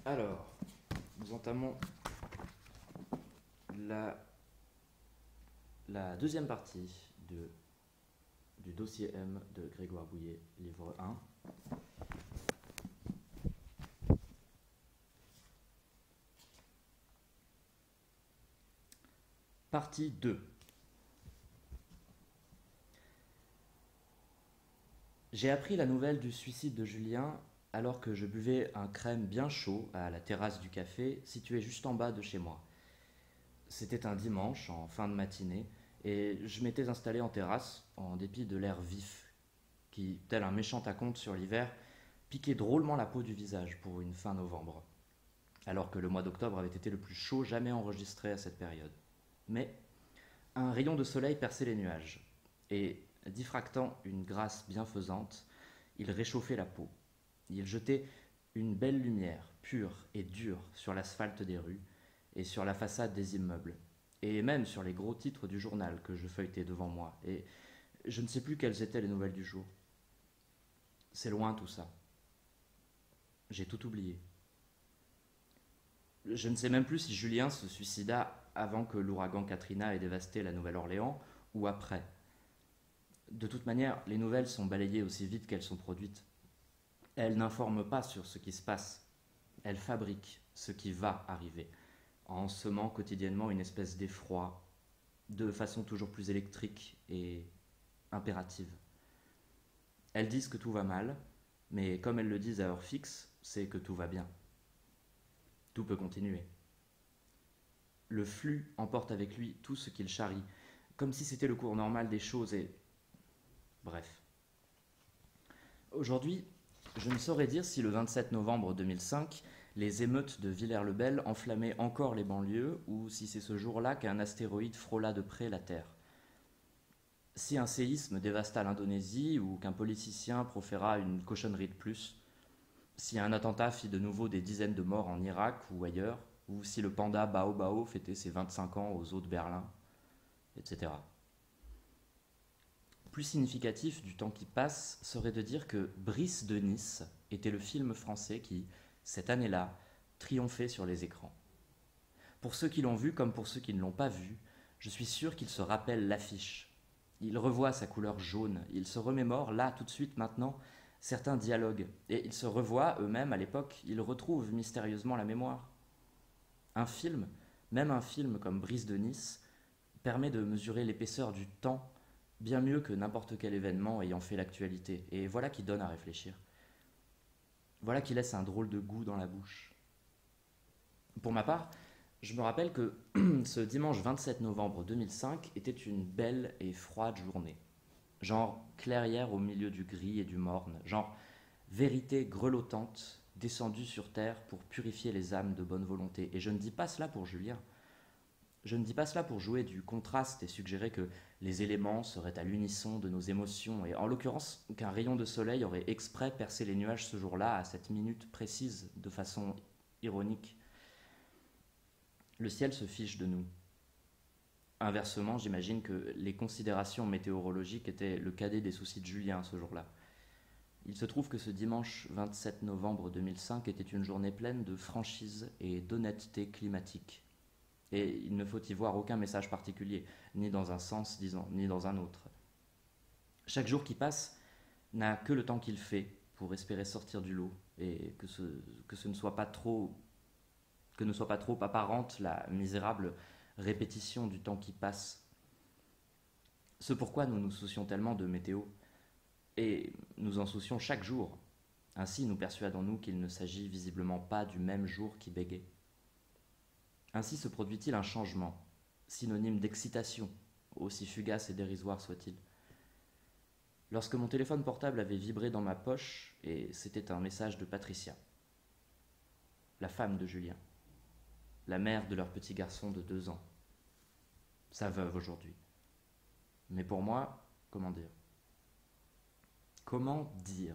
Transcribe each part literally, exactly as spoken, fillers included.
Alors, nous entamons la, la deuxième partie de, du dossier M de Grégoire Bouillet, livre un. Partie deux. J'ai appris la nouvelle du suicide de Julien alors que je buvais un crème bien chaud à la terrasse du café situé juste en bas de chez moi. C'était un dimanche en fin de matinée et je m'étais installé en terrasse en dépit de l'air vif qui, tel un méchant acompte sur l'hiver, piquait drôlement la peau du visage pour une fin novembre, alors que le mois d'octobre avait été le plus chaud jamais enregistré à cette période. Mais un rayon de soleil perçait les nuages et, diffractant une grâce bienfaisante, il réchauffait la peau. Il jetait une belle lumière, pure et dure, sur l'asphalte des rues et sur la façade des immeubles, et même sur les gros titres du journal que je feuilletais devant moi, et je ne sais plus quelles étaient les nouvelles du jour. C'est loin tout ça. J'ai tout oublié. Je ne sais même plus si Julien se suicida avant que l'ouragan Katrina ait dévasté la Nouvelle-Orléans ou après. De toute manière, les nouvelles sont balayées aussi vite qu'elles sont produites. Elles n'informent pas sur ce qui se passe. Elles fabriquent ce qui va arriver, en semant quotidiennement une espèce d'effroi, de façon toujours plus électrique et impérative. Elles disent que tout va mal, mais comme elles le disent à heure fixe, c'est que tout va bien. Tout peut continuer. Le flux emporte avec lui tout ce qu'il charrie, comme si c'était le cours normal des choses et... Bref. Aujourd'hui, je ne saurais dire si le vingt-sept novembre deux mille cinq, les émeutes de Villers-le-Bel enflammaient encore les banlieues ou si c'est ce jour-là qu'un astéroïde frôla de près la Terre. Si un séisme dévasta l'Indonésie ou qu'un politicien proféra une cochonnerie de plus, si un attentat fit de nouveau des dizaines de morts en Irak ou ailleurs, ou si le panda Bao Bao fêtait ses vingt-cinq ans aux eaux de Berlin, et cetera. Plus significatif du temps qui passe serait de dire que Brice de Nice était le film français qui, cette année-là, triomphait sur les écrans. Pour ceux qui l'ont vu comme pour ceux qui ne l'ont pas vu, je suis sûr qu'ils se rappellent l'affiche. Ils revoient sa couleur jaune, ils se remémorent là, tout de suite, maintenant, certains dialogues, et ils se revoient eux-mêmes à l'époque, ils retrouvent mystérieusement la mémoire. Un film, même un film comme Brice de Nice, permet de mesurer l'épaisseur du temps bien mieux que n'importe quel événement ayant fait l'actualité, et voilà qui donne à réfléchir. Voilà qui laisse un drôle de goût dans la bouche. Pour ma part, je me rappelle que ce dimanche vingt-sept novembre deux mille cinq était une belle et froide journée. Genre clairière au milieu du gris et du morne, genre vérité grelottante descendue sur terre pour purifier les âmes de bonne volonté. Et je ne dis pas cela pour Julien. Je ne dis pas cela pour jouer du contraste et suggérer que les éléments seraient à l'unisson de nos émotions, et en l'occurrence qu'un rayon de soleil aurait exprès percé les nuages ce jour-là, à cette minute précise, de façon ironique. Le ciel se fiche de nous. Inversement, j'imagine que les considérations météorologiques étaient le cadet des soucis de Julien ce jour-là. Il se trouve que ce dimanche vingt-sept novembre deux mille cinq était une journée pleine de franchise et d'honnêteté climatique. Et il ne faut y voir aucun message particulier, ni dans un sens, disons, ni dans un autre. Chaque jour qui passe n'a que le temps qu'il fait pour espérer sortir du lot, et que ce, que ce ne soit pas trop, que ne soit pas trop apparente la misérable répétition du temps qui passe. Ce pourquoi nous nous soucions tellement de météo, et nous en soucions chaque jour. Ainsi nous persuadons-nous qu'il ne s'agit visiblement pas du même jour qui bégait. Ainsi se produit-il un changement, synonyme d'excitation, aussi fugace et dérisoire soit-il. Lorsque mon téléphone portable avait vibré dans ma poche, et c'était un message de Patricia, la femme de Julien, la mère de leur petit garçon de deux ans, sa veuve aujourd'hui. Mais pour moi, comment dire Comment dire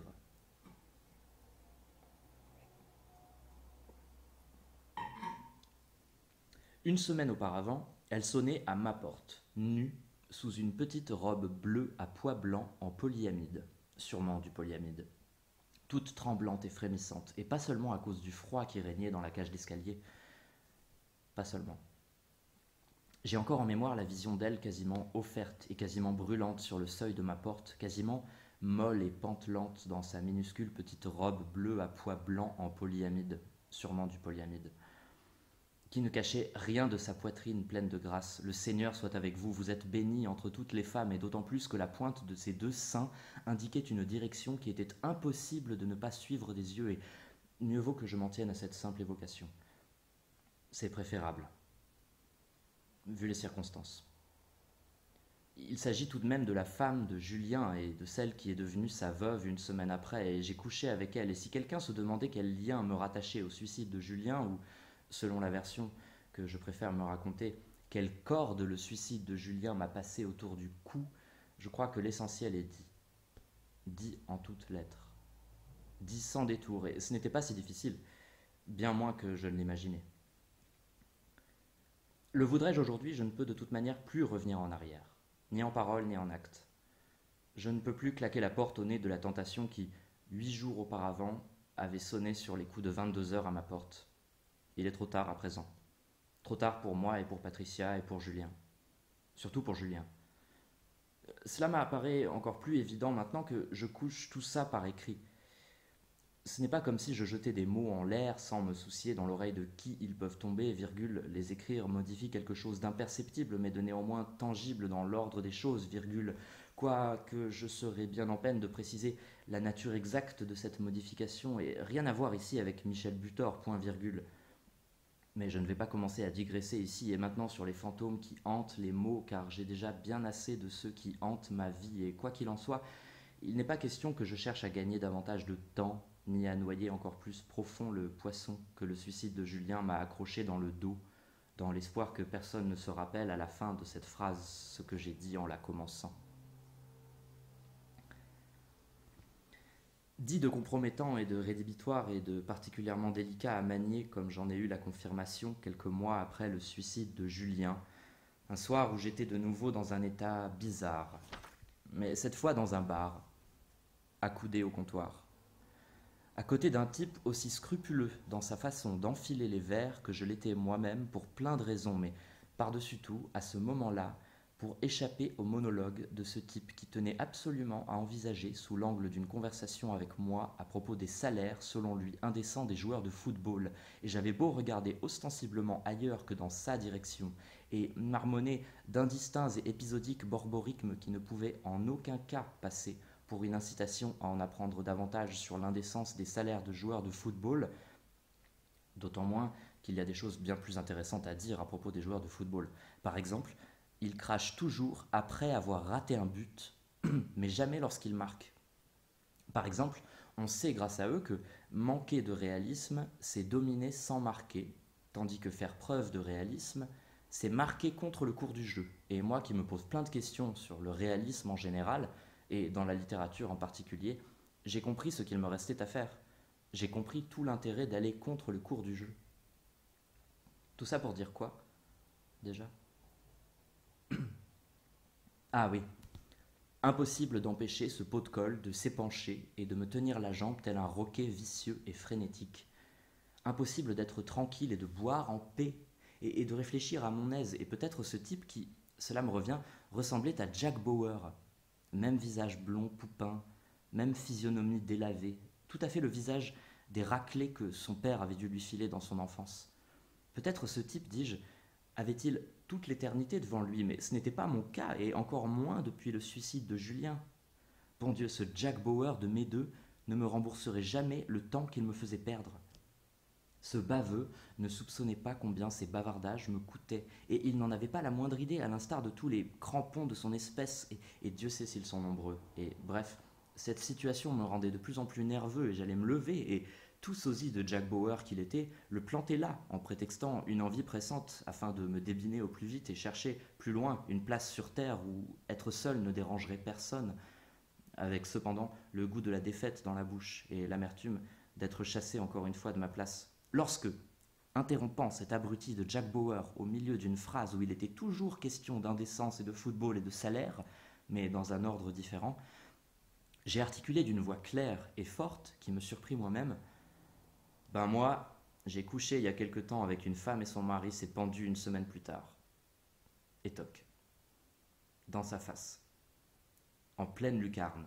Une semaine auparavant, elle sonnait à ma porte, nue, sous une petite robe bleue à pois blancs en polyamide, sûrement du polyamide. toute tremblante et frémissante, et pas seulement à cause du froid qui régnait dans la cage d'escalier, pas seulement. J'ai encore en mémoire la vision d'elle quasiment offerte et quasiment brûlante sur le seuil de ma porte, quasiment molle et pantelante dans sa minuscule petite robe bleue à pois blancs en polyamide, sûrement du polyamide, qui ne cachait rien de sa poitrine pleine de grâce. Le Seigneur soit avec vous, vous êtes bénie entre toutes les femmes, et d'autant plus que la pointe de ses deux seins indiquait une direction qui était impossible de ne pas suivre des yeux, et mieux vaut que je m'en tienne à cette simple évocation. C'est préférable, vu les circonstances. Il s'agit tout de même de la femme de Julien et de celle qui est devenue sa veuve une semaine après, et j'ai couché avec elle, et si quelqu'un se demandait quel lien me rattachait au suicide de Julien, ou, selon la version que je préfère me raconter, quelle corde le suicide de Julien m'a passé autour du cou, je crois que l'essentiel est dit. Dit en toutes lettres. Dit sans détour, et ce n'était pas si difficile, bien moins que je ne l'imaginais. Le voudrais-je aujourd'hui, je ne peux de toute manière plus revenir en arrière, ni en parole ni en acte. Je ne peux plus claquer la porte au nez de la tentation qui, huit jours auparavant, avait sonné sur les coups de vingt-deux heures à ma porte. Il est trop tard à présent. Trop tard pour moi et pour Patricia et pour Julien. Surtout pour Julien. Cela m'apparaît encore plus évident maintenant que je couche tout ça par écrit. Ce n'est pas comme si je jetais des mots en l'air sans me soucier dans l'oreille de qui ils peuvent tomber, virgule, les écrire modifie quelque chose d'imperceptible mais de néanmoins tangible dans l'ordre des choses, virgule, quoique je serais bien en peine de préciser la nature exacte de cette modification et rien à voir ici avec Michel Butor, point virgule. Mais je ne vais pas commencer à digresser ici et maintenant sur les fantômes qui hantent les mots, car j'ai déjà bien assez de ceux qui hantent ma vie, et quoi qu'il en soit, il n'est pas question que je cherche à gagner davantage de temps, ni à noyer encore plus profond le poisson que le suicide de Julien m'a accroché dans le dos, dans l'espoir que personne ne se rappelle à la fin de cette phrase ce que j'ai dit en la commençant. Dit de compromettant et de rédhibitoire et de particulièrement délicat à manier comme j'en ai eu la confirmation quelques mois après le suicide de Julien, un soir où j'étais de nouveau dans un état bizarre, mais cette fois dans un bar, accoudé au comptoir, à côté d'un type aussi scrupuleux dans sa façon d'enfiler les verres que je l'étais moi-même pour plein de raisons, mais par-dessus tout, à ce moment-là, pour échapper au monologue de ce type qui tenait absolument à envisager sous l'angle d'une conversation avec moi à propos des salaires, selon lui, indécents des joueurs de football, et j'avais beau regarder ostensiblement ailleurs que dans sa direction, et marmonner d'indistincts et épisodiques borborigmes qui ne pouvaient en aucun cas passer pour une incitation à en apprendre davantage sur l'indécence des salaires de joueurs de football, d'autant moins qu'il y a des choses bien plus intéressantes à dire à propos des joueurs de football. Par exemple, ils crachent toujours après avoir raté un but, mais jamais lorsqu'ils marquent. Par exemple, on sait grâce à eux que manquer de réalisme, c'est dominer sans marquer, tandis que faire preuve de réalisme, c'est marquer contre le cours du jeu. Et moi qui me pose plein de questions sur le réalisme en général, et dans la littérature en particulier, j'ai compris ce qu'il me restait à faire. J'ai compris tout l'intérêt d'aller contre le cours du jeu. Tout ça pour dire quoi, déjà ? Ah oui, impossible d'empêcher ce pot de colle de s'épancher et de me tenir la jambe tel un roquet vicieux et frénétique. Impossible d'être tranquille et de boire en paix et, et de réfléchir à mon aise. Et peut-être ce type qui, cela me revient, ressemblait à Jack Bauer. Même visage blond, poupin, même physionomie délavée, tout à fait le visage des raclés que son père avait dû lui filer dans son enfance. Peut-être ce type, dis-je, avait-il toute l'éternité devant lui, mais ce n'était pas mon cas, et encore moins depuis le suicide de Julien. Bon Dieu, ce Jack Bauer de mes deux ne me rembourserait jamais le temps qu'il me faisait perdre. Ce baveux ne soupçonnait pas combien ses bavardages me coûtaient, et il n'en avait pas la moindre idée, à l'instar de tous les crampons de son espèce, et, et Dieu sait s'ils sont nombreux. Et bref, cette situation me rendait de plus en plus nerveux, et j'allais me lever, et tout sosie de Jack Bauer qu'il était, le planter là, en prétextant une envie pressante, afin de me débiner au plus vite et chercher plus loin une place sur terre où être seul ne dérangerait personne, avec cependant le goût de la défaite dans la bouche, et l'amertume d'être chassé encore une fois de ma place. Lorsque, interrompant cet abruti de Jack Bauer au milieu d'une phrase où il était toujours question d'indécence et de football et de salaire, mais dans un ordre différent, J'ai articulé d'une voix claire et forte qui me surprit moi-même. Ben moi, j'ai couché il y a quelque temps avec une femme et son mari s'est pendu une semaine plus tard. Et toc. Dans sa face. En pleine lucarne.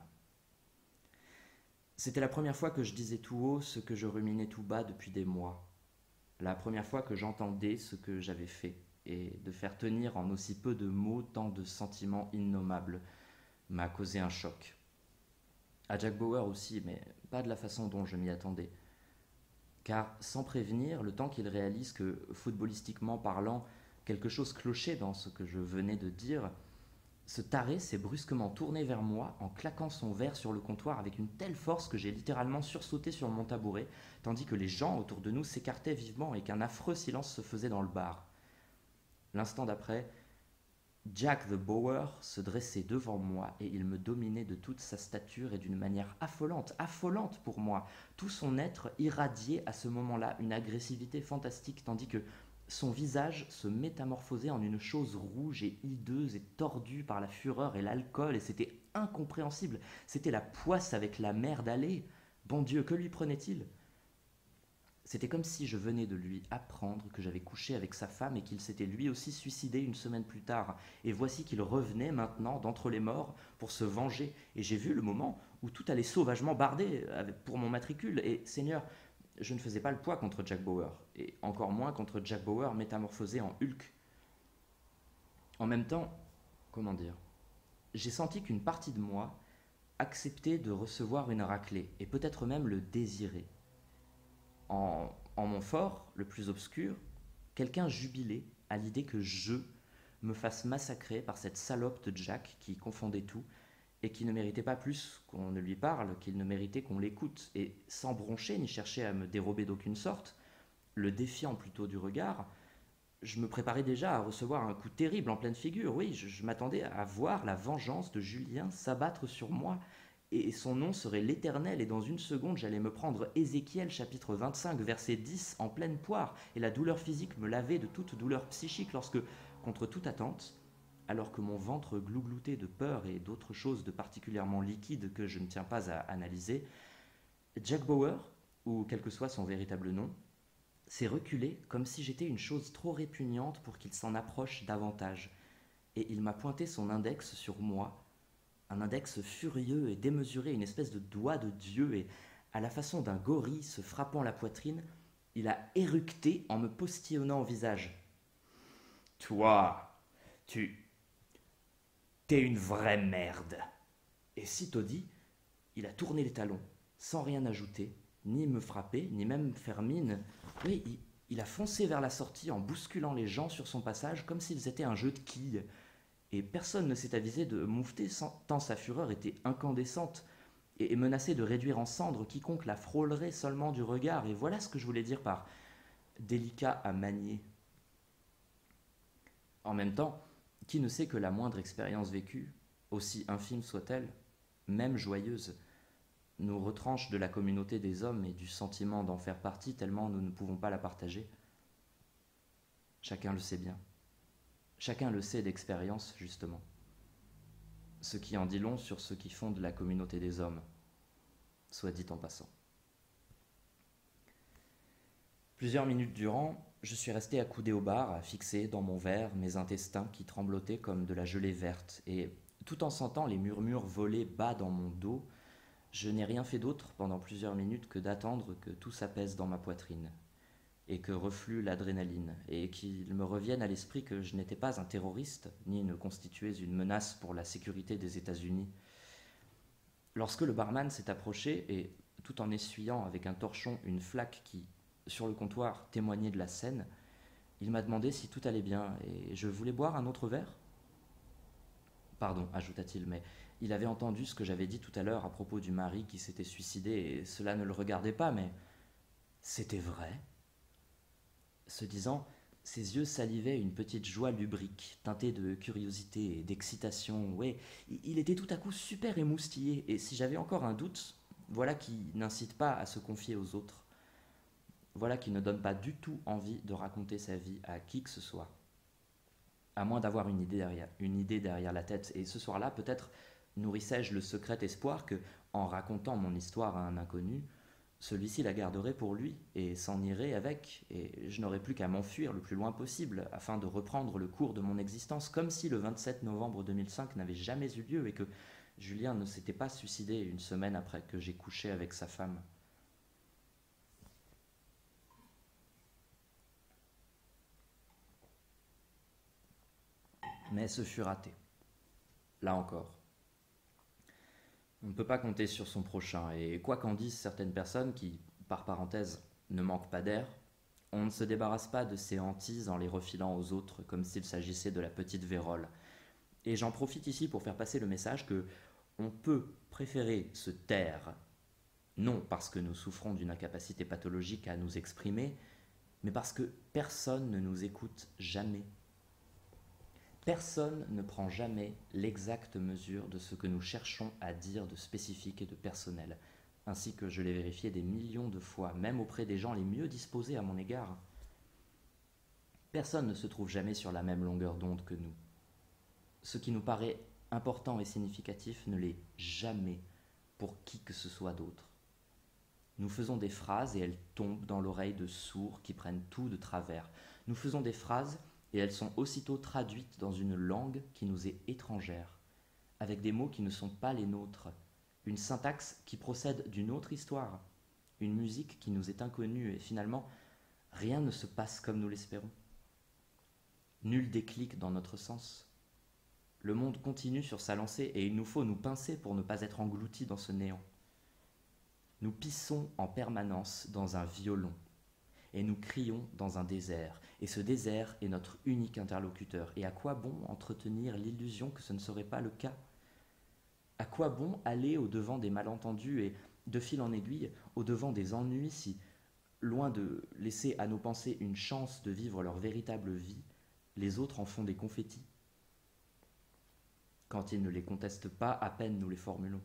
C'était la première fois que je disais tout haut ce que je ruminais tout bas depuis des mois. La première fois que j'entendais ce que j'avais fait. Et de faire tenir en aussi peu de mots tant de sentiments innommables m'a causé un choc. À Jack Bauer aussi, mais pas de la façon dont je m'y attendais. Car sans prévenir, le temps qu'il réalise que, footballistiquement parlant, quelque chose clochait dans ce que je venais de dire, ce taré s'est brusquement tourné vers moi en claquant son verre sur le comptoir avec une telle force que j'ai littéralement sursauté sur mon tabouret, tandis que les gens autour de nous s'écartaient vivement et qu'un affreux silence se faisait dans le bar. L'instant d'après, Jack the Bower se dressait devant moi et il me dominait de toute sa stature et d'une manière affolante, affolante pour moi. Tout son être irradiait à ce moment-là une agressivité fantastique, tandis que son visage se métamorphosait en une chose rouge et hideuse et tordue par la fureur et l'alcool, et c'était incompréhensible. C'était la poisse avec la merde allée. Bon Dieu, que lui prenait-il ? C'était comme si je venais de lui apprendre que j'avais couché avec sa femme et qu'il s'était lui aussi suicidé une semaine plus tard. Et voici qu'il revenait maintenant d'entre les morts pour se venger. Et j'ai vu le moment où tout allait sauvagement barder pour mon matricule. Et Seigneur, je ne faisais pas le poids contre Jack Bauer. Et encore moins contre Jack Bauer métamorphosé en Hulk. En même temps, comment dire, j'ai senti qu'une partie de moi acceptait de recevoir une raclée, et peut-être même le désirer. En, en mon fort, le plus obscur, quelqu'un jubilait à l'idée que je me fasse massacrer par cette salope de Jack qui confondait tout et qui ne méritait pas plus qu'on ne lui parle, qu'il ne méritait qu'on l'écoute, et sans broncher ni chercher à me dérober d'aucune sorte, le défiant plutôt du regard, je me préparais déjà à recevoir un coup terrible en pleine figure. Oui, je, je m'attendais à voir la vengeance de Julien s'abattre sur moi, et son nom serait l'Éternel, et dans une seconde j'allais me prendre Ézéchiel chapitre vingt-cinq verset dix en pleine poire, et la douleur physique me lavait de toute douleur psychique lorsque, contre toute attente, alors que mon ventre glougloutait de peur et d'autres choses de particulièrement liquides que je ne tiens pas à analyser, Jack Bauer, ou quel que soit son véritable nom, s'est reculé comme si j'étais une chose trop répugnante pour qu'il s'en approche davantage, et il m'a pointé son index sur moi, un index furieux et démesuré, une espèce de doigt de Dieu, et à la façon d'un gorille se frappant la poitrine, il a éructé en me postillonnant au visage. « Toi, tu... t'es une vraie merde !» Et sitôt dit, il a tourné les talons, sans rien ajouter, ni me frapper, ni même faire mine. Oui, il, il a foncé vers la sortie en bousculant les gens sur son passage comme s'ils étaient un jeu de quilles. Et personne ne s'est avisé de moufter tant sa fureur était incandescente et menaçait de réduire en cendres quiconque la frôlerait seulement du regard. Et voilà ce que je voulais dire par délicat à manier. En même temps, qui ne sait que la moindre expérience vécue, aussi infime soit-elle, même joyeuse, nous retranche de la communauté des hommes et du sentiment d'en faire partie tellement nous ne pouvons pas la partager. Chacun le sait bien. Chacun le sait d'expérience, justement. Ce qui en dit long sur ceux qui fondent la communauté des hommes, soit dit en passant. Plusieurs minutes durant, je suis resté accoudé au bar, à fixer dans mon verre mes intestins qui tremblotaient comme de la gelée verte, et tout en sentant les murmures voler bas dans mon dos, je n'ai rien fait d'autre pendant plusieurs minutes que d'attendre que tout s'apaise dans ma poitrine, et que reflue l'adrénaline, et qu'il me revienne à l'esprit que je n'étais pas un terroriste, ni ne constituais une menace pour la sécurité des États-Unis. Lorsque le barman s'est approché, et tout en essuyant avec un torchon une flaque qui, sur le comptoir, témoignait de la scène, il m'a demandé si tout allait bien, et je voulais boire un autre verre. Pardon, ajouta-t-il, mais il avait entendu ce que j'avais dit tout à l'heure à propos du mari qui s'était suicidé, et cela ne le regardait pas, mais c'était vrai. Ce disant, ses yeux salivaient une petite joie lubrique, teintée de curiosité et d'excitation. Ouais, il était tout à coup super émoustillé, et si j'avais encore un doute, voilà qui n'incite pas à se confier aux autres. Voilà qui ne donne pas du tout envie de raconter sa vie à qui que ce soit. À moins d'avoir une idée derrière, une idée derrière la tête. Et ce soir-là, peut-être nourrissais-je le secret espoir que, en racontant mon histoire à un inconnu, celui-ci la garderait pour lui et s'en irait avec, et je n'aurais plus qu'à m'enfuir le plus loin possible afin de reprendre le cours de mon existence, comme si le vingt-sept novembre deux mille cinq n'avait jamais eu lieu et que Julien ne s'était pas suicidé une semaine après que j'ai couché avec sa femme. Mais ce fut raté. Là encore. On ne peut pas compter sur son prochain, et quoi qu'en disent certaines personnes qui, par parenthèse, ne manquent pas d'air, on ne se débarrasse pas de ses hantises en les refilant aux autres comme s'il s'agissait de la petite vérole. Et j'en profite ici pour faire passer le message que on peut préférer se taire, non parce que nous souffrons d'une incapacité pathologique à nous exprimer, mais parce que personne ne nous écoute jamais. Personne ne prend jamais l'exacte mesure de ce que nous cherchons à dire de spécifique et de personnel, ainsi que je l'ai vérifié des millions de fois, même auprès des gens les mieux disposés à mon égard. Personne ne se trouve jamais sur la même longueur d'onde que nous. Ce qui nous paraît important et significatif ne l'est jamais pour qui que ce soit d'autre. Nous faisons des phrases et elles tombent dans l'oreille de sourds qui prennent tout de travers. Nous faisons des phrases et elles sont aussitôt traduites dans une langue qui nous est étrangère, avec des mots qui ne sont pas les nôtres, une syntaxe qui procède d'une autre histoire, une musique qui nous est inconnue, et finalement, rien ne se passe comme nous l'espérons. Nul déclic dans notre sens. Le monde continue sur sa lancée et il nous faut nous pincer pour ne pas être engloutis dans ce néant. Nous pissons en permanence dans un violon et nous crions dans un désert. Et ce désert est notre unique interlocuteur. Et à quoi bon entretenir l'illusion que ce ne serait pas le cas? À quoi bon aller au-devant des malentendus et, de fil en aiguille, au-devant des ennuis si, loin de laisser à nos pensées une chance de vivre leur véritable vie, les autres en font des confettis? Quand ils ne les contestent pas, à peine nous les formulons.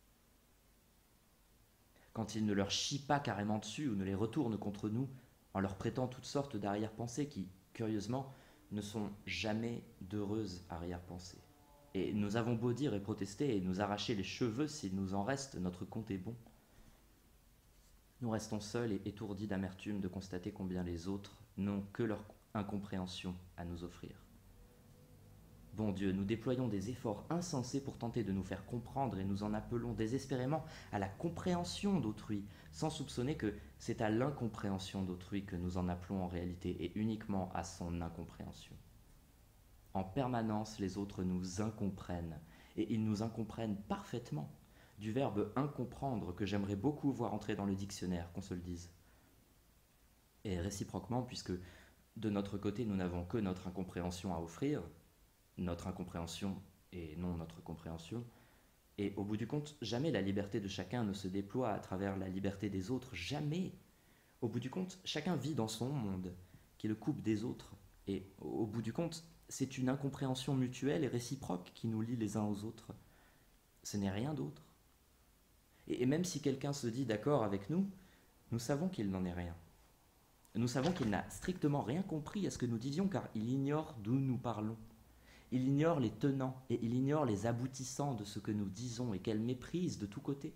Quand ils ne leur chient pas carrément dessus ou ne les retournent contre nous, en leur prêtant toutes sortes d'arrière-pensées qui, curieusement, ne sont jamais d'heureuses arrière-pensées. Et nous avons beau dire et protester et nous arracher les cheveux s'il nous en reste, notre compte est bon. Nous restons seuls et étourdis d'amertume de constater combien les autres n'ont que leur incompréhension à nous offrir. Bon Dieu, nous déployons des efforts insensés pour tenter de nous faire comprendre et nous en appelons désespérément à la compréhension d'autrui, sans soupçonner que c'est à l'incompréhension d'autrui que nous en appelons en réalité et uniquement à son incompréhension. En permanence, les autres nous incomprennent, et ils nous incomprennent parfaitement, du verbe incomprendre que j'aimerais beaucoup voir entrer dans le dictionnaire, qu'on se le dise. Et réciproquement, puisque de notre côté nous n'avons que notre incompréhension à offrir, notre incompréhension et non notre compréhension, et au bout du compte, jamais la liberté de chacun ne se déploie à travers la liberté des autres, jamais. Au bout du compte, chacun vit dans son monde, qui le coupe des autres, et au bout du compte, c'est une incompréhension mutuelle et réciproque qui nous lie les uns aux autres. Ce n'est rien d'autre. Et même si quelqu'un se dit d'accord avec nous, nous savons qu'il n'en est rien. Nous savons qu'il n'a strictement rien compris à ce que nous disions, car il ignore d'où nous parlons. Il ignore les tenants et il ignore les aboutissants de ce que nous disons et quelle méprise de tous côtés.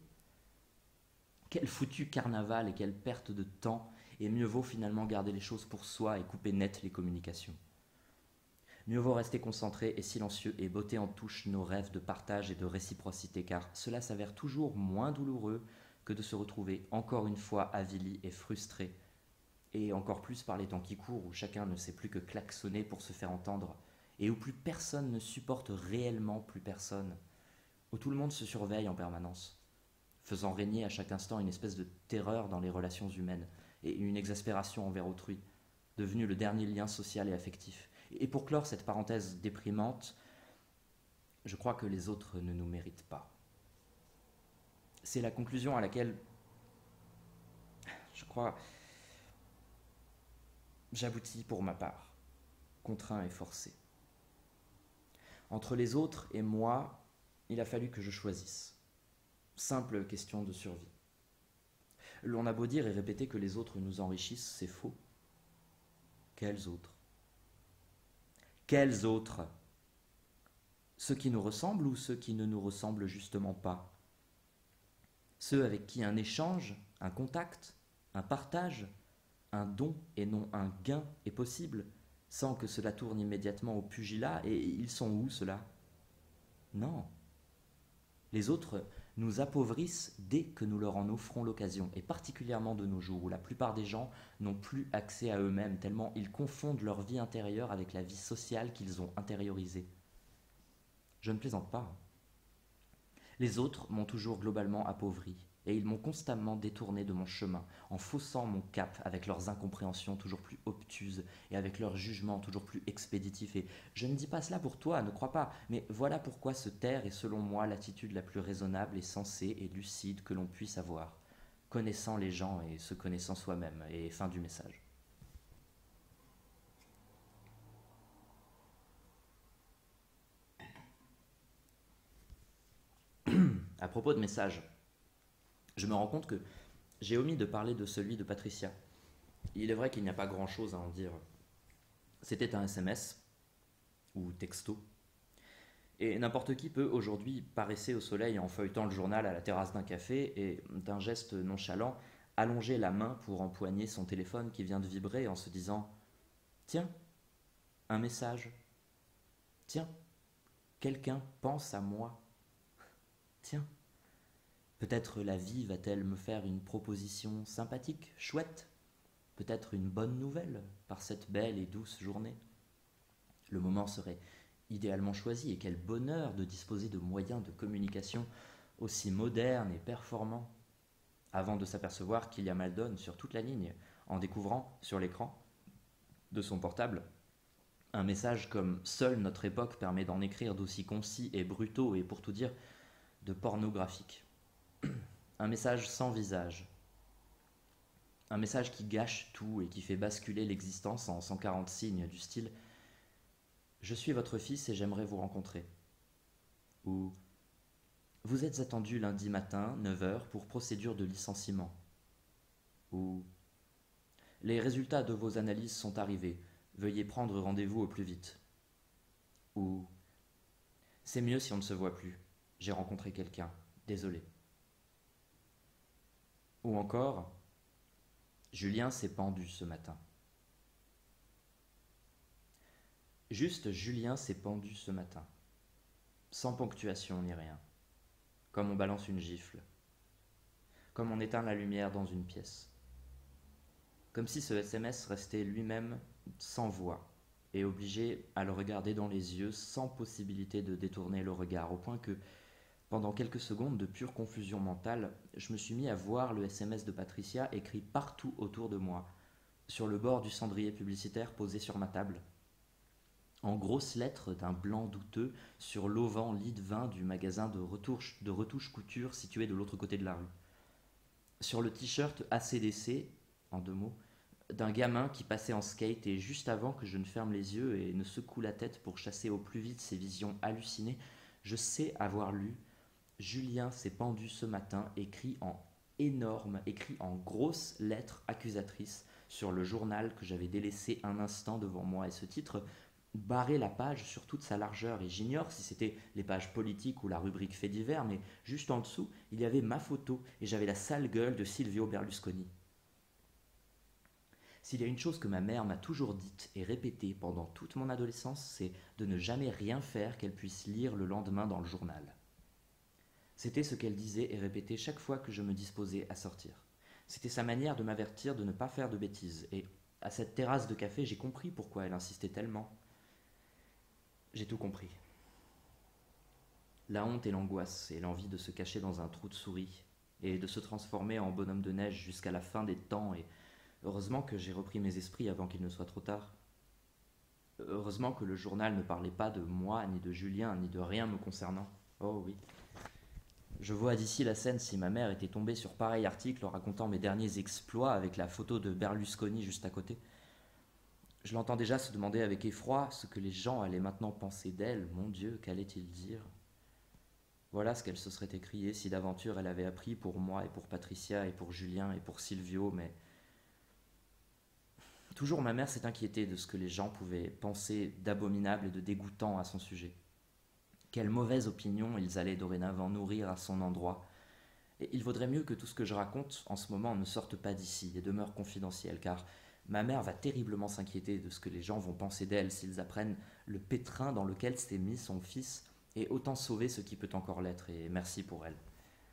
Quel foutu carnaval et quelle perte de temps, et mieux vaut finalement garder les choses pour soi et couper net les communications. Mieux vaut rester concentré et silencieux et botter en touche nos rêves de partage et de réciprocité, car cela s'avère toujours moins douloureux que de se retrouver encore une fois avili et frustré, et encore plus par les temps qui courent où chacun ne sait plus que klaxonner pour se faire entendre, et où plus personne ne supporte réellement plus personne, où tout le monde se surveille en permanence, faisant régner à chaque instant une espèce de terreur dans les relations humaines et une exaspération envers autrui, devenu le dernier lien social et affectif. Et pour clore cette parenthèse déprimante, je crois que les autres ne nous méritent pas. C'est la conclusion à laquelle, je crois, j'aboutis pour ma part, contraint et forcé. Entre les autres et moi, il a fallu que je choisisse. Simple question de survie. L'on a beau dire et répéter que les autres nous enrichissent, c'est faux. Quels autres? Quels autres? Ceux qui nous ressemblent ou ceux qui ne nous ressemblent justement pas? ceux avec qui un échange, un contact, un partage, un don et non un gain est possible, sans que cela tourne immédiatement au pugilat. Et ils sont où, ceux-là? Non. Les autres nous appauvrissent dès que nous leur en offrons l'occasion, et particulièrement de nos jours, où la plupart des gens n'ont plus accès à eux-mêmes, tellement ils confondent leur vie intérieure avec la vie sociale qu'ils ont intériorisée. Je ne plaisante pas. Les autres m'ont toujours globalement appauvri, et ils m'ont constamment détourné de mon chemin, en faussant mon cap avec leurs incompréhensions toujours plus obtuses et avec leurs jugements toujours plus expéditifs. Et je ne dis pas cela pour toi, ne crois pas, mais voilà pourquoi se taire est selon moi l'attitude la plus raisonnable et sensée et lucide que l'on puisse avoir, connaissant les gens et se connaissant soi-même. Et fin du message. À propos de messages, je me rends compte que j'ai omis de parler de celui de Patricia. Il est vrai qu'il n'y a pas grand-chose à en dire. C'était un S M S, ou texto, et n'importe qui peut aujourd'hui paresser au soleil en feuilletant le journal à la terrasse d'un café et, d'un geste nonchalant, allonger la main pour empoigner son téléphone qui vient de vibrer en se disant « Tiens, un message. Tiens, quelqu'un pense à moi. Tiens. » Peut-être la vie va-t-elle me faire une proposition sympathique, chouette, peut-être une bonne nouvelle par cette belle et douce journée. Le moment serait idéalement choisi, et quel bonheur de disposer de moyens de communication aussi modernes et performants, avant de s'apercevoir qu'il y a mal donne sur toute la ligne, en découvrant sur l'écran de son portable un message comme seule notre époque permet d'en écrire, d'aussi concis et brutaux et, pour tout dire, de pornographiques. Un message sans visage. Un message qui gâche tout et qui fait basculer l'existence en cent quarante signes du style « Je suis votre fils et j'aimerais vous rencontrer » ou « Vous êtes attendu lundi matin, neuf heures, pour procédure de licenciement » ou « Les résultats de vos analyses sont arrivés, veuillez prendre rendez-vous au plus vite » ou « C'est mieux si on ne se voit plus, j'ai rencontré quelqu'un, désolé » ou encore « Julien s'est pendu ce matin ». Juste Julien s'est pendu ce matin, sans ponctuation ni rien, comme on balance une gifle, comme on éteint la lumière dans une pièce, comme si ce S M S restait lui-même sans voix et obligé à le regarder dans les yeux sans possibilité de détourner le regard, au point que, pendant quelques secondes de pure confusion mentale, je me suis mis à voir le S M S de Patricia écrit partout autour de moi, sur le bord du cendrier publicitaire posé sur ma table, en grosses lettres d'un blanc douteux sur l'auvent lit de vin du magasin de retouches, de retouches couture situé de l'autre côté de la rue. Sur le t-shirt A C D C, en deux mots, d'un gamin qui passait en skate, et juste avant que je ne ferme les yeux et ne secoue la tête pour chasser au plus vite ces visions hallucinées, je sais avoir lu « Julien s'est pendu ce matin » écrit en énorme, écrit en grosses lettres accusatrices sur le journal que j'avais délaissé un instant devant moi, et ce titre barrait la page sur toute sa largeur, et j'ignore si c'était les pages politiques ou la rubrique faits divers, mais juste en dessous, il y avait ma photo et j'avais la sale gueule de Silvio Berlusconi. S'il y a une chose que ma mère m'a toujours dite et répétée pendant toute mon adolescence, c'est de ne jamais rien faire qu'elle puisse lire le lendemain dans le journal. C'était ce qu'elle disait et répétait chaque fois que je me disposais à sortir. C'était sa manière de m'avertir de ne pas faire de bêtises, et à cette terrasse de café, j'ai compris pourquoi elle insistait tellement. J'ai tout compris. La honte et l'angoisse et l'envie de se cacher dans un trou de souris et de se transformer en bonhomme de neige jusqu'à la fin des temps, et heureusement que j'ai repris mes esprits avant qu'il ne soit trop tard. Heureusement que le journal ne parlait pas de moi, ni de Julien, ni de rien me concernant. Oh oui. Je vois d'ici la scène si ma mère était tombée sur pareil article racontant mes derniers exploits avec la photo de Berlusconi juste à côté. Je l'entends déjà se demander avec effroi ce que les gens allaient maintenant penser d'elle. Mon Dieu, qu'allait-il dire? Voilà ce qu'elle se serait écriée si d'aventure elle avait appris pour moi et pour Patricia et pour Julien et pour Silvio, mais... Toujours ma mère s'est inquiétée de ce que les gens pouvaient penser d'abominable et de dégoûtant à son sujet. Quelle mauvaise opinion ils allaient dorénavant nourrir à son endroit. Et il vaudrait mieux que tout ce que je raconte en ce moment ne sorte pas d'ici et demeure confidentiel, car ma mère va terriblement s'inquiéter de ce que les gens vont penser d'elle s'ils apprennent le pétrin dans lequel s'est mis son fils, et autant sauver ce qui peut encore l'être, et merci pour elle.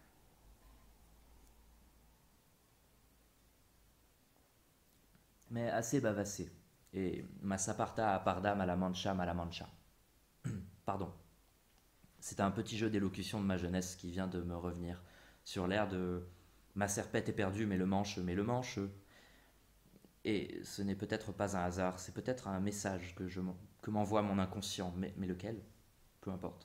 Mais assez bavassé, et ma saparta appardam à la mancha à la mancha. Pardon. C'est un petit jeu d'élocution de ma jeunesse qui vient de me revenir, sur l'air de ma serpette est perdue, mais le manche, mais le manche. Et ce n'est peut-être pas un hasard, c'est peut-être un message que, je, que m'envoie mon inconscient, mais, mais lequel? Peu importe.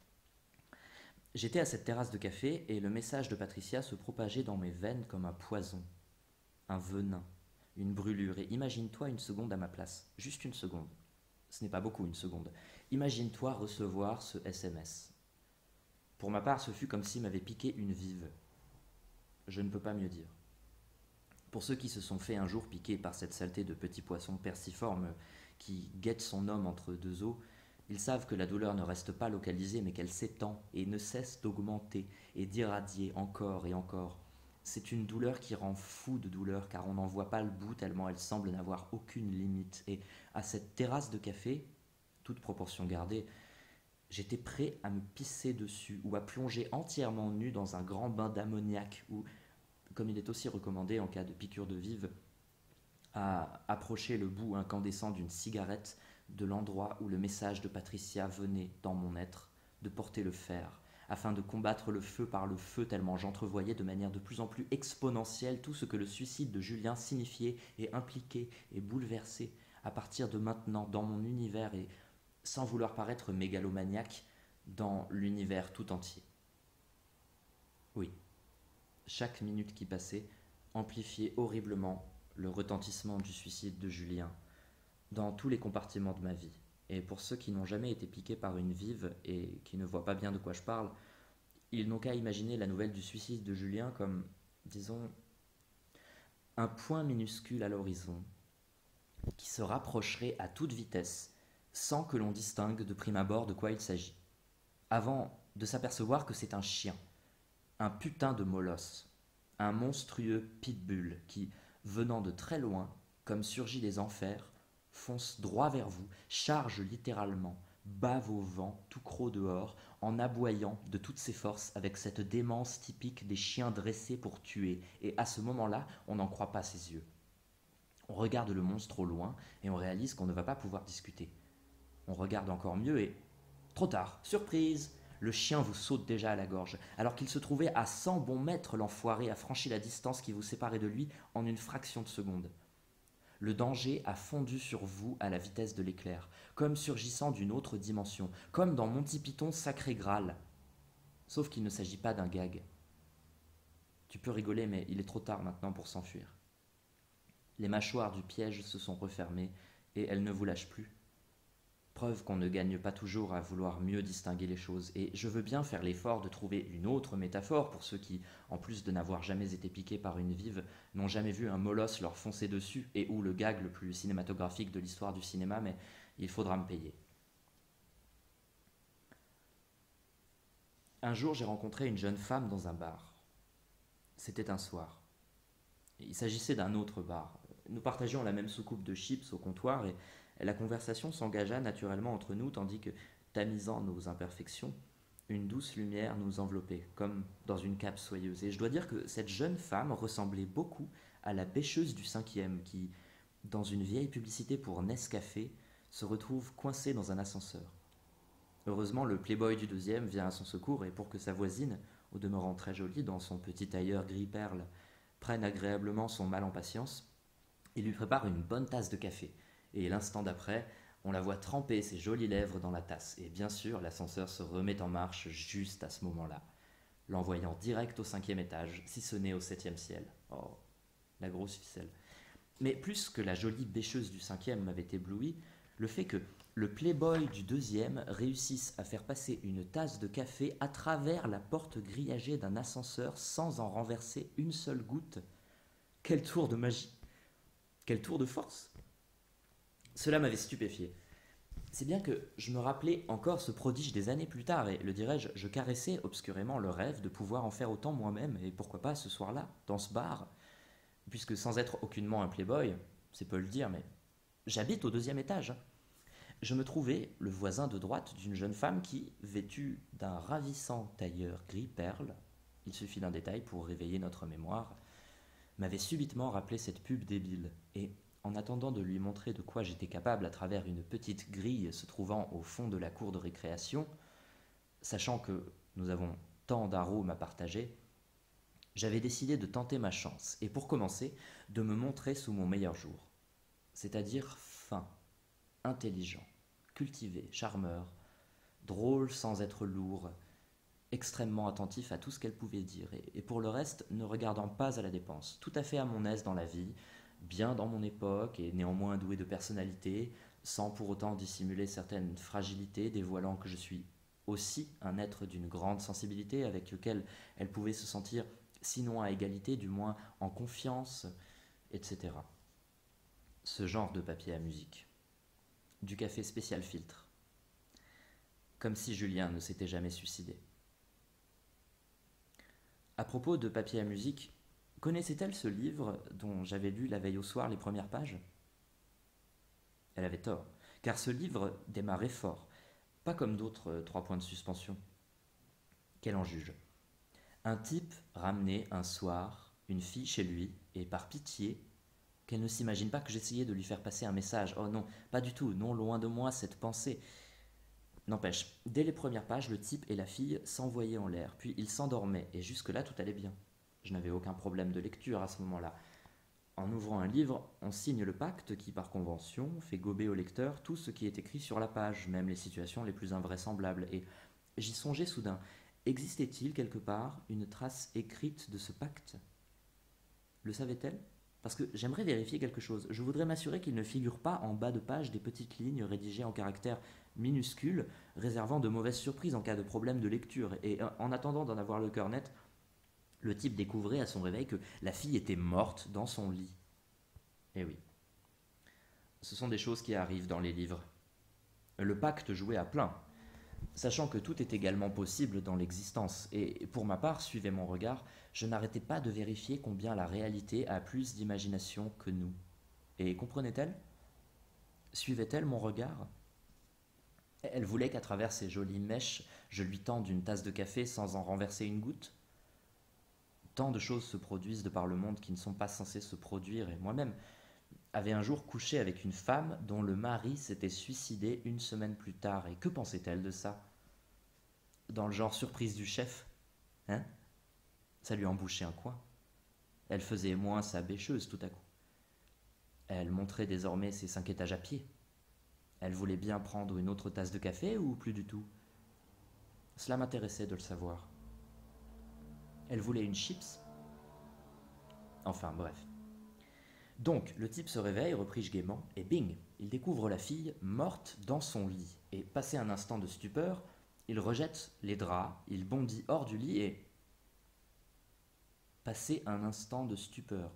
J'étais à cette terrasse de café et le message de Patricia se propageait dans mes veines comme un poison, un venin, une brûlure. Et imagine-toi une seconde à ma place, juste une seconde. Ce n'est pas beaucoup une seconde. Imagine-toi recevoir ce S M S. Pour ma part, ce fut comme s'il m'avait piqué une vive. Je ne peux pas mieux dire. Pour ceux qui se sont fait un jour piquer par cette saleté de petit poisson perciforme qui guette son homme entre deux os, ils savent que la douleur ne reste pas localisée mais qu'elle s'étend et ne cesse d'augmenter et d'irradier encore et encore. C'est une douleur qui rend fou de douleur car on n'en voit pas le bout tellement elle semble n'avoir aucune limite. Et à cette terrasse de café, toute proportion gardée, j'étais prêt à me pisser dessus ou à plonger entièrement nu dans un grand bain d'ammoniac ou, comme il est aussi recommandé en cas de piqûre de vive, à approcher le bout incandescent d'une cigarette de l'endroit où le message de Patricia venait dans mon être de porter le fer, afin de combattre le feu par le feu tellement j'entrevoyais de manière de plus en plus exponentielle tout ce que le suicide de Julien signifiait et impliquait et bouleversait à partir de maintenant dans mon univers et, sans vouloir paraître mégalomaniaque, dans l'univers tout entier. Oui, chaque minute qui passait amplifiait horriblement le retentissement du suicide de Julien dans tous les compartiments de ma vie. Et pour ceux qui n'ont jamais été piqués par une vive et qui ne voient pas bien de quoi je parle, ils n'ont qu'à imaginer la nouvelle du suicide de Julien comme, disons, un point minuscule à l'horizon qui se rapprocherait à toute vitesse sans que l'on distingue de prime abord de quoi il s'agit, avant de s'apercevoir que c'est un chien, un putain de molosse, un monstrueux pitbull qui, venant de très loin, comme surgi des enfers, fonce droit vers vous, charge littéralement, bave au vent, tout croc dehors, en aboyant de toutes ses forces avec cette démence typique des chiens dressés pour tuer, et à ce moment-là, on n'en croit pas ses yeux. On regarde le monstre au loin et on réalise qu'on ne va pas pouvoir discuter. On regarde encore mieux et... Trop tard, surprise! Le chien vous saute déjà à la gorge, alors qu'il se trouvait à cent bons mètres, l'enfoiré a franchi la distance qui vous séparait de lui en une fraction de seconde. Le danger a fondu sur vous à la vitesse de l'éclair, comme surgissant d'une autre dimension, comme dans Monty Python Sacré Graal. Sauf qu'il ne s'agit pas d'un gag. Tu peux rigoler, mais il est trop tard maintenant pour s'enfuir. Les mâchoires du piège se sont refermées et elles ne vous lâchent plus. Preuve qu'on ne gagne pas toujours à vouloir mieux distinguer les choses, et je veux bien faire l'effort de trouver une autre métaphore pour ceux qui, en plus de n'avoir jamais été piqués par une vive, n'ont jamais vu un molosse leur foncer dessus, et ou le gag le plus cinématographique de l'histoire du cinéma, mais il faudra me payer. Un jour, j'ai rencontré une jeune femme dans un bar. C'était un soir. Il s'agissait d'un autre bar. Nous partagions la même soucoupe de chips au comptoir, et la conversation s'engagea naturellement entre nous, tandis que, tamisant nos imperfections, une douce lumière nous enveloppait, comme dans une cape soyeuse. Et je dois dire que cette jeune femme ressemblait beaucoup à la bêcheuse du cinquième, qui, dans une vieille publicité pour Nescafé, se retrouve coincée dans un ascenseur. Heureusement, le playboy du deuxième vient à son secours, et pour que sa voisine, au demeurant très jolie dans son petit tailleur gris perle, prenne agréablement son mal en patience, il lui prépare une bonne tasse de café. Et l'instant d'après, on la voit tremper ses jolies lèvres dans la tasse. Et bien sûr, l'ascenseur se remet en marche juste à ce moment-là, l'envoyant direct au cinquième étage, si ce n'est au septième ciel. Oh, la grosse ficelle. Mais plus que la jolie bêcheuse du cinquième m'avait ébloui, le fait que le playboy du deuxième réussisse à faire passer une tasse de café à travers la porte grillagée d'un ascenseur sans en renverser une seule goutte. Quel tour de magie! Quel tour de force! Cela m'avait stupéfié. C'est bien que je me rappelais encore ce prodige des années plus tard, et le dirais-je, je caressais obscurément le rêve de pouvoir en faire autant moi-même, et pourquoi pas ce soir-là, dans ce bar, puisque sans être aucunement un playboy, c'est peu le dire, mais j'habite au deuxième étage. Je me trouvais le voisin de droite d'une jeune femme qui, vêtue d'un ravissant tailleur gris perle, il suffit d'un détail pour réveiller notre mémoire, m'avait subitement rappelé cette pub débile, et, en attendant de lui montrer de quoi j'étais capable à travers une petite grille se trouvant au fond de la cour de récréation, sachant que nous avons tant d'arômes à partager, j'avais décidé de tenter ma chance, et pour commencer, de me montrer sous mon meilleur jour, c'est-à-dire fin, intelligent, cultivé, charmeur, drôle sans être lourd, extrêmement attentif à tout ce qu'elle pouvait dire, et, et pour le reste, ne regardant pas à la dépense, tout à fait à mon aise dans la vie, bien dans mon époque, et néanmoins doué de personnalité, sans pour autant dissimuler certaines fragilités, dévoilant que je suis aussi un être d'une grande sensibilité avec lequel elle pouvait se sentir, sinon à égalité, du moins en confiance, et cetera. Ce genre de papier à musique. Du café spécial filtre. Comme si Julien ne s'était jamais suicidé. À propos de papier à musique, connaissait-elle ce livre dont j'avais lu la veille au soir les premières pages? Elle avait tort, car ce livre démarrait fort, pas comme d'autres euh, trois points de suspension. Qu'elle en juge. Un type ramenait un soir une fille chez lui, et par pitié, qu'elle ne s'imagine pas que j'essayais de lui faire passer un message. Oh non, pas du tout, non, loin de moi cette pensée. N'empêche, dès les premières pages, le type et la fille s'envoyaient en l'air, puis ils s'endormaient, et jusque-là tout allait bien. Je n'avais aucun problème de lecture à ce moment-là. En ouvrant un livre, on signe le pacte qui, par convention, fait gober au lecteur tout ce qui est écrit sur la page, même les situations les plus invraisemblables. Et j'y songeais soudain. Existait-il quelque part une trace écrite de ce pacte? Le savait-elle? Parce que j'aimerais vérifier quelque chose. Je voudrais m'assurer qu'il ne figure pas en bas de page des petites lignes rédigées en caractères minuscules, réservant de mauvaises surprises en cas de problème de lecture. Et en attendant d'en avoir le cœur net, le type découvrait à son réveil que la fille était morte dans son lit. Eh oui. Ce sont des choses qui arrivent dans les livres. Le pacte jouait à plein, sachant que tout est également possible dans l'existence. Et pour ma part, suivez mon regard, je n'arrêtais pas de vérifier combien la réalité a plus d'imagination que nous. Et comprenait-elle? Suivait-elle mon regard? Elle voulait qu'à travers ces jolies mèches, je lui tende une tasse de café sans en renverser une goutte? Tant de choses se produisent de par le monde qui ne sont pas censées se produire, et moi-même avais un jour couché avec une femme dont le mari s'était suicidé une semaine plus tard, et que pensait-elle de ça? Dans le genre surprise du chef, hein? Ça lui embouchait un coin. Elle faisait moins sa bêcheuse tout à coup. Elle montrait désormais ses cinq étages à pied. Elle voulait bien prendre une autre tasse de café ou plus du tout? Cela m'intéressait de le savoir. Elle voulait une chips? Enfin, bref. Donc, le type se réveille, repris-je gaiement, et bing, il découvre la fille morte dans son lit. Et passé un instant de stupeur, il rejette les draps, il bondit hors du lit et... Passé un instant de stupeur.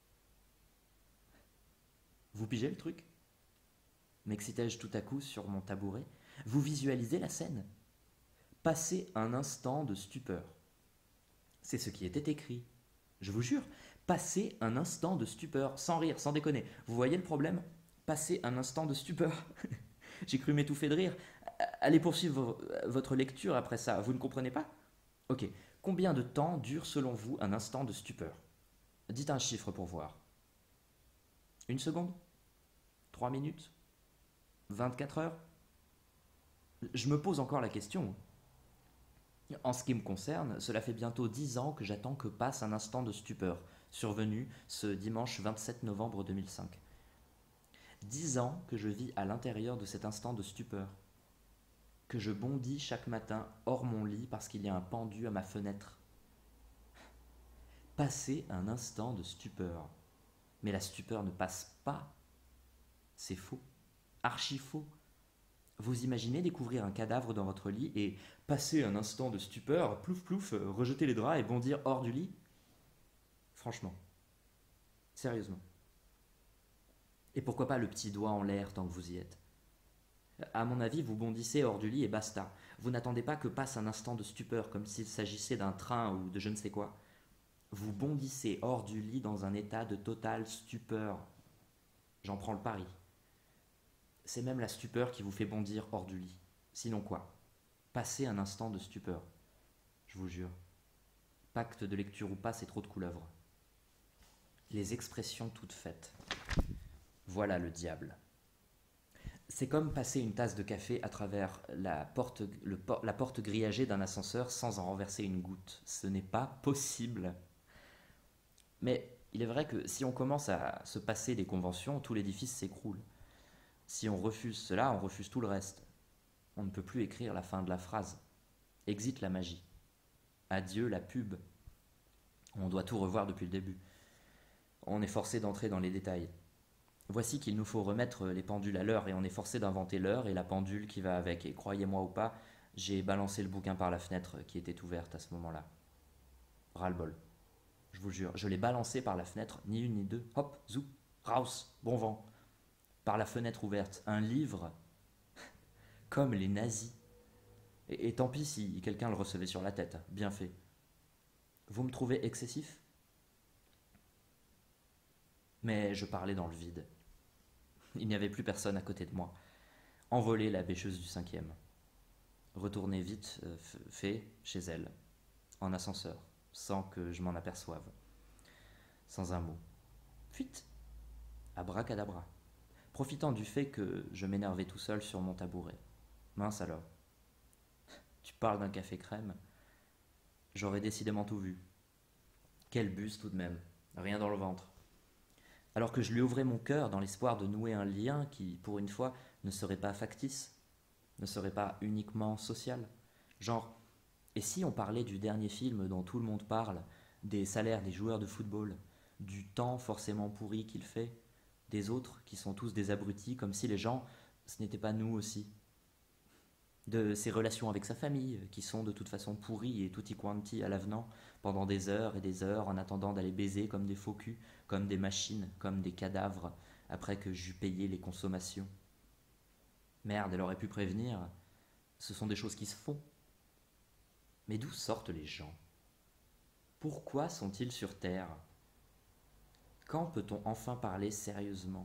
Vous pigez le truc? M'excitai-je tout à coup sur mon tabouret. Vous visualisez la scène? Passer un instant de stupeur. C'est ce qui était écrit. Je vous jure, passer un instant de stupeur, sans rire, sans déconner. Vous voyez le problème? Passer un instant de stupeur. J'ai cru m'étouffer de rire. Allez poursuivre votre lecture après ça, vous ne comprenez pas? Ok, combien de temps dure selon vous un instant de stupeur? Dites un chiffre pour voir. Une seconde? Trois minutes? Vingt-quatre heures? Je me pose encore la question. En ce qui me concerne, cela fait bientôt dix ans que j'attends que passe un instant de stupeur, survenu ce dimanche vingt-sept novembre deux mille cinq. Dix ans que je vis à l'intérieur de cet instant de stupeur, que je bondis chaque matin hors mon lit parce qu'il y a un pendu à ma fenêtre. Passer un instant de stupeur. Mais la stupeur ne passe pas. C'est faux, archi faux. Vous imaginez découvrir un cadavre dans votre lit et passer un instant de stupeur, plouf plouf, rejeter les draps et bondir hors du lit? Franchement. Sérieusement. Et pourquoi pas le petit doigt en l'air tant que vous y êtes? À mon avis, vous bondissez hors du lit et basta. Vous n'attendez pas que passe un instant de stupeur, comme s'il s'agissait d'un train ou de je ne sais quoi. Vous bondissez hors du lit dans un état de totale stupeur. J'en prends le pari. C'est même la stupeur qui vous fait bondir hors du lit. Sinon quoi? Passez un instant de stupeur. Je vous jure. Pacte de lecture ou pas, c'est trop de couleuvres. Les expressions toutes faites. Voilà le diable. C'est comme passer une tasse de café à travers la porte, le, la porte grillagée d'un ascenseur sans en renverser une goutte. Ce n'est pas possible. Mais il est vrai que si on commence à se passer des conventions, tout l'édifice s'écroule. Si on refuse cela, on refuse tout le reste. On ne peut plus écrire la fin de la phrase. Exit la magie. Adieu la pub. On doit tout revoir depuis le début. On est forcé d'entrer dans les détails. Voici qu'il nous faut remettre les pendules à l'heure et on est forcé d'inventer l'heure et la pendule qui va avec. Et croyez-moi ou pas, j'ai balancé le bouquin par la fenêtre qui était ouverte à ce moment-là. Ras-le-bol. Je vous jure, je l'ai balancé par la fenêtre, ni une ni deux. Hop, zou, raus, bon vent. Par la fenêtre ouverte. Un livre comme les nazis. Et, et tant pis si quelqu'un le recevait sur la tête. Bien fait. Vous me trouvez excessif? Mais je parlais dans le vide. Il n'y avait plus personne à côté de moi. Envolée la bêcheuse du cinquième. Retourner vite, euh, fait, chez elle, en ascenseur, sans que je m'en aperçoive. Sans un mot. Fuite. Abracadabra. Profitant du fait que je m'énervais tout seul sur mon tabouret. Mince alors. Tu parles d'un café crème? J'aurais décidément tout vu. Quel bus tout de même. Rien dans le ventre. Alors que je lui ouvrais mon cœur dans l'espoir de nouer un lien qui, pour une fois, ne serait pas factice, ne serait pas uniquement social. Genre, et si on parlait du dernier film dont tout le monde parle, des salaires des joueurs de football, du temps forcément pourri qu'il fait, des autres qui sont tous des abrutis, comme si les gens, ce n'était pas nous aussi. De ses relations avec sa famille, qui sont de toute façon pourries et tutti quanti à l'avenant, pendant des heures et des heures, en attendant d'aller baiser comme des faux culs, comme des machines, comme des cadavres, après que j'eus payé les consommations. Merde, elle aurait pu prévenir. Ce sont des choses qui se font. Mais d'où sortent les gens? Pourquoi sont-ils sur Terre? Quand peut-on enfin parler sérieusement?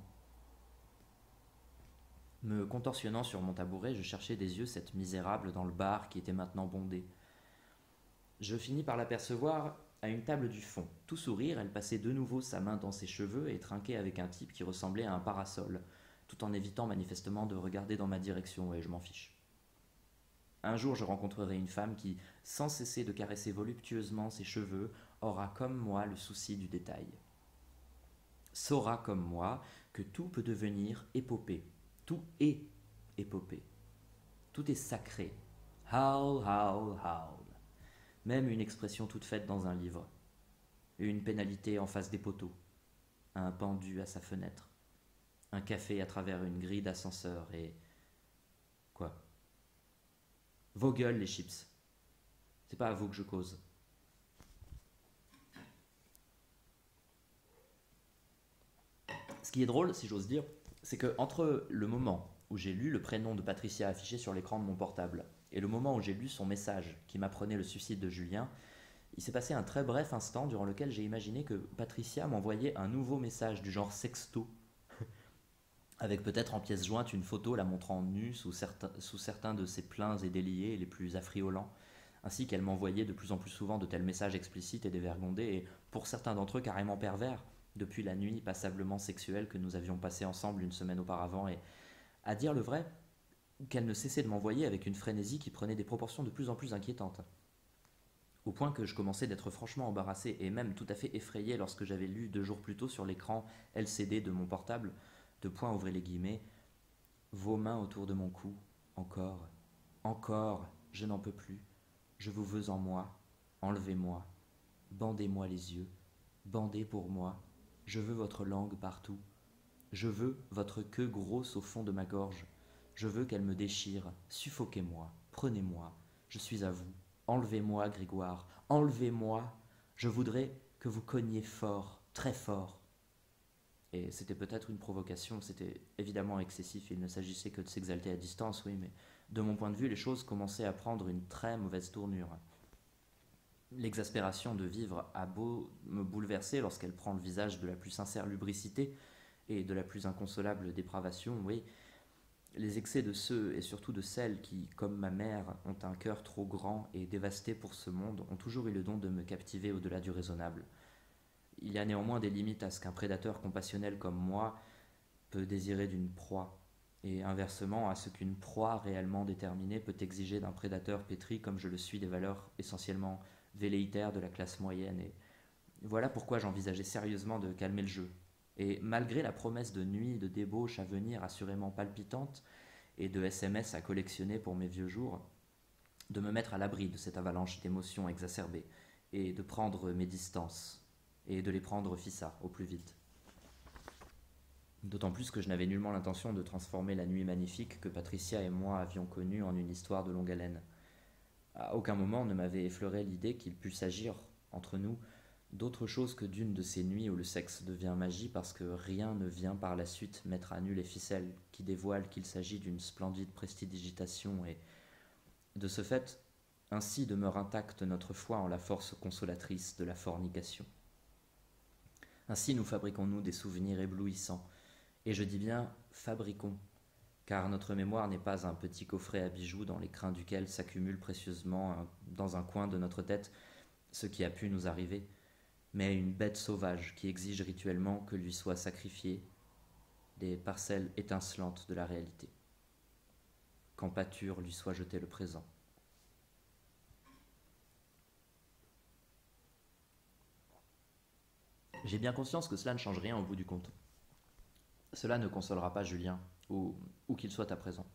Me contorsionnant sur mon tabouret, je cherchais des yeux cette misérable dans le bar qui était maintenant bondé. Je finis par l'apercevoir à une table du fond. Tout sourire, elle passait de nouveau sa main dans ses cheveux et trinquait avec un type qui ressemblait à un parasol, tout en évitant manifestement de regarder dans ma direction, et je m'en fiche. Un jour, je rencontrerai une femme qui, sans cesser de caresser voluptueusement ses cheveux, aura comme moi le souci du détail. Saura comme moi que tout peut devenir épopée. Tout est épopée. Tout est sacré. Howl, howl, howl. Même une expression toute faite dans un livre. Une pénalité en face des poteaux. Un pendu à sa fenêtre. Un café à travers une grille d'ascenseur et... Quoi? Vos gueules, les chips. C'est pas à vous que je cause. Ce qui est drôle, si j'ose dire, c'est que entre le moment où j'ai lu le prénom de Patricia affiché sur l'écran de mon portable et le moment où j'ai lu son message qui m'apprenait le suicide de Julien, il s'est passé un très bref instant durant lequel j'ai imaginé que Patricia m'envoyait un nouveau message du genre sexto, avec peut-être en pièce jointe une photo la montrant nue sous certains, sous certains de ses pleins et déliés les plus affriolants, ainsi qu'elle m'envoyait de plus en plus souvent de tels messages explicites et dévergondés, et pour certains d'entre eux carrément pervers, depuis la nuit passablement sexuelle que nous avions passée ensemble une semaine auparavant, et, à dire le vrai, qu'elle ne cessait de m'envoyer avec une frénésie qui prenait des proportions de plus en plus inquiétantes. Au point que je commençais d'être franchement embarrassé et même tout à fait effrayé lorsque j'avais lu deux jours plus tôt sur l'écran L C D de mon portable, de point ouvrez les guillemets, vos mains autour de mon cou, encore, encore, je n'en peux plus, je vous veux en moi, enlevez-moi, bandez-moi les yeux, bandez pour moi, je veux votre langue partout, je veux votre queue grosse au fond de ma gorge, je veux qu'elle me déchire, suffoquez-moi, prenez-moi, je suis à vous, enlevez-moi Grégoire, enlevez-moi, je voudrais que vous cogniez fort, très fort. Et c'était peut-être une provocation, c'était évidemment excessif, il ne s'agissait que de s'exalter à distance, oui, mais de mon point de vue, les choses commençaient à prendre une très mauvaise tournure. L'exaspération de vivre a beau me bouleverser lorsqu'elle prend le visage de la plus sincère lubricité et de la plus inconsolable dépravation, oui, les excès de ceux et surtout de celles qui, comme ma mère, ont un cœur trop grand et dévasté pour ce monde, ont toujours eu le don de me captiver au-delà du raisonnable. Il y a néanmoins des limites à ce qu'un prédateur compassionnel comme moi peut désirer d'une proie, et inversement à ce qu'une proie réellement déterminée peut exiger d'un prédateur pétri comme je le suis des valeurs essentiellement velléitaires de la classe moyenne. Et voilà pourquoi j'envisageais sérieusement de calmer le jeu. Et malgré la promesse de nuits de débauche à venir assurément palpitante et de S M S à collectionner pour mes vieux jours, de me mettre à l'abri de cette avalanche d'émotions exacerbées et de prendre mes distances et de les prendre fissa au plus vite. D'autant plus que je n'avais nullement l'intention de transformer la nuit magnifique que Patricia et moi avions connue en une histoire de longue haleine. À aucun moment ne m'avait effleuré l'idée qu'il pût s'agir, entre nous, d'autre chose que d'une de ces nuits où le sexe devient magie parce que rien ne vient par la suite mettre à nu les ficelles qui dévoilent qu'il s'agit d'une splendide prestidigitation et, de ce fait, ainsi demeure intacte notre foi en la force consolatrice de la fornication. Ainsi nous fabriquons-nous des souvenirs éblouissants, et je dis bien fabriquons, car notre mémoire n'est pas un petit coffret à bijoux dans les crins duquel s'accumule précieusement dans un coin de notre tête ce qui a pu nous arriver, mais une bête sauvage qui exige rituellement que lui soient sacrifiées des parcelles étincelantes de la réalité. Qu'en pâture lui soit jeté le présent. J'ai bien conscience que cela ne change rien au bout du compte. Cela ne consolera pas Julien, où, où qu'il soit à présent.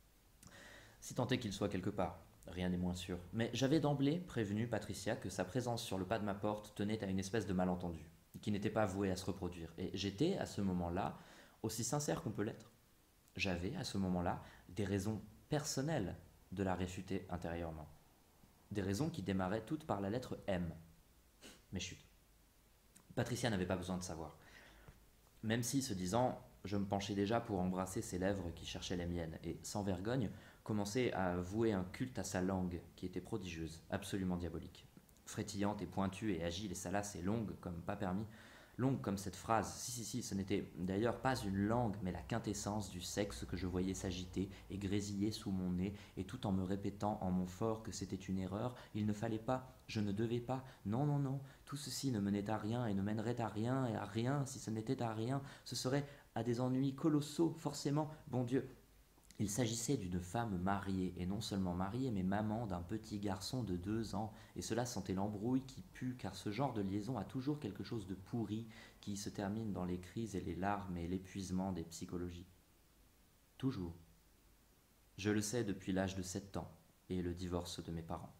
Si tant est qu'il soit quelque part, rien n'est moins sûr. Mais j'avais d'emblée prévenu Patricia que sa présence sur le pas de ma porte tenait à une espèce de malentendu, qui n'était pas voué à se reproduire. Et j'étais, à ce moment-là, aussi sincère qu'on peut l'être. J'avais, à ce moment-là, des raisons personnelles de la réfuter intérieurement. Des raisons qui démarraient toutes par la lettre M. Mais chut. Patricia n'avait pas besoin de savoir. Même si, ce disant, je me penchais déjà pour embrasser ses lèvres qui cherchaient les miennes, et, sans vergogne, commençais à vouer un culte à sa langue, qui était prodigieuse, absolument diabolique. Frétillante et pointue et agile et salace et longue, comme pas permis, longue comme cette phrase, si si si, ce n'était d'ailleurs pas une langue, mais la quintessence du sexe que je voyais s'agiter et grésiller sous mon nez, et tout en me répétant en mon fort que c'était une erreur, il ne fallait pas, je ne devais pas, non non non, tout ceci ne menait à rien et ne mènerait à rien, et à rien, si ce n'était à rien, ce serait à des ennuis colossaux, forcément, bon Dieu. Il s'agissait d'une femme mariée, et non seulement mariée, mais maman d'un petit garçon de deux ans, et cela sentait l'embrouille qui pue, car ce genre de liaison a toujours quelque chose de pourri qui se termine dans les crises et les larmes et l'épuisement des psychologies. Toujours. Je le sais depuis l'âge de sept ans, et le divorce de mes parents.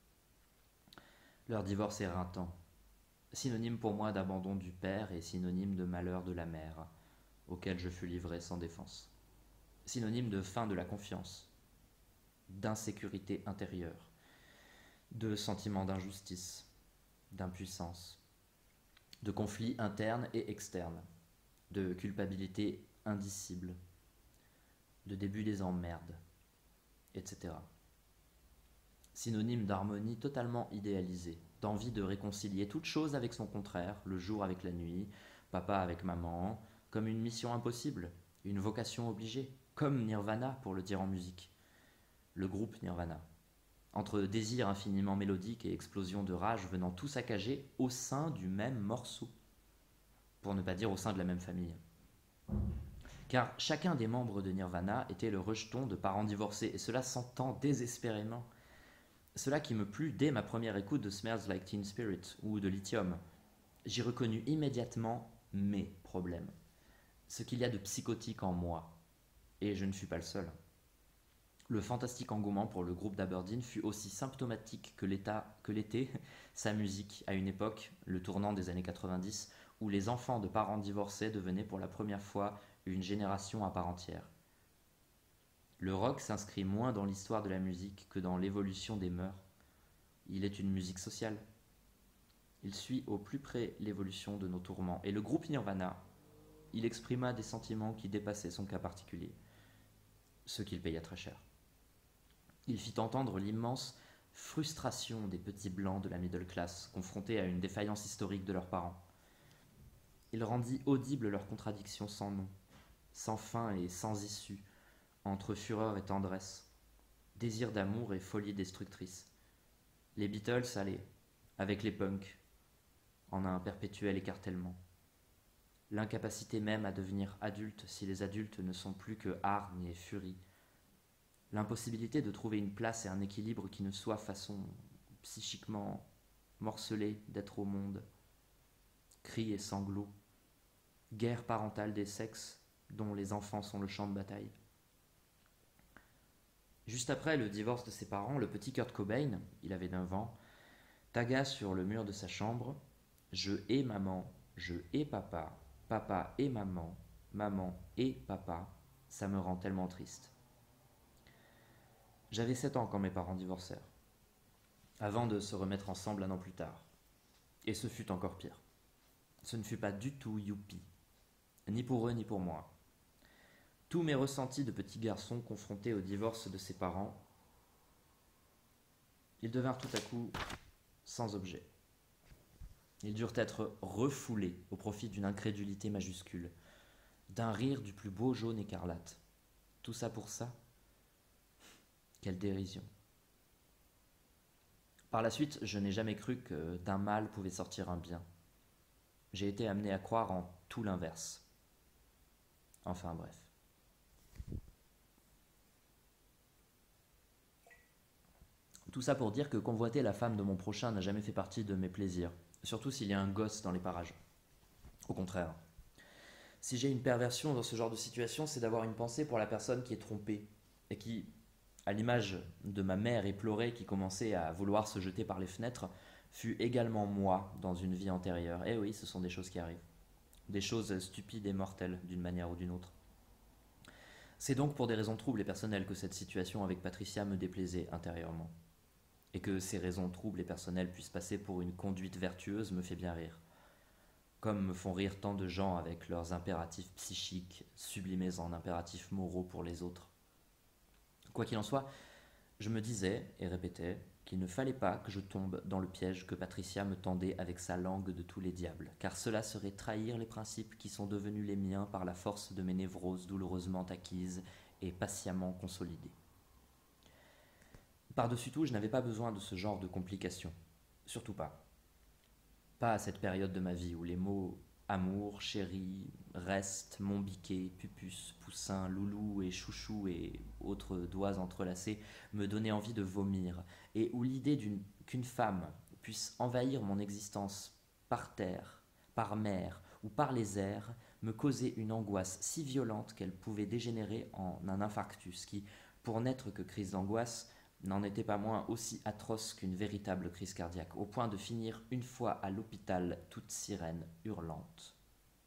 Leur divorce éreintant, synonyme pour moi d'abandon du père et synonyme de malheur de la mère, auquel je fus livré sans défense. Synonyme de fin de la confiance, d'insécurité intérieure, de sentiment d'injustice, d'impuissance, de conflits internes et externes, de culpabilité indicible, de début des emmerdes, et cetera. Synonyme d'harmonie totalement idéalisée, d'envie de réconcilier toute chose avec son contraire, le jour avec la nuit, papa avec maman, comme une mission impossible, une vocation obligée, comme Nirvana pour le dire en musique, le groupe Nirvana. Entre désir infiniment mélodique et explosion de rage venant tout saccager au sein du même morceau, pour ne pas dire au sein de la même famille. Car chacun des membres de Nirvana était le rejeton de parents divorcés, et cela s'entend désespérément. Cela qui me plut dès ma première écoute de Smells Like Teen Spirit ou de Lithium. J'y reconnus immédiatement mes problèmes, ce qu'il y a de psychotique en moi. Et je ne fus pas le seul. Le fantastique engouement pour le groupe d'Aberdeen fut aussi symptomatique que l'état, que l'était sa musique à une époque, le tournant des années quatre-vingt-dix, où les enfants de parents divorcés devenaient pour la première fois une génération à part entière. Le rock s'inscrit moins dans l'histoire de la musique que dans l'évolution des mœurs. Il est une musique sociale. Il suit au plus près l'évolution de nos tourments. Et le groupe Nirvana il exprima des sentiments qui dépassaient son cas particulier, ce qu'il paya très cher. Il fit entendre l'immense frustration des petits blancs de la middle class, confrontés à une défaillance historique de leurs parents. Il rendit audibles leurs contradictions sans nom, sans fin et sans issue, entre fureur et tendresse, désir d'amour et folie destructrice. Les Beatles allaient, avec les punks, en un perpétuel écartèlement. L'incapacité même à devenir adulte si les adultes ne sont plus que hargne et furie. L'impossibilité de trouver une place et un équilibre qui ne soit façon psychiquement morcelée d'être au monde. Cris et sanglots. Guerre parentale des sexes dont les enfants sont le champ de bataille. Juste après le divorce de ses parents, le petit Kurt Cobain, il avait neuf ans, tagua sur le mur de sa chambre « Je hais maman, je hais papa, papa et maman, maman et papa, ça me rend tellement triste. » J'avais sept ans quand mes parents divorcèrent, avant de se remettre ensemble un an plus tard. Et ce fut encore pire. Ce ne fut pas du tout youpi, ni pour eux ni pour moi. Tous mes ressentis de petit garçon confronté au divorce de ses parents, ils devinrent tout à coup sans objet. Ils durent être refoulés au profit d'une incrédulité majuscule, d'un rire du plus beau jaune écarlate. Tout ça pour ça? Quelle dérision. Par la suite, je n'ai jamais cru que d'un mal pouvait sortir un bien. J'ai été amené à croire en tout l'inverse. Enfin bref. Tout ça pour dire que convoiter la femme de mon prochain n'a jamais fait partie de mes plaisirs, surtout s'il y a un gosse dans les parages. Au contraire. Si j'ai une perversion dans ce genre de situation, c'est d'avoir une pensée pour la personne qui est trompée et qui, à l'image de ma mère éplorée qui commençait à vouloir se jeter par les fenêtres, fut également moi dans une vie antérieure. Eh oui, ce sont des choses qui arrivent. Des choses stupides et mortelles d'une manière ou d'une autre. C'est donc pour des raisons troubles et personnelles que cette situation avec Patricia me déplaisait intérieurement. Et que ces raisons troubles et personnelles puissent passer pour une conduite vertueuse me fait bien rire. Comme me font rire tant de gens avec leurs impératifs psychiques sublimés en impératifs moraux pour les autres. Quoi qu'il en soit, je me disais et répétais qu'il ne fallait pas que je tombe dans le piège que Patricia me tendait avec sa langue de tous les diables, car cela serait trahir les principes qui sont devenus les miens par la force de mes névroses douloureusement acquises et patiemment consolidées. Par-dessus tout, je n'avais pas besoin de ce genre de complications. Surtout pas. Pas à cette période de ma vie où les mots amour, chéri, reste, mon biquet, pupus, poussin, loulou et chouchou et autres doigts entrelacés me donnaient envie de vomir, et où l'idée d'une, qu'une femme puisse envahir mon existence par terre, par mer ou par les airs me causait une angoisse si violente qu'elle pouvait dégénérer en un infarctus qui, pour n'être que crise d'angoisse, n'en était pas moins aussi atroce qu'une véritable crise cardiaque, au point de finir une fois à l'hôpital toute sirène hurlante.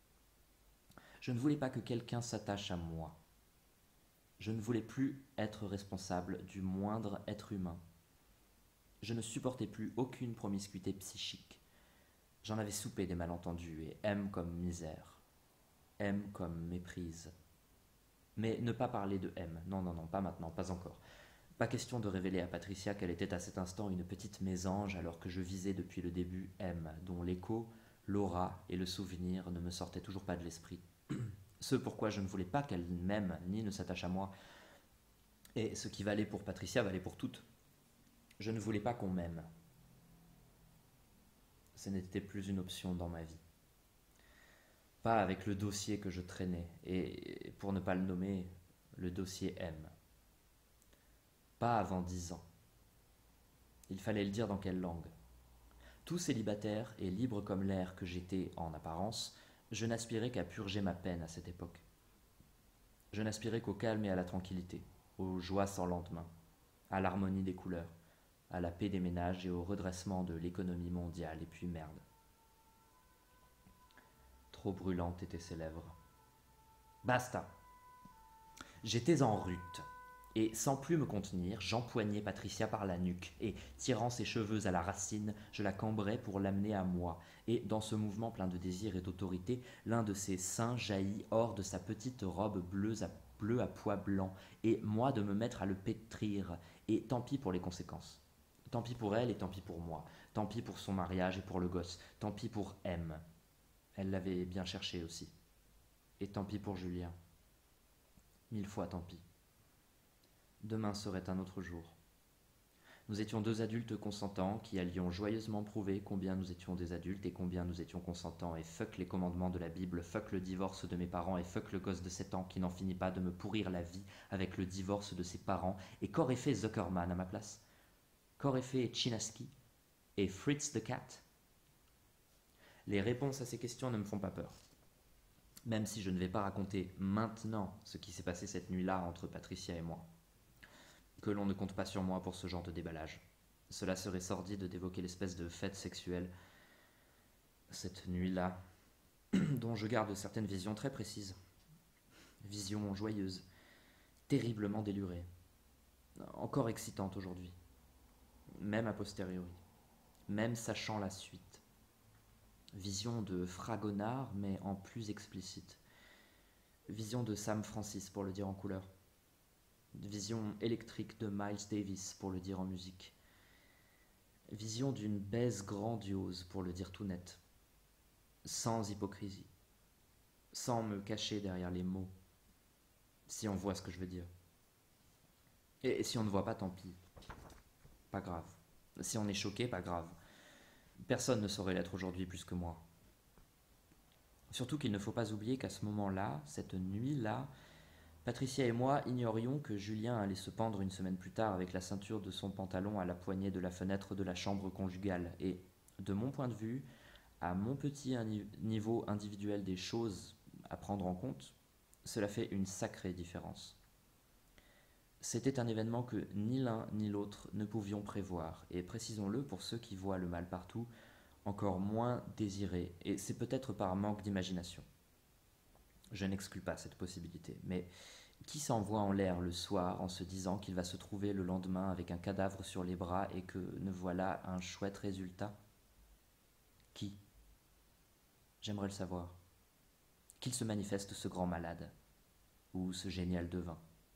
Je ne voulais pas que quelqu'un s'attache à moi. Je ne voulais plus être responsable du moindre être humain. Je ne supportais plus aucune promiscuité psychique. J'en avais soupé des malentendus et M comme misère, M comme méprise. Mais ne pas parler de M, non, non, non, pas maintenant, pas encore. Pas question de révéler à Patricia qu'elle était à cet instant une petite mésange alors que je visais depuis le début M, dont l'écho, l'aura et le souvenir ne me sortaient toujours pas de l'esprit. Ce pourquoi je ne voulais pas qu'elle m'aime ni ne s'attache à moi. Et ce qui valait pour Patricia valait pour toutes. Je ne voulais pas qu'on m'aime. Ce n'était plus une option dans ma vie. Pas avec le dossier que je traînais, et pour ne pas le nommer, le dossier M. Pas avant dix ans. Il fallait le dire dans quelle langue. Tout célibataire et libre comme l'air que j'étais en apparence, je n'aspirais qu'à purger ma peine à cette époque. Je n'aspirais qu'au calme et à la tranquillité, aux joies sans lendemain, à l'harmonie des couleurs, à la paix des ménages et au redressement de l'économie mondiale, et puis merde. Trop brûlantes étaient ses lèvres. Basta. J'étais en rut. Et sans plus me contenir, j'empoignai Patricia par la nuque, et, tirant ses cheveux à la racine, je la cambrai pour l'amener à moi. Et, dans ce mouvement plein de désir et d'autorité, l'un de ses seins jaillit hors de sa petite robe bleue à, bleue à pois blancs, et moi de me mettre à le pétrir, et tant pis pour les conséquences. Tant pis pour elle et tant pis pour moi. Tant pis pour son mariage et pour le gosse. Tant pis pour M. Elle l'avait bien cherché aussi. Et tant pis pour Julien. Mille fois tant pis. Demain serait un autre jour. Nous étions deux adultes consentants qui allions joyeusement prouver combien nous étions des adultes et combien nous étions consentants, et fuck les commandements de la Bible, fuck le divorce de mes parents et fuck le gosse de sept ans qui n'en finit pas de me pourrir la vie avec le divorce de ses parents. Et qu'aurait fait Zuckerman à ma place? Qu'aurait fait Chinaski et Fritz the Cat? Les réponses à ces questions ne me font pas peur. Même si je ne vais pas raconter maintenant ce qui s'est passé cette nuit-là entre Patricia et moi. Que l'on ne compte pas sur moi pour ce genre de déballage. Cela serait sordide d'évoquer l'espèce de fête sexuelle, cette nuit-là, dont je garde certaines visions très précises. Visions joyeuses, terriblement délurées, encore excitantes aujourd'hui, même a posteriori, même sachant la suite. Vision de Fragonard, mais en plus explicite. Vision de Sam Francis, pour le dire en couleur. Vision électrique de Miles Davis, pour le dire en musique. Vision d'une baise grandiose, pour le dire tout net. Sans hypocrisie. Sans me cacher derrière les mots. Si on voit ce que je veux dire. Et si on ne voit pas, tant pis. Pas grave. Si on est choqué, pas grave. Personne ne saurait l'être aujourd'hui plus que moi. Surtout qu'il ne faut pas oublier qu'à ce moment-là, cette nuit-là, Patricia et moi ignorions que Julien allait se pendre une semaine plus tard avec la ceinture de son pantalon à la poignée de la fenêtre de la chambre conjugale. Et, de mon point de vue, à mon petit niveau individuel des choses à prendre en compte, cela fait une sacrée différence. C'était un événement que ni l'un ni l'autre ne pouvions prévoir, et précisons-le pour ceux qui voient le mal partout, encore moins désiré, et c'est peut-être par manque d'imagination. Je n'exclus pas cette possibilité, mais qui s'envoie en l'air le soir en se disant qu'il va se trouver le lendemain avec un cadavre sur les bras et que ne voilà un chouette résultat? Qui? J'aimerais le savoir. Qu'il se manifeste ce grand malade, ou ce génial devin.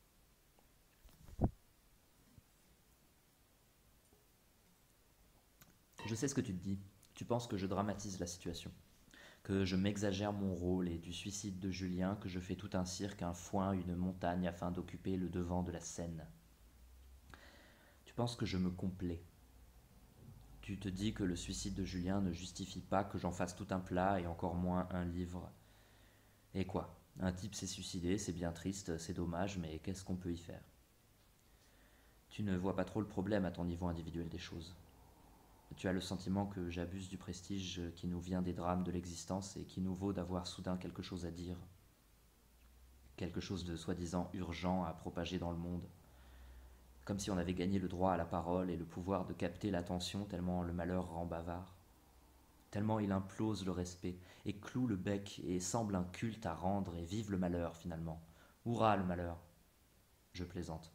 Je sais ce que tu te dis. Tu penses que je dramatise la situation, que je m'exagère mon rôle et du suicide de Julien, que je fais tout un cirque, un foin, une montagne afin d'occuper le devant de la scène. Tu penses que je me complais. Tu te dis que le suicide de Julien ne justifie pas que j'en fasse tout un plat et encore moins un livre. Et quoi? Un type s'est suicidé, c'est bien triste, c'est dommage, mais qu'est-ce qu'on peut y faire? Tu ne vois pas trop le problème à ton niveau individuel des choses. Tu as le sentiment que j'abuse du prestige qui nous vient des drames de l'existence et qui nous vaut d'avoir soudain quelque chose à dire. Quelque chose de soi-disant urgent à propager dans le monde. Comme si on avait gagné le droit à la parole et le pouvoir de capter l'attention tellement le malheur rend bavard. Tellement il implose le respect et cloue le bec et semble un culte à rendre et vive le malheur finalement. Hurrah le malheur! Je plaisante.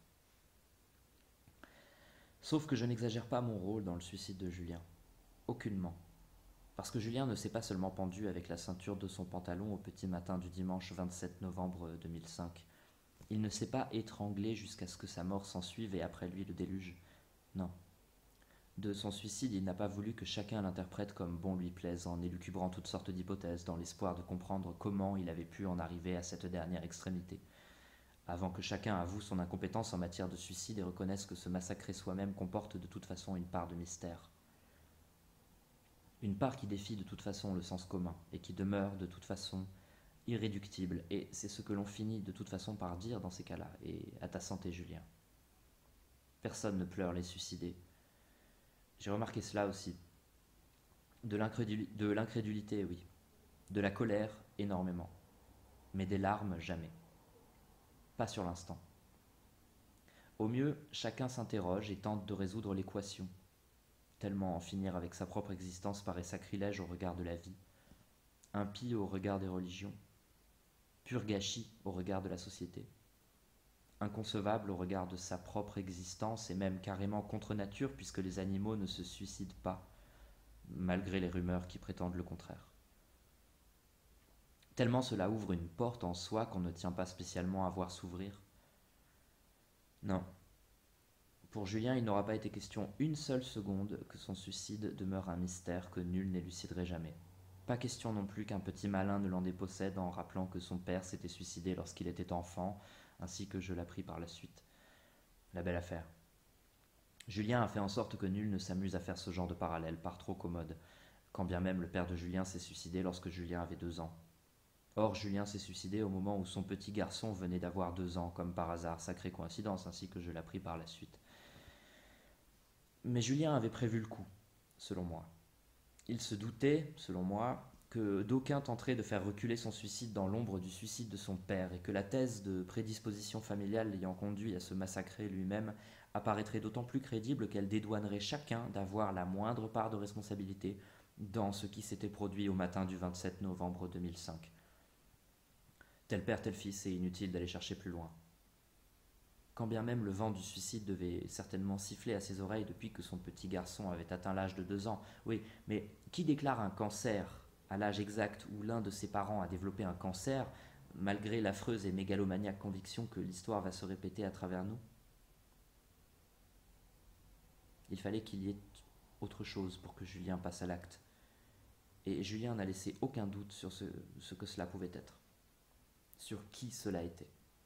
Sauf que je n'exagère pas mon rôle dans le suicide de Julien. Aucunement. Parce que Julien ne s'est pas seulement pendu avec la ceinture de son pantalon au petit matin du dimanche vingt-sept novembre deux mille cinq. Il ne s'est pas étranglé jusqu'à ce que sa mort s'ensuive et après lui le déluge. Non. De son suicide, il n'a pas voulu que chacun l'interprète comme bon lui plaise, en élucubrant toutes sortes d'hypothèses, dans l'espoir de comprendre comment il avait pu en arriver à cette dernière extrémité. Avant que chacun avoue son incompétence en matière de suicide et reconnaisse que se massacrer soi-même comporte de toute façon une part de mystère. Une part qui défie de toute façon le sens commun et qui demeure de toute façon irréductible, et c'est ce que l'on finit de toute façon par dire dans ces cas-là, et à ta santé Julien. Personne ne pleure les suicidés. J'ai remarqué cela aussi. De l'incrédulité, de l'incrédulité, oui. De la colère, énormément. Mais des larmes, jamais. Pas sur l'instant. Au mieux, chacun s'interroge et tente de résoudre l'équation. Tellement en finir avec sa propre existence paraît sacrilège au regard de la vie, impie au regard des religions, pur gâchis au regard de la société. inconcevable au regard de sa propre existence et même carrément contre nature puisque les animaux ne se suicident pas, malgré les rumeurs qui prétendent le contraire. Tellement cela ouvre une porte en soi qu'on ne tient pas spécialement à voir s'ouvrir. Non. Pour Julien, il n'aura pas été question une seule seconde que son suicide demeure un mystère que nul n'éluciderait jamais. Pas question non plus qu'un petit malin ne l'en dépossède en rappelant que son père s'était suicidé lorsqu'il était enfant, ainsi que je l'appris par la suite. La belle affaire. Julien a fait en sorte que nul ne s'amuse à faire ce genre de parallèle, par trop commode, quand bien même le père de Julien s'est suicidé lorsque Julien avait deux ans. Or, Julien s'est suicidé au moment où son petit garçon venait d'avoir deux ans, comme par hasard, sacrée coïncidence, ainsi que je l'appris par la suite. Mais Julien avait prévu le coup, selon moi. Il se doutait, selon moi, que d'aucuns tenteraient de faire reculer son suicide dans l'ombre du suicide de son père, et que la thèse de prédisposition familiale l'ayant conduit à se massacrer lui-même apparaîtrait d'autant plus crédible qu'elle dédouanerait chacun d'avoir la moindre part de responsabilité dans ce qui s'était produit au matin du vingt-sept novembre deux mille cinq. Tel père, tel fils, c'est inutile d'aller chercher plus loin. Quand bien même le vent du suicide devait certainement siffler à ses oreilles depuis que son petit garçon avait atteint l'âge de deux ans. Oui, mais qui déclare un cancer à l'âge exact où l'un de ses parents a développé un cancer, malgré l'affreuse et mégalomaniaque conviction que l'histoire va se répéter à travers nous? Il fallait qu'il y ait autre chose pour que Julien passe à l'acte. Et Julien n'a laissé aucun doute sur ce, ce que cela pouvait être, sur qui cela était.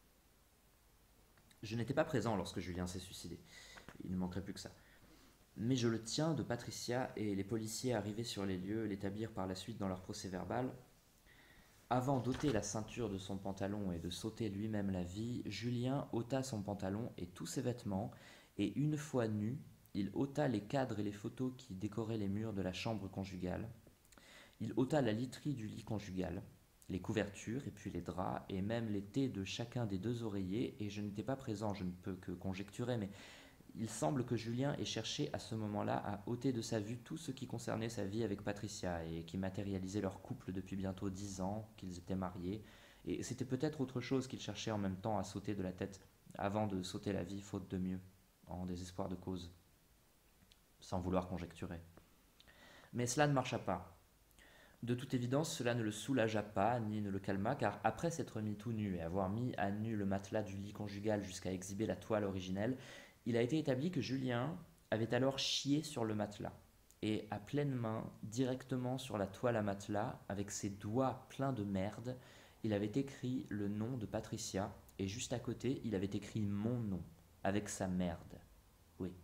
Je n'étais pas présent lorsque Julien s'est suicidé, il ne manquerait plus que ça. Mais je le tiens de Patricia et les policiers arrivés sur les lieux l'établirent par la suite dans leur procès-verbal. Avant d'ôter la ceinture de son pantalon et de s'ôter lui-même la vie, Julien ôta son pantalon et tous ses vêtements, et une fois nu, il ôta les cadres et les photos qui décoraient les murs de la chambre conjugale. Il ôta la literie du lit conjugal, les couvertures et puis les draps et même les tés de chacun des deux oreillers, et je n'étais pas présent, je ne peux que conjecturer, mais il semble que Julien ait cherché à ce moment-là à ôter de sa vue tout ce qui concernait sa vie avec Patricia et qui matérialisait leur couple depuis bientôt dix ans, qu'ils étaient mariés, et c'était peut-être autre chose qu'il cherchait en même temps à s'ôter de la tête avant de s'ôter la vie faute de mieux, en désespoir de cause, sans vouloir conjecturer. Mais cela ne marcha pas. De toute évidence, cela ne le soulagea pas, ni ne le calma, car après s'être mis tout nu et avoir mis à nu le matelas du lit conjugal jusqu'à exhiber la toile originelle, il a été établi que Julien avait alors chié sur le matelas, et à pleine main, directement sur la toile à matelas, avec ses doigts pleins de merde, il avait écrit le nom de Patricia, et juste à côté, il avait écrit mon nom, avec sa merde. Oui.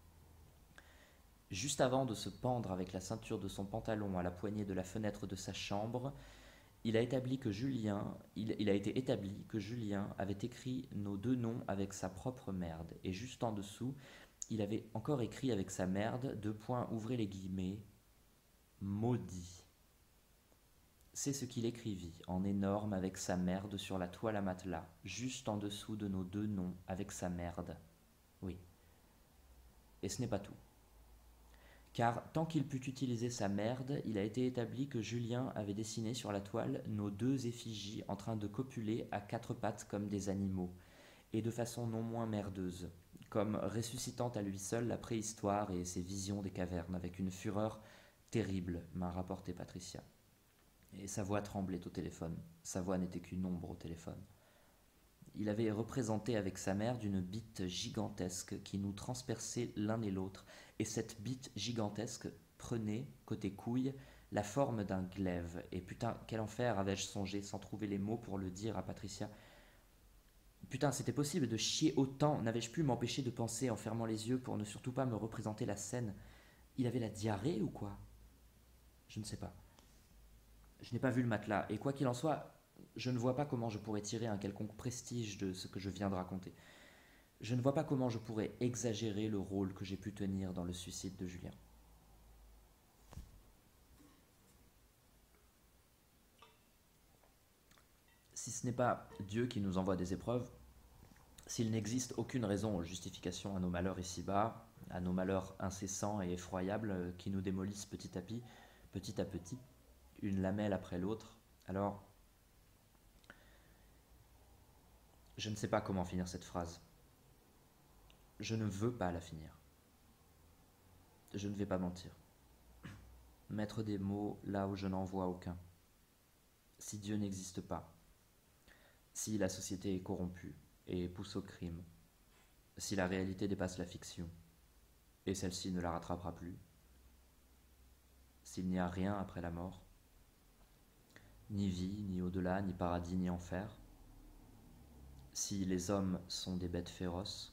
Juste avant de se pendre avec la ceinture de son pantalon à la poignée de la fenêtre de sa chambre, il a établi que Julien, il, il a été établi que Julien avait écrit nos deux noms avec sa propre merde, et juste en dessous, il avait encore écrit avec sa merde, deux points, ouvrez les guillemets, maudit. C'est ce qu'il écrivit en énorme avec sa merde sur la toile à matelas, juste en dessous de nos deux noms avec sa merde. Oui. Et ce n'est pas tout. Car tant qu'il put utiliser sa merde, il a été établi que Julien avait dessiné sur la toile nos deux effigies en train de copuler à quatre pattes comme des animaux, et de façon non moins merdeuse, comme ressuscitant à lui seul la préhistoire et ses visions des cavernes, avec une fureur terrible, m'a rapporté Patricia. Et sa voix tremblait au téléphone, sa voix n'était qu'une ombre au téléphone. Il avait représenté avec sa mère d'une bite gigantesque qui nous transperçait l'un et l'autre, et cette bite gigantesque prenait, côté couille, la forme d'un glaive. Et putain, quel enfer avais-je songé sans trouver les mots pour le dire à Patricia. Putain, c'était possible de chier autant, n'avais-je pu m'empêcher de penser en fermant les yeux pour ne surtout pas me représenter la scène? Il avait la diarrhée ou quoi? Je ne sais pas. Je n'ai pas vu le matelas, et quoi qu'il en soit, je ne vois pas comment je pourrais tirer un quelconque prestige de ce que je viens de raconter. Je ne vois pas comment je pourrais exagérer le rôle que j'ai pu tenir dans le suicide de Julien. Si ce n'est pas Dieu qui nous envoie des épreuves, s'il n'existe aucune raison ou justification à nos malheurs ici-bas, à nos malheurs incessants et effroyables qui nous démolissent petit à petit, petit à petit, une lamelle après l'autre, alors Je ne sais pas comment finir cette phrase. Je ne veux pas la finir. Je ne vais pas mentir. Mettre des mots là où je n'en vois aucun. Si Dieu n'existe pas, si la société est corrompue et pousse au crime, si la réalité dépasse la fiction, et celle-ci ne la rattrapera plus, s'il n'y a rien après la mort, ni vie, ni au-delà, ni paradis, ni enfer, si les hommes sont des bêtes féroces,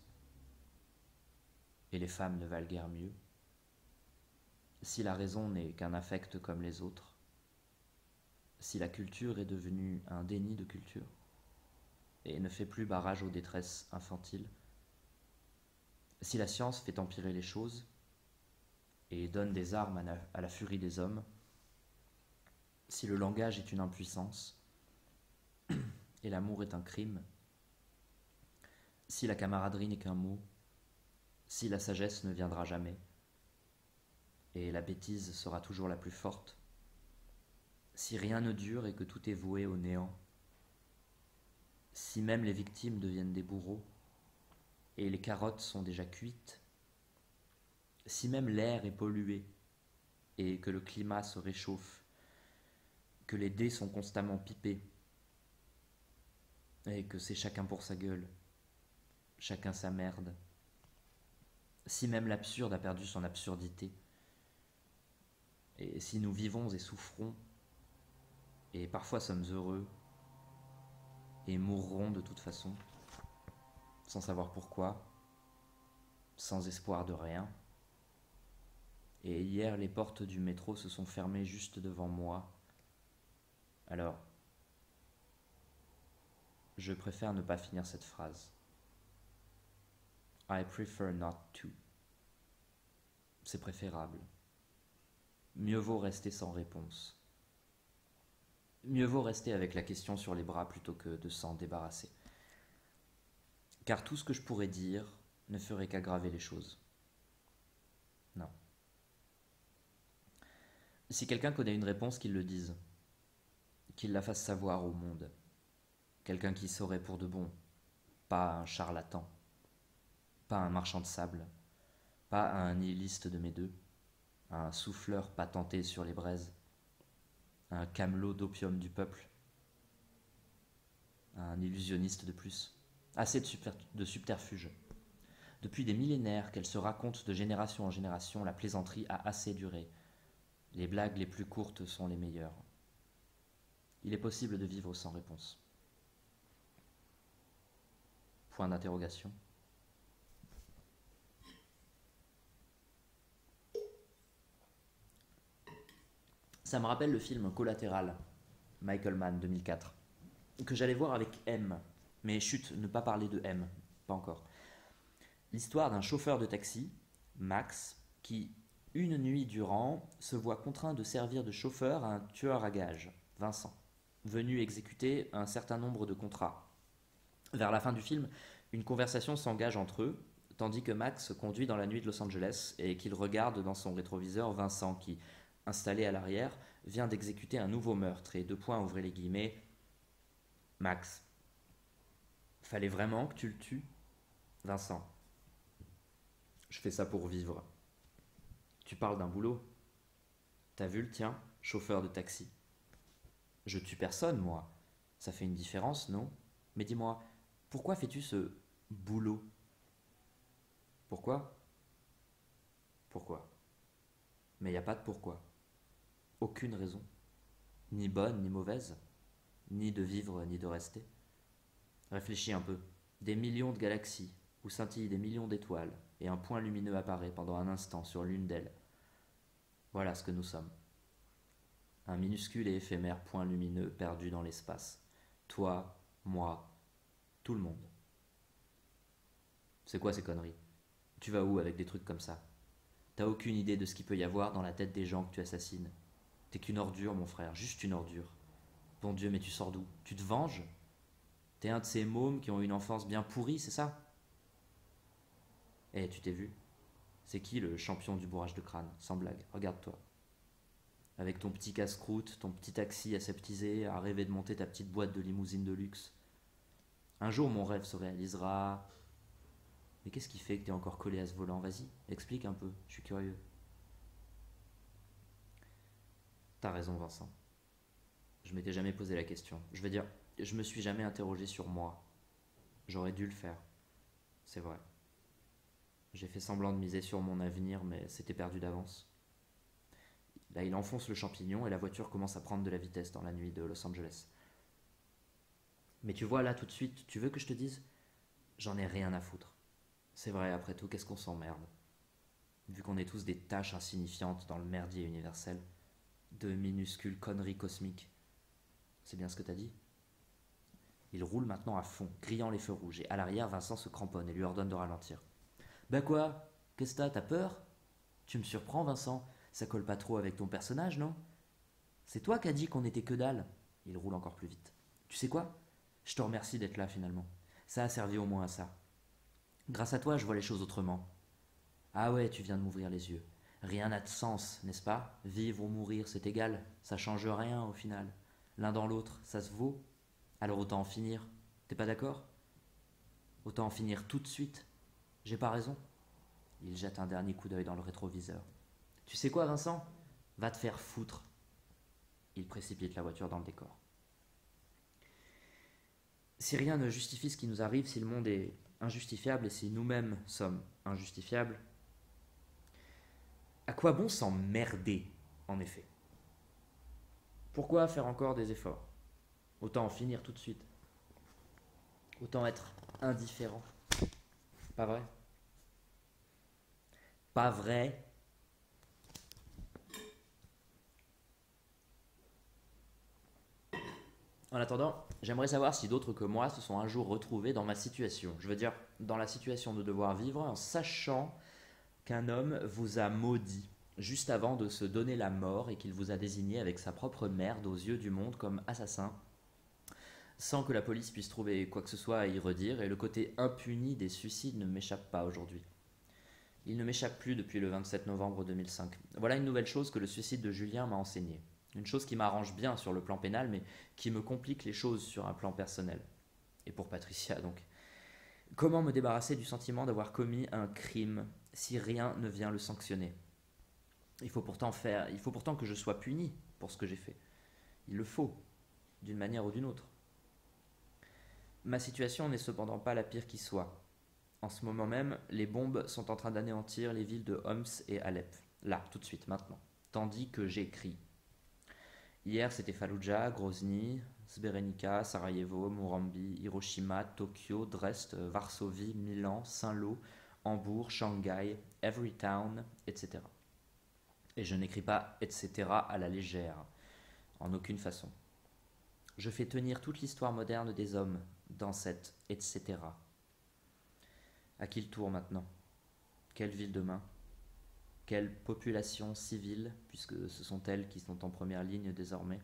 et les femmes ne valent guère mieux, si la raison n'est qu'un affect comme les autres, si la culture est devenue un déni de culture, et ne fait plus barrage aux détresses infantiles, si la science fait empirer les choses, et donne des armes à la, à la furie des hommes, si le langage est une impuissance, et l'amour est un crime, si la camaraderie n'est qu'un mot, si la sagesse ne viendra jamais, et la bêtise sera toujours la plus forte, si rien ne dure et que tout est voué au néant, si même les victimes deviennent des bourreaux, et les carottes sont déjà cuites, si même l'air est pollué, et que le climat se réchauffe, que les dés sont constamment pipés, et que c'est chacun pour sa gueule, chacun sa merde, si même l'absurde a perdu son absurdité, et si nous vivons et souffrons, et parfois sommes heureux, et mourrons de toute façon, sans savoir pourquoi, sans espoir de rien, et hier les portes du métro se sont fermées juste devant moi, alors je préfère ne pas finir cette phrase. I prefer not to. C'est préférable. Mieux vaut rester sans réponse. Mieux vaut rester avec la question sur les bras plutôt que de s'en débarrasser. Car tout ce que je pourrais dire ne ferait qu'aggraver les choses. Non. Si quelqu'un connaît une réponse, qu'il le dise. Qu'il la fasse savoir au monde. Quelqu'un qui saurait pour de bon. Pas un charlatan. Pas un marchand de sable. Pas un nihiliste de mes deux. Un souffleur patenté sur les braises. Un camelot d'opium du peuple. Un illusionniste de plus. Assez de, super, de subterfuges. Depuis des millénaires qu'elle se raconte de génération en génération, la plaisanterie a assez duré. Les blagues les plus courtes sont les meilleures. Il est possible de vivre sans réponse. Point d'interrogation. Ça me rappelle le film Collatéral, Michael Mann, deux mille quatre, que j'allais voir avec M. Mais chut, ne pas parler de M, pas encore. L'histoire d'un chauffeur de taxi, Max, qui, une nuit durant, se voit contraint de servir de chauffeur à un tueur à gages, Vincent, venu exécuter un certain nombre de contrats. Vers la fin du film, une conversation s'engage entre eux, tandis que Max conduit dans la nuit de Los Angeles et qu'il regarde dans son rétroviseur Vincent qui, installé à l'arrière, vient d'exécuter un nouveau meurtre et deux points ouvrez les guillemets. Max. Fallait vraiment que tu le tues ? Vincent. Je fais ça pour vivre. Tu parles d'un boulot ? T'as vu le tien, chauffeur de taxi ? Je tue personne, moi. Ça fait une différence, non ? Mais dis-moi, pourquoi fais-tu ce boulot ? Pourquoi ? Pourquoi ? Mais il n'y a pas de pourquoi. Aucune raison. Ni bonne, ni mauvaise. Ni de vivre, ni de rester. Réfléchis un peu. Des millions de galaxies, où scintillent des millions d'étoiles, et un point lumineux apparaît pendant un instant sur l'une d'elles. Voilà ce que nous sommes. Un minuscule et éphémère point lumineux perdu dans l'espace. Toi, moi, tout le monde. C'est quoi ces conneries ? Tu vas où avec des trucs comme ça ? T'as aucune idée de ce qu'il peut y avoir dans la tête des gens que tu assassines. T'es qu'une ordure, mon frère, juste une ordure. Bon Dieu, mais tu sors d'où ? Tu te venges ? T'es un de ces mômes qui ont une enfance bien pourrie, c'est ça ? Eh, tu t'es vu ? C'est qui le champion du bourrage de crâne ? Sans blague, regarde-toi. Avec ton petit casse-croûte, ton petit taxi aseptisé, à rêver de monter ta petite boîte de limousine de luxe. Un jour, mon rêve se réalisera. Mais qu'est-ce qui fait que t'es encore collé à ce volant? Vas-y, explique un peu, je suis curieux. T'as raison, Vincent. Je m'étais jamais posé la question. Je veux dire, je me suis jamais interrogé sur moi. J'aurais dû le faire, c'est vrai. J'ai fait semblant de miser sur mon avenir, mais c'était perdu d'avance. Là, il enfonce le champignon et la voiture commence à prendre de la vitesse dans la nuit de Los Angeles. Mais tu vois, là, tout de suite, tu veux que je te dise? J'en ai rien à foutre. C'est vrai, après tout, qu'est-ce qu'on s'emmerde? Vu qu'on est tous des tâches insignifiantes dans le merdier universel. De minuscules conneries cosmiques. C'est bien ce que t'as dit? Il roule maintenant à fond, grillant les feux rouges, et à l'arrière, Vincent se cramponne et lui ordonne de ralentir. Bah quoi? Qu'est-ce que t'as? T'as peur? Tu me surprends, Vincent. Ça colle pas trop avec ton personnage, non? C'est toi qui as dit qu'on était que dalle. Il roule encore plus vite. Tu sais quoi? Je te remercie d'être là finalement. Ça a servi au moins à ça. Grâce à toi, je vois les choses autrement. Ah ouais, tu viens de m'ouvrir les yeux. Rien n'a de sens, n'est-ce pas? Vivre ou mourir, c'est égal. Ça change rien au final. L'un dans l'autre, ça se vaut. Alors autant en finir. T'es pas d'accord? Autant en finir tout de suite. J'ai pas raison? Il jette un dernier coup d'œil dans le rétroviseur. Tu sais quoi, Vincent? Va te faire foutre. Il précipite la voiture dans le décor. Si rien ne justifie ce qui nous arrive, si le monde est injustifiable et si nous-mêmes sommes injustifiables, à quoi bon s'emmerder, en effet? Pourquoi faire encore des efforts? Autant en finir tout de suite. Autant être indifférent. Pas vrai? Pas vrai? En attendant, j'aimerais savoir si d'autres que moi se sont un jour retrouvés dans ma situation. Je veux dire, dans la situation de devoir vivre en sachant qu'un homme vous a maudit juste avant de se donner la mort et qu'il vous a désigné avec sa propre merde aux yeux du monde comme assassin, sans que la police puisse trouver quoi que ce soit à y redire, et le côté impuni des suicides ne m'échappe pas aujourd'hui. Il ne m'échappe plus depuis le vingt-sept novembre deux mille cinq. Voilà une nouvelle chose que le suicide de Julien m'a enseigné. Une chose qui m'arrange bien sur le plan pénal, mais qui me complique les choses sur un plan personnel. Et pour Patricia, donc. Comment me débarrasser du sentiment d'avoir commis un crime si rien ne vient le sanctionner? Il faut pourtant faire, il faut pourtant que je sois puni pour ce que j'ai fait. Il le faut, d'une manière ou d'une autre. Ma situation n'est cependant pas la pire qui soit. En ce moment même, les bombes sont en train d'anéantir les villes de Homs et Alep. Là, tout de suite, maintenant. Tandis que j'écris. Hier, c'était Fallujah, Grozny, Srebrenica, Sarajevo, Morambi, Hiroshima, Tokyo, Dresde, Varsovie, Milan, Saint-Lô, Hambourg, Shanghai, Everytown, et cetera. Et je n'écris pas et cetera à la légère, en aucune façon. Je fais tenir toute l'histoire moderne des hommes dans cette et cetera. À qui le tour maintenant? Quelle ville demain? Quelle population civile, puisque ce sont elles qui sont en première ligne désormais?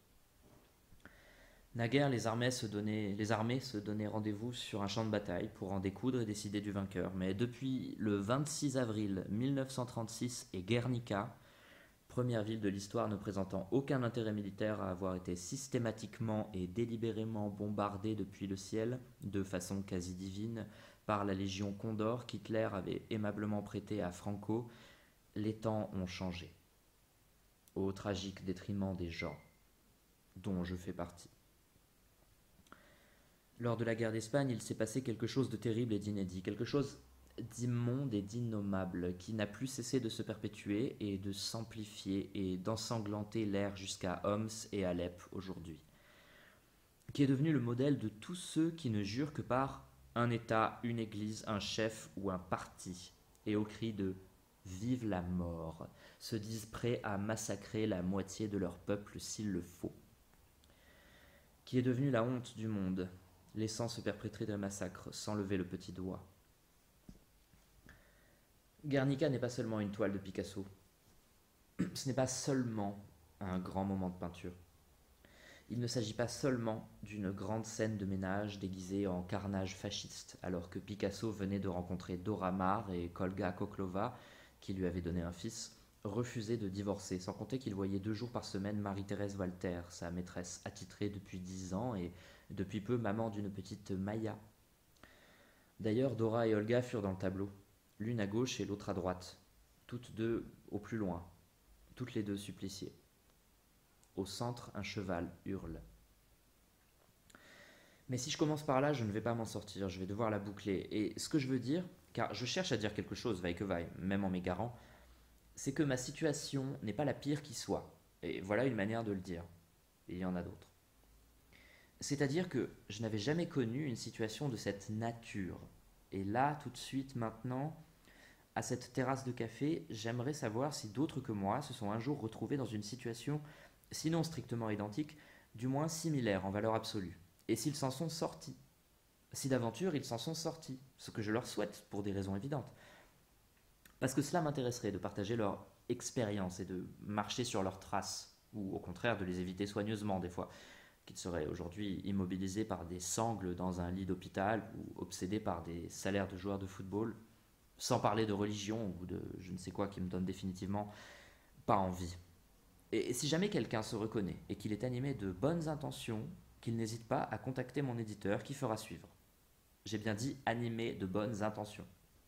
Naguère, les armées se donnaient, les armées se donnaient rendez-vous sur un champ de bataille pour en découdre et décider du vainqueur. Mais depuis le vingt-six avril mille neuf cent trente-six et Guernica, première ville de l'histoire ne présentant aucun intérêt militaire à avoir été systématiquement et délibérément bombardée depuis le ciel, de façon quasi divine, par la Légion Condor qu'Hitler avait aimablement prêtée à Franco, les temps ont changé, au tragique détriment des gens, dont je fais partie. Lors de la guerre d'Espagne, il s'est passé quelque chose de terrible et d'inédit, quelque chose d'immonde et d'innommable, qui n'a plus cessé de se perpétuer et de s'amplifier et d'ensanglanter l'air jusqu'à Homs et Alep aujourd'hui, qui est devenu le modèle de tous ceux qui ne jurent que par un État, une église, un chef ou un parti, et au cri de « Vive la mort !» se disent prêts à massacrer la moitié de leur peuple s'il le faut, qui est devenu la honte du monde, laissant se perpétrer des massacres sans lever le petit doigt. Guernica n'est pas seulement une toile de Picasso. Ce n'est pas seulement un grand moment de peinture. Il ne s'agit pas seulement d'une grande scène de ménage déguisée en carnage fasciste, alors que Picasso venait de rencontrer Dora Maar et Kolga Koklova, qui lui avait donné un fils, refusé de divorcer, sans compter qu'il voyait deux jours par semaine Marie-Thérèse Walter, sa maîtresse attitrée depuis dix ans, et depuis peu maman d'une petite Maya. D'ailleurs, Dora et Olga furent dans le tableau, l'une à gauche et l'autre à droite, toutes deux au plus loin, toutes les deux suppliciées. Au centre, un cheval hurle. Mais si je commence par là, je ne vais pas m'en sortir, je vais devoir la boucler. Et ce que je veux dire, car je cherche à dire quelque chose, vaille que vaille, même en m'égarant, c'est que ma situation n'est pas la pire qui soit. Et voilà une manière de le dire. Et il y en a d'autres. C'est-à-dire que je n'avais jamais connu une situation de cette nature. Et là, tout de suite, maintenant, à cette terrasse de café, j'aimerais savoir si d'autres que moi se sont un jour retrouvés dans une situation, sinon strictement identique, du moins similaire en valeur absolue. Et s'ils s'en sont sortis. Si d'aventure ils s'en sont sortis, ce que je leur souhaite pour des raisons évidentes. Parce que cela m'intéresserait de partager leur expérience et de marcher sur leurs traces, ou au contraire de les éviter soigneusement des fois, qu'ils seraient aujourd'hui immobilisés par des sangles dans un lit d'hôpital ou obsédés par des salaires de joueurs de football, sans parler de religion ou de je ne sais quoi qui me donne définitivement pas envie. Et si jamais quelqu'un se reconnaît et qu'il est animé de bonnes intentions, qu'il n'hésite pas à contacter mon éditeur qui fera suivre. J'ai bien dit animé de bonnes intentions.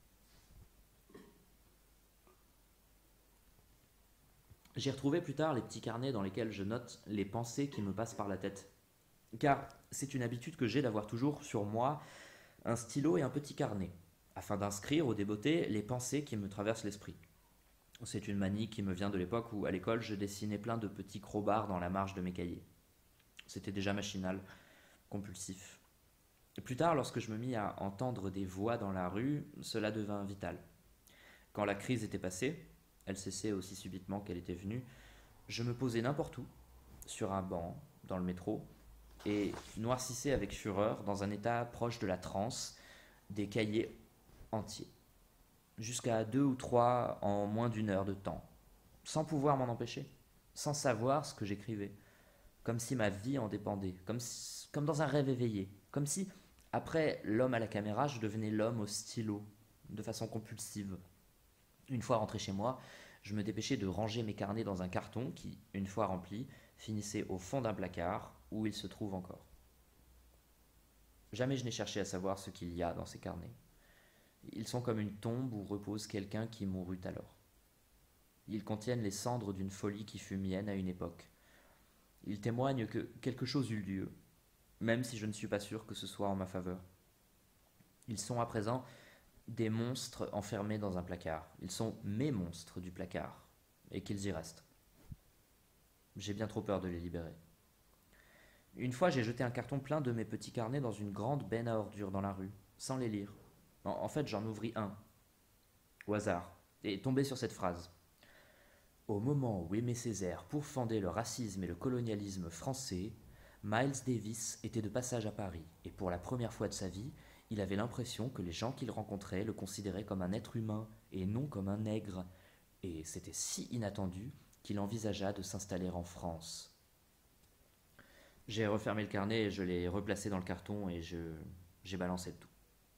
J'ai retrouvé plus tard les petits carnets dans lesquels je note les pensées qui me passent par la tête. Car c'est une habitude que j'ai d'avoir toujours sur moi un stylo et un petit carnet, afin d'inscrire au débeauté les pensées qui me traversent l'esprit. C'est une manie qui me vient de l'époque où, à l'école, je dessinais plein de petits crobards dans la marge de mes cahiers. C'était déjà machinal, compulsif. Et plus tard, lorsque je me mis à entendre des voix dans la rue, cela devint vital. Quand la crise était passée, elle cessait aussi subitement qu'elle était venue, je me posais n'importe où, sur un banc, dans le métro, et noircissais avec fureur, dans un état proche de la transe, des cahiers entiers. Jusqu'à deux ou trois en moins d'une heure de temps, sans pouvoir m'en empêcher, sans savoir ce que j'écrivais, comme si ma vie en dépendait, comme, si, comme dans un rêve éveillé, comme si, après l'homme à la caméra, je devenais l'homme au stylo, de façon compulsive. Une fois rentré chez moi, je me dépêchais de ranger mes carnets dans un carton qui, une fois rempli, finissait au fond d'un placard où il se trouve encore. Jamais je n'ai cherché à savoir ce qu'il y a dans ces carnets. Ils sont comme une tombe où repose quelqu'un qui mourut alors. Ils contiennent les cendres d'une folie qui fut mienne à une époque. Ils témoignent que quelque chose eut lieu, même si je ne suis pas sûr que ce soit en ma faveur. Ils sont à présent des monstres enfermés dans un placard. Ils sont mes monstres du placard, et qu'ils y restent. J'ai bien trop peur de les libérer. Une fois, j'ai jeté un carton plein de mes petits carnets dans une grande benne à ordures dans la rue, sans les lire. En, en fait, j'en ouvris un, au hasard, et tombé sur cette phrase. Au moment où Aimé Césaire pourfendait le racisme et le colonialisme français, Miles Davis était de passage à Paris, et pour la première fois de sa vie, il avait l'impression que les gens qu'il rencontrait le considéraient comme un être humain et non comme un nègre, et c'était si inattendu qu'il envisagea de s'installer en France. J'ai refermé le carnet et je l'ai replacé dans le carton et je, j'ai balancé le tout.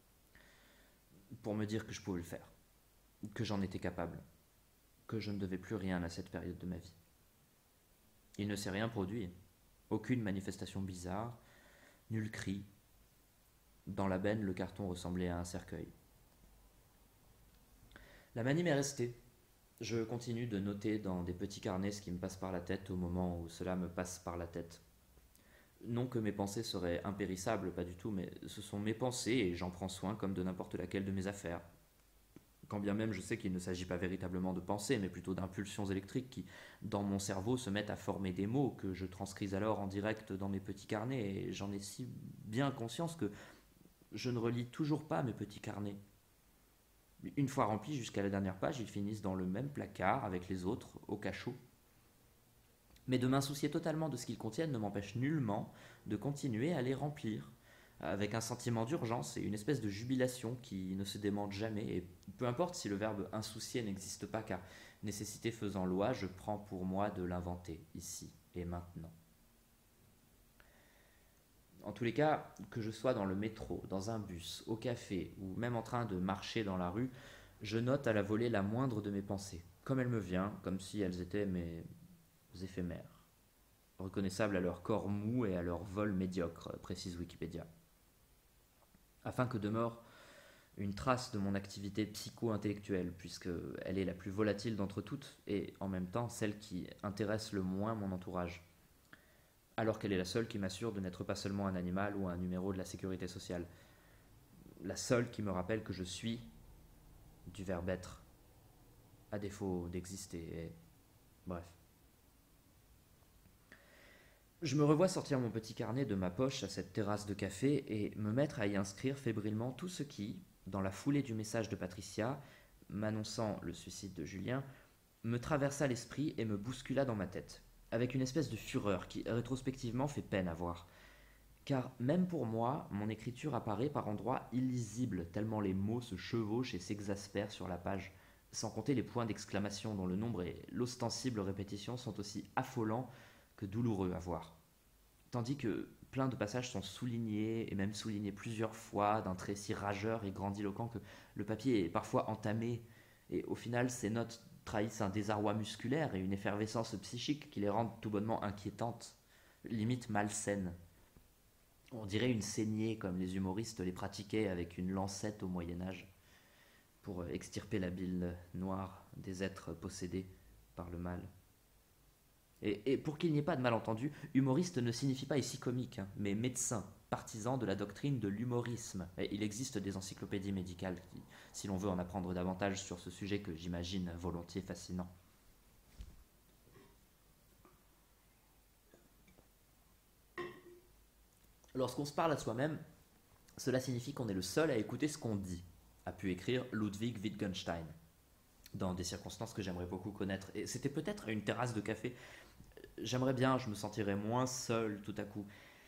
Pour me dire que je pouvais le faire, que j'en étais capable, que je ne devais plus rien à cette période de ma vie. Il ne s'est rien produit, aucune manifestation bizarre, nul cri. Dans la benne, le carton ressemblait à un cercueil. La manie m'est restée. Je continue de noter dans des petits carnets ce qui me passe par la tête au moment où cela me passe par la tête. Non que mes pensées seraient impérissables, pas du tout, mais ce sont mes pensées et j'en prends soin comme de n'importe laquelle de mes affaires. Quand bien même je sais qu'il ne s'agit pas véritablement de pensées, mais plutôt d'impulsions électriques qui, dans mon cerveau, se mettent à former des mots que je transcris alors en direct dans mes petits carnets, et j'en ai si bien conscience que je ne relis toujours pas mes petits carnets. Une fois remplis jusqu'à la dernière page, ils finissent dans le même placard avec les autres, au cachot. Mais de m'insoucier totalement de ce qu'ils contiennent ne m'empêche nullement de continuer à les remplir, avec un sentiment d'urgence et une espèce de jubilation qui ne se démente jamais, et peu importe si le verbe insoucier n'existe pas, car nécessité faisant loi, je prends pour moi de l'inventer, ici et maintenant. En tous les cas, que je sois dans le métro, dans un bus, au café, ou même en train de marcher dans la rue, je note à la volée la moindre de mes pensées, comme elle me vient, comme si elles étaient mes éphémères. reconnaissables à leur corps mou et à leur vol médiocre, précise Wikipédia. Afin que demeure une trace de mon activité psycho-intellectuelle, puisqu'elle est la plus volatile d'entre toutes, et en même temps celle qui intéresse le moins mon entourage, alors qu'elle est la seule qui m'assure de n'être pas seulement un animal ou un numéro de la sécurité sociale, la seule qui me rappelle que je suis du verbe être, à défaut d'exister, et bref. Je me revois sortir mon petit carnet de ma poche à cette terrasse de café et me mettre à y inscrire fébrilement tout ce qui, dans la foulée du message de Patricia, m'annonçant le suicide de Julien, me traversa l'esprit et me bouscula dans ma tête, avec une espèce de fureur qui, rétrospectivement, fait peine à voir. Car même pour moi, mon écriture apparaît par endroits illisibles, tellement les mots se chevauchent et s'exaspèrent sur la page, sans compter les points d'exclamation dont le nombre et l'ostensible répétition sont aussi affolants que douloureux à voir. Tandis que plein de passages sont soulignés, et même soulignés plusieurs fois, d'un trait si rageur et grandiloquent que le papier est parfois entamé, et au final ces notes trahissent un désarroi musculaire et une effervescence psychique qui les rendent tout bonnement inquiétantes, limite malsaines. On dirait une saignée comme les humoristes les pratiquaient avec une lancette au Moyen-Âge, pour extirper la bile noire des êtres possédés par le mal. Et, et pour qu'il n'y ait pas de malentendu, humoriste ne signifie pas ici comique, hein, mais médecin, partisan de la doctrine de l'humorisme. Et il existe des encyclopédies médicales qui, si l'on veut en apprendre davantage sur ce sujet que j'imagine volontiers fascinant. Lorsqu'on se parle à soi-même, cela signifie qu'on est le seul à écouter ce qu'on dit, a pu écrire Ludwig Wittgenstein, dans des circonstances que j'aimerais beaucoup connaître. Et c'était peut-être à une terrasse de café. J'aimerais bien, je me sentirais moins seul tout à coup.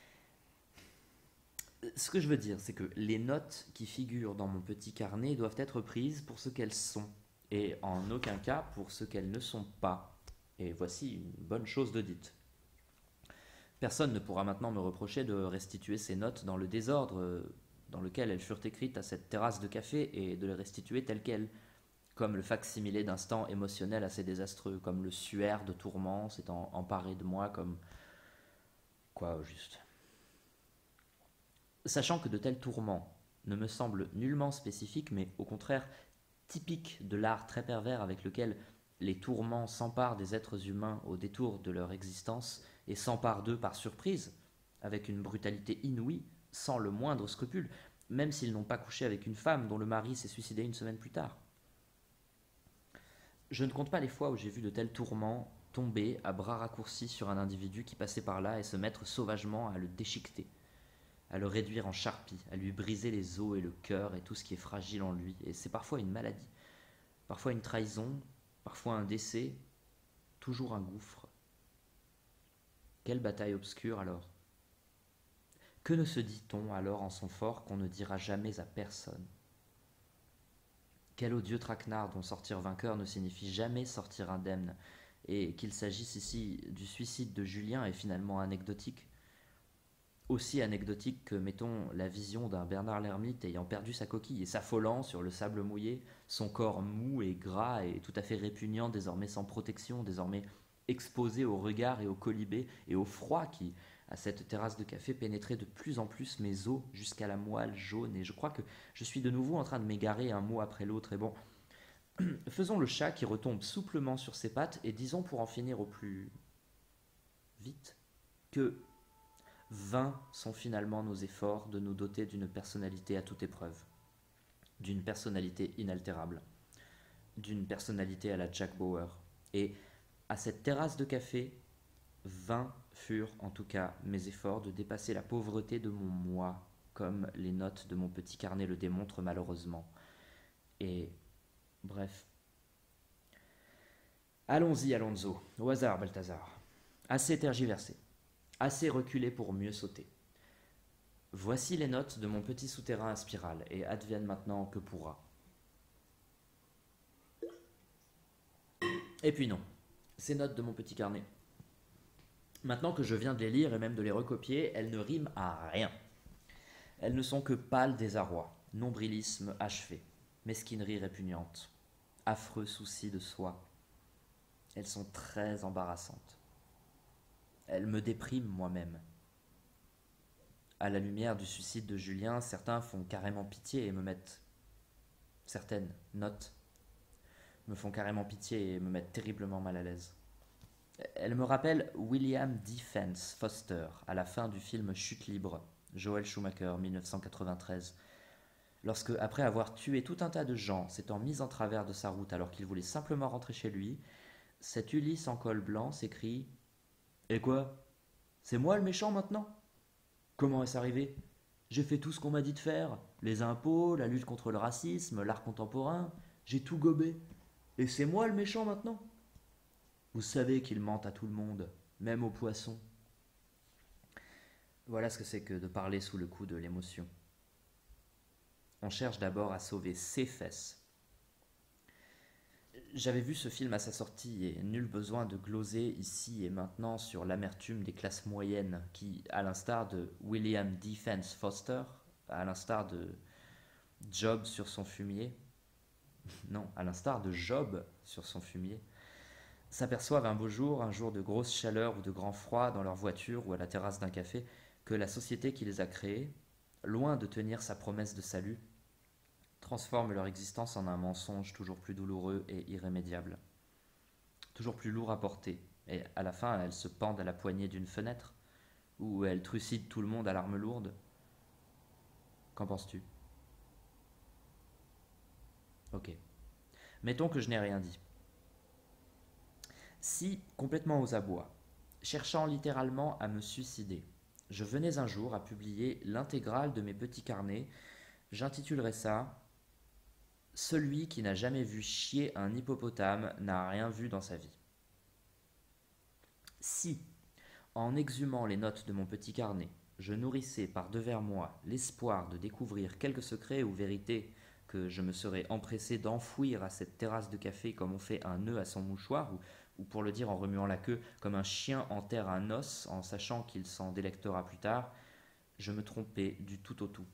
Ce que je veux dire, c'est que les notes qui figurent dans mon petit carnet doivent être prises pour ce qu'elles sont, et en aucun cas pour ce qu'elles ne sont pas. Et voici une bonne chose de dite. Personne ne pourra maintenant me reprocher de restituer ces notes dans le désordre dans lequel elles furent écrites à cette terrasse de café et de les restituer telles quelles, comme le fac-similé d'instants émotionnels assez désastreux, comme le suaire de tourment s'étant emparé de moi, comme... Quoi au juste? Sachant que de tels tourments ne me semblent nullement spécifiques, mais au contraire typiques de l'art très pervers avec lequel les tourments s'emparent des êtres humains au détour de leur existence et s'emparent d'eux par surprise, avec une brutalité inouïe, sans le moindre scrupule, même s'ils n'ont pas couché avec une femme dont le mari s'est suicidé une semaine plus tard. Je ne compte pas les fois où j'ai vu de tels tourments tomber à bras raccourcis sur un individu qui passait par là et se mettre sauvagement à le déchiqueter, à le réduire en charpie, à lui briser les os et le cœur et tout ce qui est fragile en lui. Et c'est parfois une maladie, parfois une trahison, parfois un décès, toujours un gouffre. Quelle bataille obscure alors! Que ne se dit-on alors en son fort qu'on ne dira jamais à personne? Quel odieux traquenard dont sortir vainqueur ne signifie jamais sortir indemne, et qu'il s'agisse ici du suicide de Julien est finalement anecdotique. Aussi anecdotique que, mettons, la vision d'un Bernard l'Ermite ayant perdu sa coquille et s'affolant sur le sable mouillé, son corps mou et gras et tout à fait répugnant, désormais sans protection, désormais exposé au regard et au colibé et au froid qui, à cette terrasse de café, pénétrait de plus en plus mes os jusqu'à la moelle jaune. Et je crois que je suis de nouveau en train de m'égarer un mot après l'autre. Et bon, faisons le chat qui retombe souplement sur ses pattes et disons pour en finir au plus vite que vains sont finalement nos efforts de nous doter d'une personnalité à toute épreuve, d'une personnalité inaltérable, d'une personnalité à la Jack Bauer. Et à cette terrasse de café, vains furent en tout cas mes efforts de dépasser la pauvreté de mon moi, comme les notes de mon petit carnet le démontrent malheureusement. Et bref. Allons-y, Alonso, au hasard, Balthazar. Assez tergiversé, assez reculé pour mieux sauter. Voici les notes de mon petit souterrain à spirale, et advienne maintenant que pourra. Et puis non, ces notes de mon petit carnet. Maintenant que je viens de les lire et même de les recopier, elles ne riment à rien. Elles ne sont que pâle désarroi, nombrilisme achevé, mesquinerie répugnante, affreux souci de soi. Elles sont très embarrassantes. Elle me déprime moi-même. À la lumière du suicide de Julien, certains font carrément pitié et me mettent... Certaines notes me font carrément pitié et me mettent terriblement mal à l'aise. Elle me rappelle William Defence Foster à la fin du film Chute libre, Joel Schumacher, mille neuf cent quatre-vingt-treize, lorsque, après avoir tué tout un tas de gens, s'étant mis en travers de sa route alors qu'il voulait simplement rentrer chez lui, cet Ulysse en col blanc s'écrie « Et quoi? C'est moi le méchant maintenant? Comment est-ce arrivé? J'ai fait tout ce qu'on m'a dit de faire, les impôts, la lutte contre le racisme, l'art contemporain, j'ai tout gobé. Et c'est moi le méchant maintenant? Vous savez qu'il ment à tout le monde, même aux poissons. » Voilà ce que c'est que de parler sous le coup de l'émotion. On cherche d'abord à sauver ses fesses. J'avais vu ce film à sa sortie et nul besoin de gloser ici et maintenant sur l'amertume des classes moyennes qui, à l'instar de William Defence Foster, à l'instar de Job sur son fumier, non, à l'instar de Job sur son fumier, s'aperçoivent un beau jour, un jour de grosse chaleur ou de grand froid dans leur voiture ou à la terrasse d'un café, que la société qui les a créés, loin de tenir sa promesse de salut, transforme leur existence en un mensonge toujours plus douloureux et irrémédiable, toujours plus lourd à porter, et à la fin elles se pendent à la poignée d'une fenêtre, ou elles trucident tout le monde à l'arme lourde. Qu'en penses-tu? Ok. Mettons que je n'ai rien dit. Si, complètement aux abois, cherchant littéralement à me suicider, je venais un jour à publier l'intégrale de mes petits carnets, j'intitulerais ça « Celui qui n'a jamais vu chier un hippopotame n'a rien vu dans sa vie ». Si, en exhumant les notes de mon petit carnet, je nourrissais par devers moi l'espoir de découvrir quelques secrets ou vérités que je me serais empressé d'enfouir à cette terrasse de café comme on fait un nœud à son mouchoir, ou, ou pour le dire en remuant la queue, comme un chien enterre un os en sachant qu'il s'en délectera plus tard, je me trompais du tout au tout.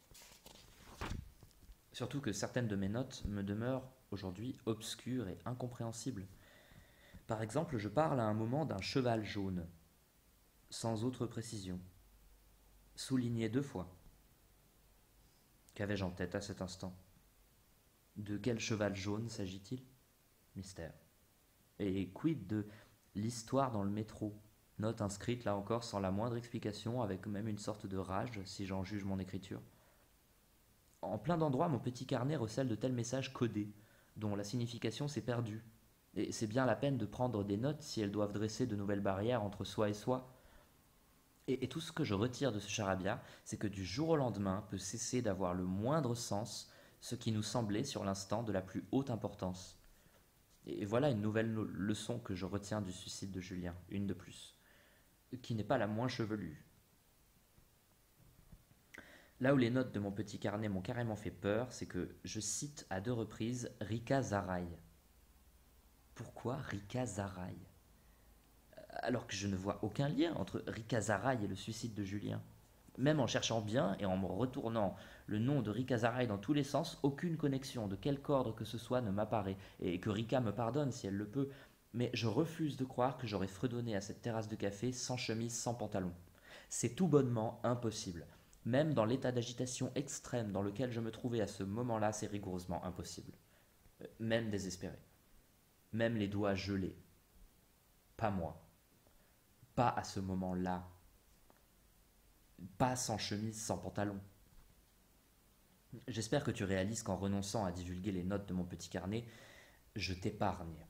Surtout que certaines de mes notes me demeurent aujourd'hui obscures et incompréhensibles. Par exemple, je parle à un moment d'un cheval jaune, sans autre précision, souligné deux fois. Qu'avais-je en tête à cet instant? De quel cheval jaune s'agit-il? Mystère. Et quid de l'histoire dans le métro? Note inscrite là encore sans la moindre explication, avec même une sorte de rage, si j'en juge mon écriture. En plein d'endroits, mon petit carnet recèle de tels messages codés, dont la signification s'est perdue. Et c'est bien la peine de prendre des notes si elles doivent dresser de nouvelles barrières entre soi et soi. Et, et tout ce que je retire de ce charabia, c'est que du jour au lendemain peut cesser d'avoir le moindre sens ce qui nous semblait sur l'instant de la plus haute importance. Et voilà une nouvelle no- leçon que je retiens du suicide de Julien, une de plus, qui n'est pas la moins chevelue. Là où les notes de mon petit carnet m'ont carrément fait peur, c'est que je cite à deux reprises Rika Zaraï. Pourquoi Rika Zaraï? Alors que je ne vois aucun lien entre Rika Zaraï et le suicide de Julien. Même en cherchant bien et en me retournant le nom de Rika Zaraï dans tous les sens, aucune connexion de quelque ordre que ce soit ne m'apparaît, et que Rika me pardonne si elle le peut, mais je refuse de croire que j'aurais fredonné à cette terrasse de café sans chemise, sans pantalon. C'est tout bonnement impossible. Même dans l'état d'agitation extrême dans lequel je me trouvais à ce moment-là, c'est rigoureusement impossible. Même désespéré. Même les doigts gelés. Pas moi. Pas à ce moment-là. Pas sans chemise, sans pantalon. J'espère que tu réalises qu'en renonçant à divulguer les notes de mon petit carnet, je t'épargne.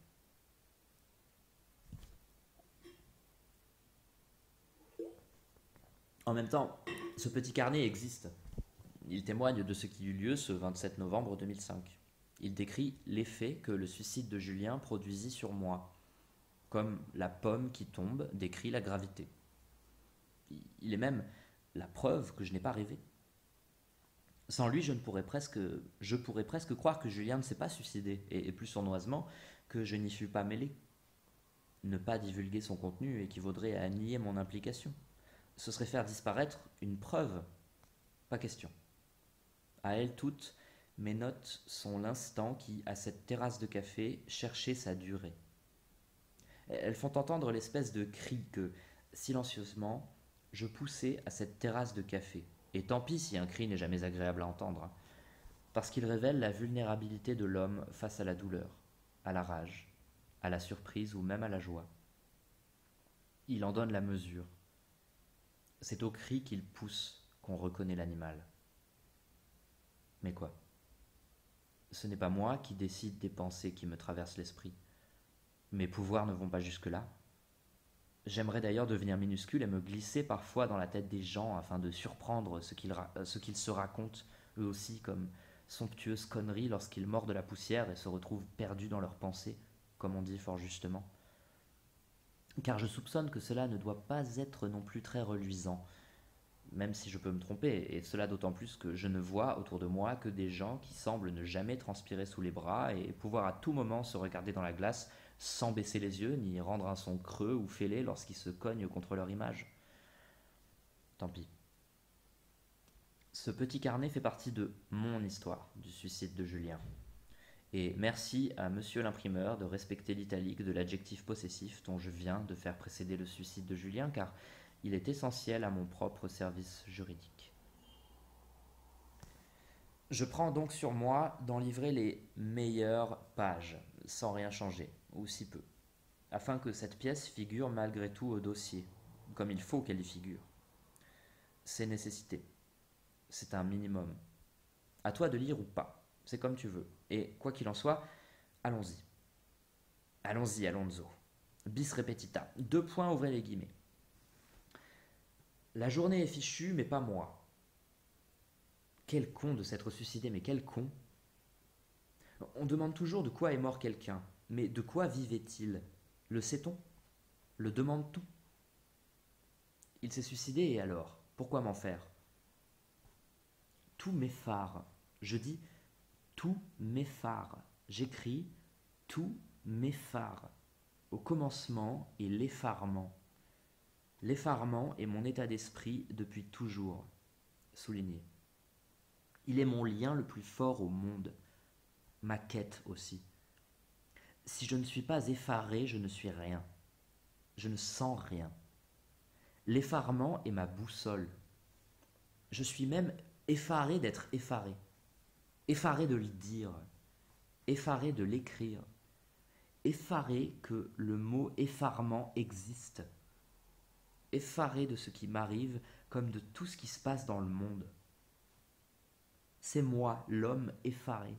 En même temps, ce petit carnet existe. Il témoigne de ce qui eut lieu ce vingt-sept novembre deux mille cinq. Il décrit l'effet que le suicide de Julien produisit sur moi, comme la pomme qui tombe décrit la gravité. Il est même la preuve que je n'ai pas rêvé. Sans lui, je ne pourrais presque, je pourrais presque croire que Julien ne s'est pas suicidé, et, et plus sournoisement, que je n'y fus pas mêlé. Ne pas divulguer son contenu équivaudrait à nier mon implication. Ce serait faire disparaître une preuve. Pas question. À elles toutes, mes notes sont l'instant qui, à cette terrasse de café, cherchait sa durée. Elles font entendre l'espèce de cri que, Silencieusement, je poussai à cette terrasse de café, et tant pis si un cri n'est jamais agréable à entendre, parce qu'il révèle la vulnérabilité de l'homme face à la douleur, à la rage, à la surprise ou même à la joie. Il en donne la mesure. C'est au cri qu'il pousse qu'on reconnaît l'animal. Mais quoi? Ce n'est pas moi qui décide des pensées qui me traversent l'esprit. Mes pouvoirs ne vont pas jusque-là. J'aimerais d'ailleurs devenir minuscule et me glisser parfois dans la tête des gens afin de surprendre ce qu'ils, ra- ce qu'ils se racontent, eux aussi, comme somptueuses conneries lorsqu'ils mordent la poussière et se retrouvent perdus dans leurs pensées, comme on dit fort justement. Car je soupçonne que cela ne doit pas être non plus très reluisant, même si je peux me tromper, et cela d'autant plus que je ne vois autour de moi que des gens qui semblent ne jamais transpirer sous les bras et pouvoir à tout moment se regarder dans la glace sans baisser les yeux ni rendre un son creux ou fêlé lorsqu'ils se cognent contre leur image. Tant pis. Ce petit carnet fait partie de mon histoire du suicide de Julien. Et merci à monsieur l'imprimeur de respecter l'italique de l'adjectif possessif dont je viens de faire précéder le suicide de Julien, car il est essentiel à mon propre service juridique. Je prends donc sur moi d'en livrer les meilleures pages, sans rien changer, ou si peu, afin que cette pièce figure malgré tout au dossier, comme il faut qu'elle y figure. C'est nécessité. C'est un minimum. À toi de lire ou pas, c'est comme tu veux. Et quoi qu'il en soit, allons-y. Allons-y, Alonso. Bis repetita. Deux points, ouvrez les guillemets. La journée est fichue, mais pas moi. Quel con de s'être suicidé, mais quel con. On demande toujours de quoi est mort quelqu'un, mais de quoi vivait-il? Le sait-on? Le demande-t-on? Il s'est suicidé et alors? Pourquoi m'en faire? Tout m'effare. Je dis tout m'effare. J'écris tout m'effare. Au commencement et l'effarement. L'effarement est mon état d'esprit depuis toujours. Souligné. Il est mon lien le plus fort au monde. Ma quête aussi. Si je ne suis pas effaré, je ne suis rien. Je ne sens rien. L'effarement est ma boussole. Je suis même effaré d'être effaré. Effaré de le dire. Effaré de l'écrire. Effaré que le mot effarement existe. Effaré de ce qui m'arrive comme de tout ce qui se passe dans le monde. C'est moi, l'homme effaré.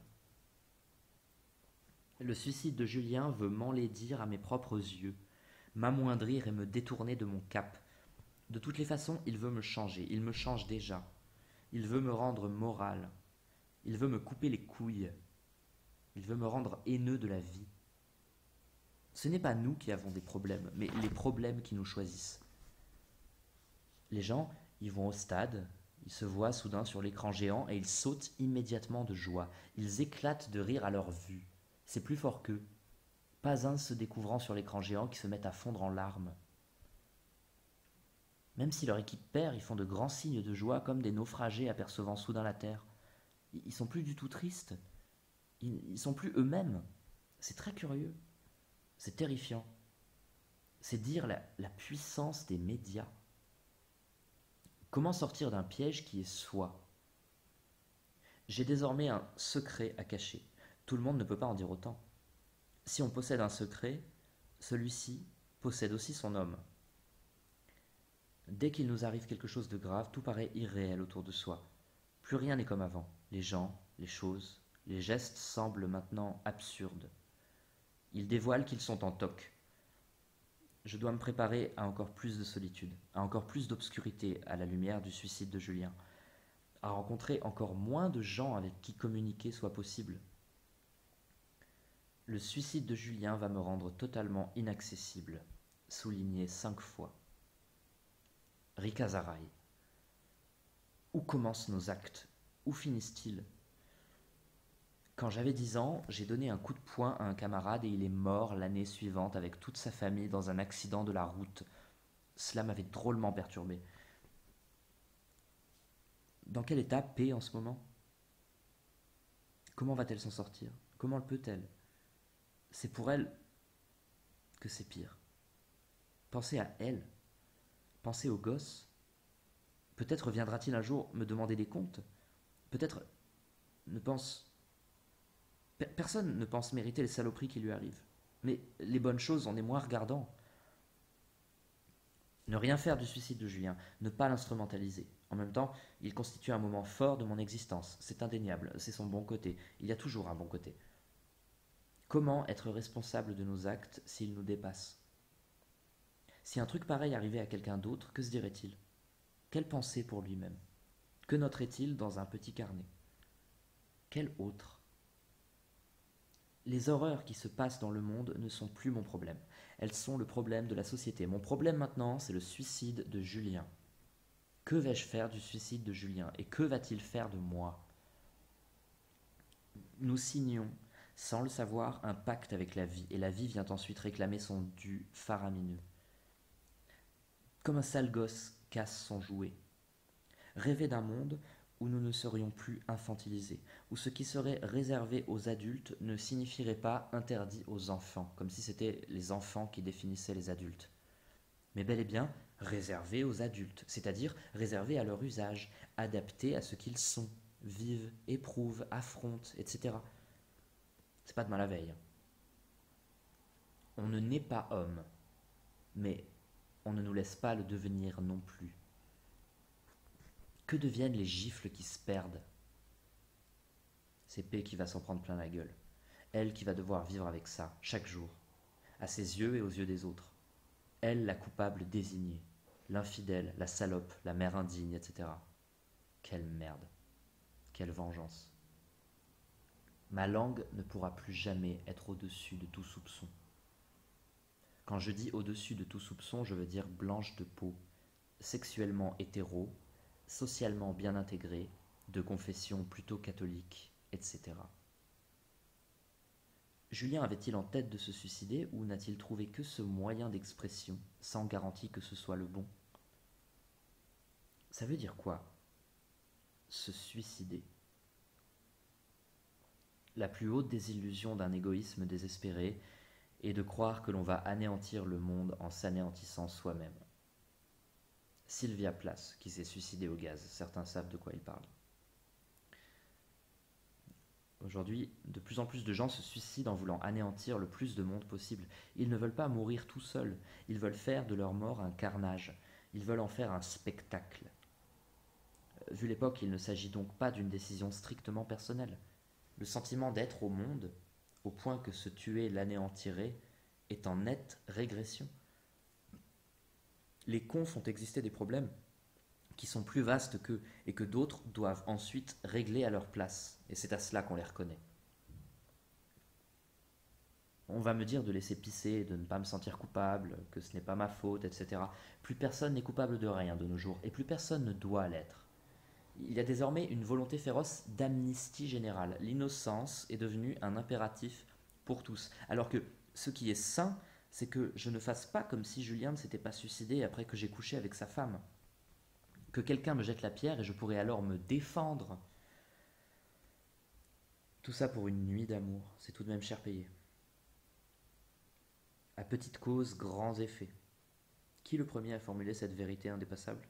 Le suicide de Julien veut m'enlaidir à mes propres yeux, m'amoindrir et me détourner de mon cap. De toutes les façons, il veut me changer, il me change déjà. Il veut me rendre moral. Il veut me couper les couilles. Il veut me rendre haineux de la vie. Ce n'est pas nous qui avons des problèmes, mais les problèmes qui nous choisissent. Les gens, ils vont au stade, ils se voient soudain sur l'écran géant et ils sautent immédiatement de joie. Ils éclatent de rire à leur vue. C'est plus fort qu'eux. Pas un se découvrant sur l'écran géant qui se met à fondre en larmes. Même si leur équipe perd, ils font de grands signes de joie comme des naufragés apercevant soudain la terre. Ils sont plus du tout tristes. Ils sont plus eux-mêmes. C'est très curieux. C'est terrifiant. C'est dire la, la puissance des médias. Comment sortir d'un piège qui est soi? J'ai désormais un secret à cacher. Tout le monde ne peut pas en dire autant. Si on possède un secret, celui-ci possède aussi son homme. Dès qu'il nous arrive quelque chose de grave, tout paraît irréel autour de soi. Plus rien n'est comme avant. Les gens, les choses, les gestes semblent maintenant absurdes. Ils dévoilent qu'ils sont en toc. Je dois me préparer à encore plus de solitude, à encore plus d'obscurité à la lumière du suicide de Julien, à rencontrer encore moins de gens avec qui communiquer soit possible. Le suicide de Julien va me rendre totalement inaccessible, souligné cinq fois. Rikazarai. Où commencent nos actes? Où finissent-ils? Quand j'avais dix ans, j'ai donné un coup de poing à un camarade et il est mort l'année suivante avec toute sa famille dans un accident de la route. Cela m'avait drôlement perturbé. Dans quel état P en ce moment? Comment va-t-elle s'en sortir? Comment le peut-elle? C'est pour elle que c'est pire. Pensez à elle. Pensez au gosse. Peut-être viendra-t-il un jour me demander des comptes. Peut-être ne pense... Personne ne pense mériter les saloperies qui lui arrivent. Mais les bonnes choses, on est moins regardant. Ne rien faire du suicide de Julien, ne pas l'instrumentaliser. En même temps, il constitue un moment fort de mon existence. C'est indéniable, c'est son bon côté. Il y a toujours un bon côté. Comment être responsable de nos actes s'ils nous dépassent? Si un truc pareil arrivait à quelqu'un d'autre, que se dirait-il? Quelle pensée pour lui-même? Que noterait-il dans un petit carnet? Quel autre? Les horreurs qui se passent dans le monde ne sont plus mon problème. Elles sont le problème de la société. Mon problème maintenant, c'est le suicide de Julien. Que vais-je faire du suicide de Julien? Et que va-t-il faire de moi? Nous signons, sans le savoir, un pacte avec la vie, et la vie vient ensuite réclamer son dû faramineux. Comme un sale gosse casse son jouet. Rêver d'un monde où nous ne serions plus infantilisés, où ce qui serait réservé aux adultes ne signifierait pas interdit aux enfants, comme si c'était les enfants qui définissaient les adultes, mais bel et bien réservé aux adultes, c'est-à-dire réservé à leur usage, adapté à ce qu'ils sont, vivent, éprouvent, affrontent, et cetera. C'est pas demain la veille. On ne naît pas homme, mais on ne nous laisse pas le devenir non plus. Que deviennent les gifles qui se perdent? C'est P qui va s'en prendre plein la gueule. Elle qui va devoir vivre avec ça, chaque jour, à ses yeux et aux yeux des autres. Elle, la coupable désignée, l'infidèle, la salope, la mère indigne, et cetera. Quelle merde. Quelle vengeance. Ma langue ne pourra plus jamais être au-dessus de tout soupçon. Quand je dis au-dessus de tout soupçon, je veux dire blanche de peau, sexuellement hétéro, socialement bien intégrée, de confession plutôt catholique, et cetera. Julien avait-il en tête de se suicider ou n'a-t-il trouvé que ce moyen d'expression, sans garantie que ce soit le bon? Ça veut dire quoi, se suicider? La plus haute désillusion d'un égoïsme désespéré est de croire que l'on va anéantir le monde en s'anéantissant soi-même. Sylvia Plath, qui s'est suicidée au gaz, certains savent de quoi il parle. Aujourd'hui, de plus en plus de gens se suicident en voulant anéantir le plus de monde possible. Ils ne veulent pas mourir tout seuls, ils veulent faire de leur mort un carnage, ils veulent en faire un spectacle. Vu l'époque, il ne s'agit donc pas d'une décision strictement personnelle. Le sentiment d'être au monde, au point que se tuer l'anéantirait, est en nette régression. Les cons font exister des problèmes qui sont plus vastes qu'eux et que d'autres doivent ensuite régler à leur place. Et c'est à cela qu'on les reconnaît. On va me dire de laisser pisser, de ne pas me sentir coupable, que ce n'est pas ma faute, et cetera. Plus personne n'est coupable de rien de nos jours, et plus personne ne doit l'être. Il y a désormais une volonté féroce d'amnistie générale. L'innocence est devenue un impératif pour tous. Alors que ce qui est sain, c'est que je ne fasse pas comme si Julien ne s'était pas suicidé après que j'ai couché avec sa femme. Que quelqu'un me jette la pierre et je pourrais alors me défendre. Tout ça pour une nuit d'amour, c'est tout de même cher payé. À petite cause, grands effets. Qui le premier a formulé cette vérité indépassable?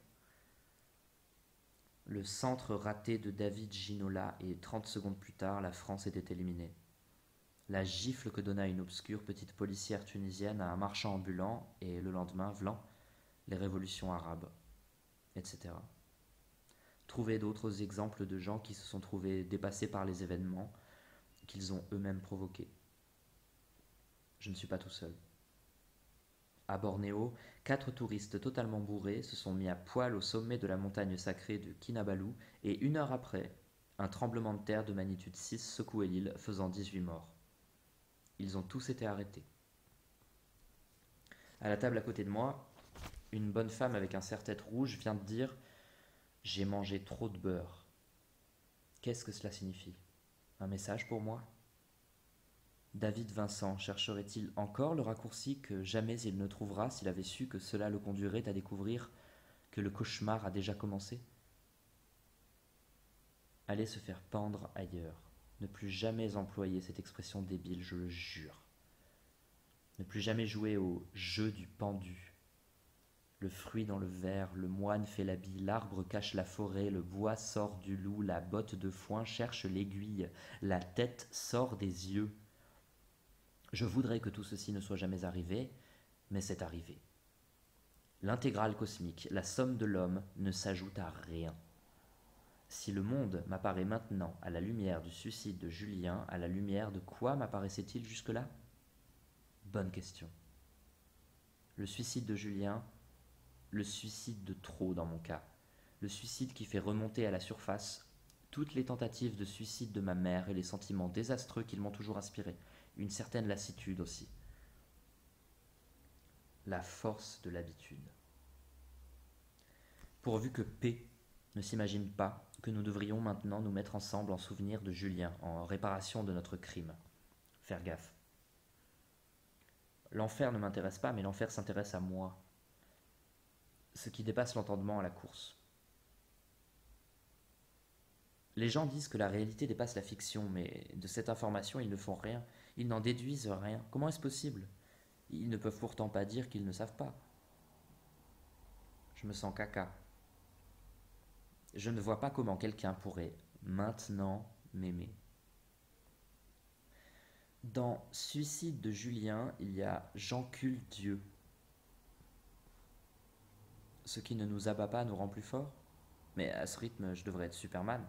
Le centre raté de David Ginola et trente secondes plus tard, la France était éliminée. La gifle que donna une obscure petite policière tunisienne à un marchand ambulant et le lendemain, vlan, les révolutions arabes, et cetera. Trouvez d'autres exemples de gens qui se sont trouvés dépassés par les événements qu'ils ont eux-mêmes provoqués. Je ne suis pas tout seul. À Bornéo, quatre touristes totalement bourrés se sont mis à poil au sommet de la montagne sacrée de Kinabalu et une heure après, un tremblement de terre de magnitude six secouait l'île, faisant dix-huit morts. Ils ont tous été arrêtés. À la table à côté de moi, une bonne femme avec un serre-tête rouge vient de dire « J'ai mangé trop de beurre ». Qu'est-ce que cela signifie? Un message pour moi? David Vincent chercherait-il encore le raccourci que jamais il ne trouvera s'il avait su que cela le conduirait à découvrir que le cauchemar a déjà commencé? Aller se faire pendre ailleurs. Ne plus jamais employer cette expression débile, je le jure. Ne plus jamais jouer au jeu du pendu. Le fruit dans le verre, le moine fait l'habit, l'arbre cache la forêt, le bois sort du loup, la botte de foin cherche l'aiguille, la tête sort des yeux. Je voudrais que tout ceci ne soit jamais arrivé, mais c'est arrivé. L'intégrale cosmique, la somme de l'homme, ne s'ajoute à rien. Si le monde m'apparaît maintenant à la lumière du suicide de Julien, à la lumière de quoi m'apparaissait-il jusque-là? Bonne question. Le suicide de Julien, le suicide de trop dans mon cas, le suicide qui fait remonter à la surface toutes les tentatives de suicide de ma mère et les sentiments désastreux qu'ils m'ont toujours inspirés, une certaine lassitude aussi. La force de l'habitude. Pourvu que P ne s'imagine pas que nous devrions maintenant nous mettre ensemble en souvenir de Julien, en réparation de notre crime. Faire gaffe. L'enfer ne m'intéresse pas, mais l'enfer s'intéresse à moi. Ce qui dépasse l'entendement à la course. Les gens disent que la réalité dépasse la fiction, mais de cette information, ils ne font rien. Ils n'en déduisent rien. Comment est-ce possible? Ils ne peuvent pourtant pas dire qu'ils ne savent pas. Je me sens caca. Je ne vois pas comment quelqu'un pourrait maintenant m'aimer. Dans Suicide de Julien, il y a J'encule Dieu. Ce qui ne nous abat pas nous rend plus forts. Mais à ce rythme, je devrais être Superman.